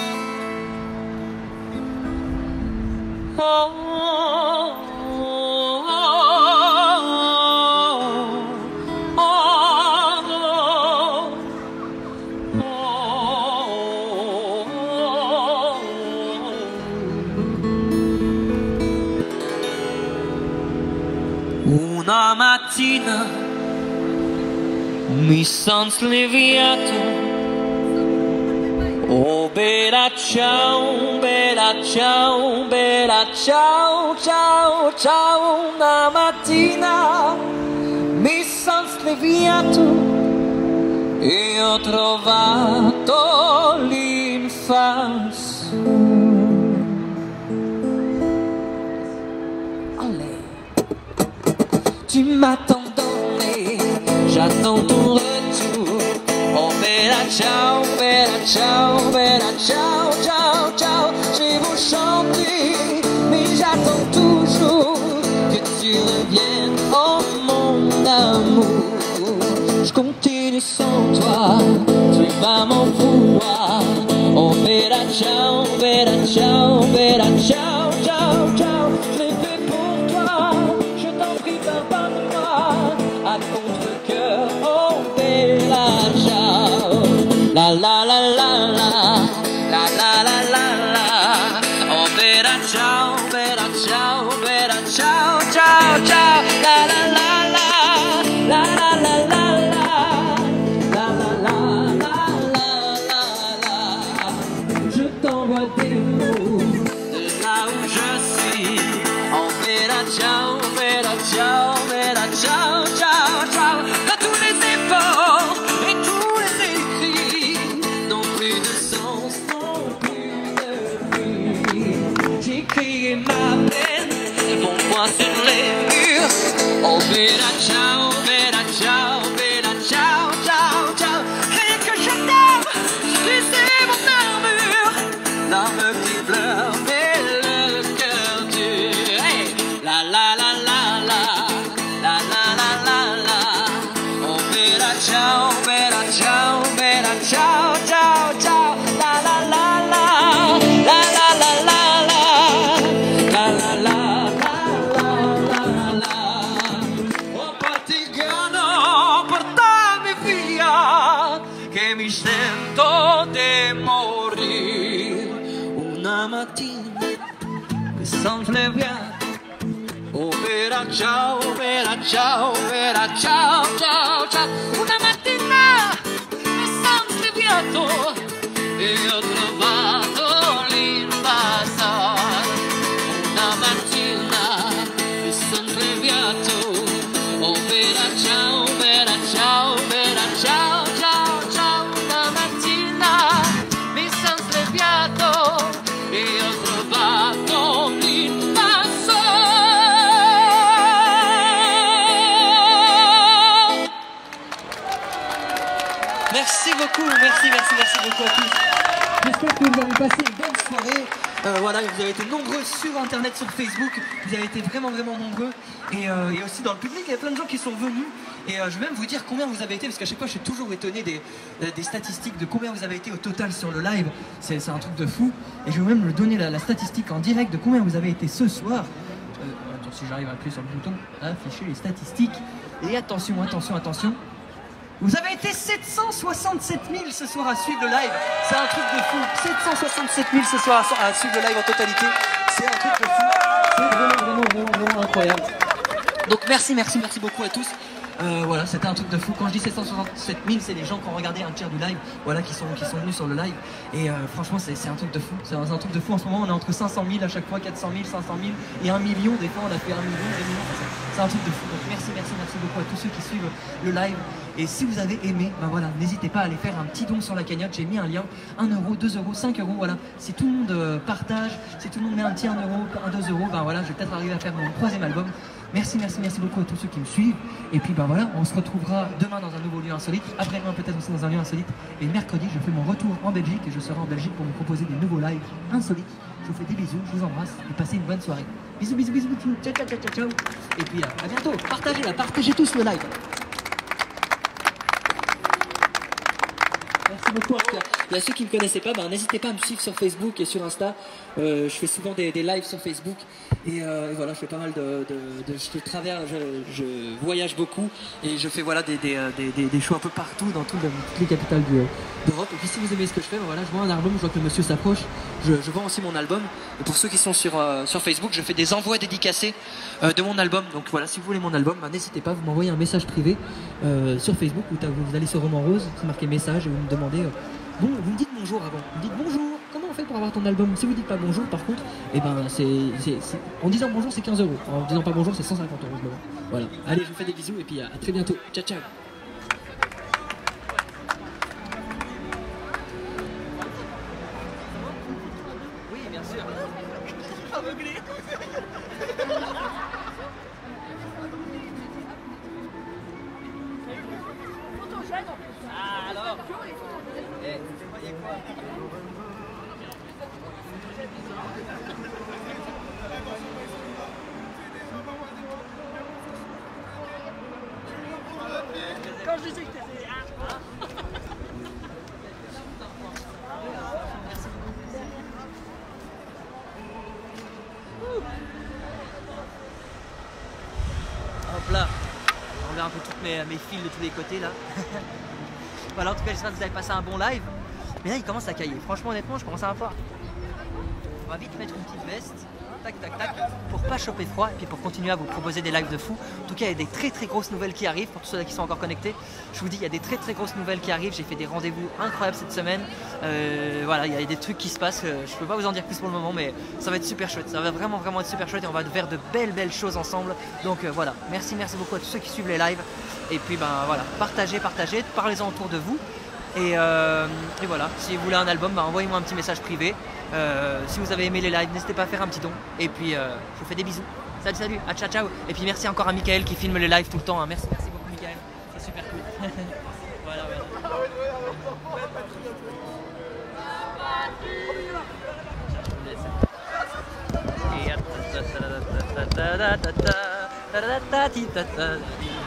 Una mattina mi son svegliato. Oh Bella Ciao, Bella Ciao, Bella Ciao, ciao, ciao. Una mattina mi son svegliato e ho trovato l'infarto. Tu m'attends donné, j'attends ton retour. Oh Bella Ciao, Bella Ciao, Bella Ciao, ciao, ciao. J'ai beau chanter, mais j'attends toujours que tu reviennes, oh mon amour. Je continue sans toi, tu vas m'en vouloir. Oh Bella Ciao, Bella Ciao, Bella Ciao, ciao, ciao. Je l'ai fait pour toi, je t'en prie pardonne-moi. À contre-cœur, oh Bella bella ciao, bella ciao, bella ciao, ciao, ciao, la la la la, la la la la la, la la la la la la. Je t'envoie des mots de là où je suis. Oh bella ciao, bella ciao, bella ciao, ciao, ciao. À tous les efforts et tous les écrits n'ont plus de sens, n'ont plus de prix. J'ai crié ma peine, mon poing sur les murs. Oh bella ciao, bella ciao, bella ciao, ciao, ciao. Rien que je t'aime, c'est mon armure, l'arme qui pleure, mais le cœur dur. Hey, la la la la la, la la la la la. Oh bella ciao, bella ciao, bella ciao, ciao, ciao. La la la la, la la la la la, la la la la la. Oh partigiano, portami via, che mi sento di morire. Una mattina mi son svegliato. Oh bella ciao, bella ciao, bella ciao, ciao, ciao. Una mattina mi son svegliato e ho trovato l'invasore. Una mattina mi son svegliato. Oh bella ciao, bella ciao, bella ciao, ciao, ciao. Una mattina mi son svegliato e ho trovato l'invasore. Merci beaucoup, merci beaucoup à tous. J'espère que vous avez passé une bonne soirée. Voilà, vous avez été nombreux sur internet, sur Facebook. Vous avez été vraiment nombreux. Et aussi dans le public, il y a plein de gens qui sont venus. Et je vais même vous dire combien vous avez été, parce qu'à chaque fois je suis toujours étonné des statistiques de combien vous avez été au total sur le live. C'est un truc de fou. Et je vais même vous donner la statistique en direct de combien vous avez été ce soir. Attends, si j'arrive à appuyer sur le bouton, afficher les statistiques. Et attention, attention, attention. Vous avez été 767 000 ce soir à suivre le live. C'est un truc de fou. 767 000 ce soir à suivre le live en totalité. C'est un truc de fou. C'est vraiment incroyable. Donc merci beaucoup à tous. Voilà, c'était un truc de fou. Quand je dis 767 000, c'est les gens qui ont regardé un tiers du live, voilà, qui sont venus sur le live. Et franchement, c'est un truc de fou. C'est un truc de fou. En ce moment, on est entre 500 000 à chaque fois, 400 000, 500 000 et 1 million. Des fois, on a fait 1 million, 2 millions. C'est un truc de fou. Donc merci beaucoup à tous ceux qui suivent le live. Et si vous avez aimé, ben voilà, n'hésitez pas à aller faire un petit don sur la cagnotte. J'ai mis un lien, 1 euro, 2 euros, 5 euros. Voilà, si tout le monde partage, si tout le monde met un petit 1 euro, 2 euros, ben voilà, je vais peut-être arriver à faire mon 3e album. Merci beaucoup à tous ceux qui me suivent. Et puis ben voilà, on se retrouvera demain dans un nouveau lieu insolite. Après-demain peut-être aussi dans un lieu insolite. Et mercredi, je fais mon retour en Belgique et je serai en Belgique pour vous proposer des nouveaux lives insolites. Je vous fais des bisous, je vous embrasse et passez une bonne soirée. Bisous. Ciao. Et puis à bientôt. Partagez tous le live. Merci beaucoup. Il y a ceux qui ne me connaissaient pas, n'hésitez pas à me suivre sur Facebook et sur Insta. Je fais souvent des lives sur Facebook et voilà, je fais pas mal je voyage beaucoup et je fais voilà des shows un peu partout dans toutes les capitales d'Europe. Et puis si vous aimez ce que je fais, voilà, je vends un album, je vois que le monsieur s'approche. Je vends aussi mon album. Et pour ceux qui sont sur Facebook, je fais des envois dédicacés de mon album. Donc voilà, si vous voulez mon album, n'hésitez pas, vous m'envoyez un message privé sur Facebook où vous allez sur Roman Rose, c'est marqué message et vous me demandez. Bon, vous me dites bonjour avant. Vous me dites bonjour. Comment on fait pour avoir ton album? Si vous dites pas bonjour, par contre, en disant bonjour, c'est 15 euros. En disant pas bonjour, c'est 150 euros. Voilà. Allez, je vous fais des bisous et puis à très bientôt. Ciao. Oui, bien sûr. Aveuglé. Ah alors. Vous voyez quoi? Quand je disais que t'étais... Hop là. On regarde un peu toutes mes fils de tous les côtés là. Voilà, en tout cas j'espère que vous avez passé un bon live. Mais là il commence à cailler. Franchement honnêtement je commence à avoir. va vite mettre une petite veste, tac tac tac, pour pas choper froid et puis pour continuer à vous proposer des lives de fou. En tout cas, il y a des très grosses nouvelles qui arrivent pour tous ceux qui sont encore connectés. Je vous dis, il y a des très grosses nouvelles qui arrivent. J'ai fait des rendez-vous incroyables cette semaine. Voilà, il y a des trucs qui se passent. Je peux pas vous en dire plus pour le moment, mais ça va être super chouette. Ça va vraiment être super chouette et on va faire de belles choses ensemble. Donc voilà, merci beaucoup à tous ceux qui suivent les lives. Et puis ben voilà, partagez, parlez-en autour de vous. Et voilà, si vous voulez un album, bah, envoyez-moi un petit message privé. Si vous avez aimé les lives, n'hésitez pas à faire un petit don. Et puis je vous fais des bisous. Salut, à ciao. Et puis merci encore à Michael qui filme les lives tout le temps. Hein. Merci beaucoup Michael, c'est super cool. Voilà. Et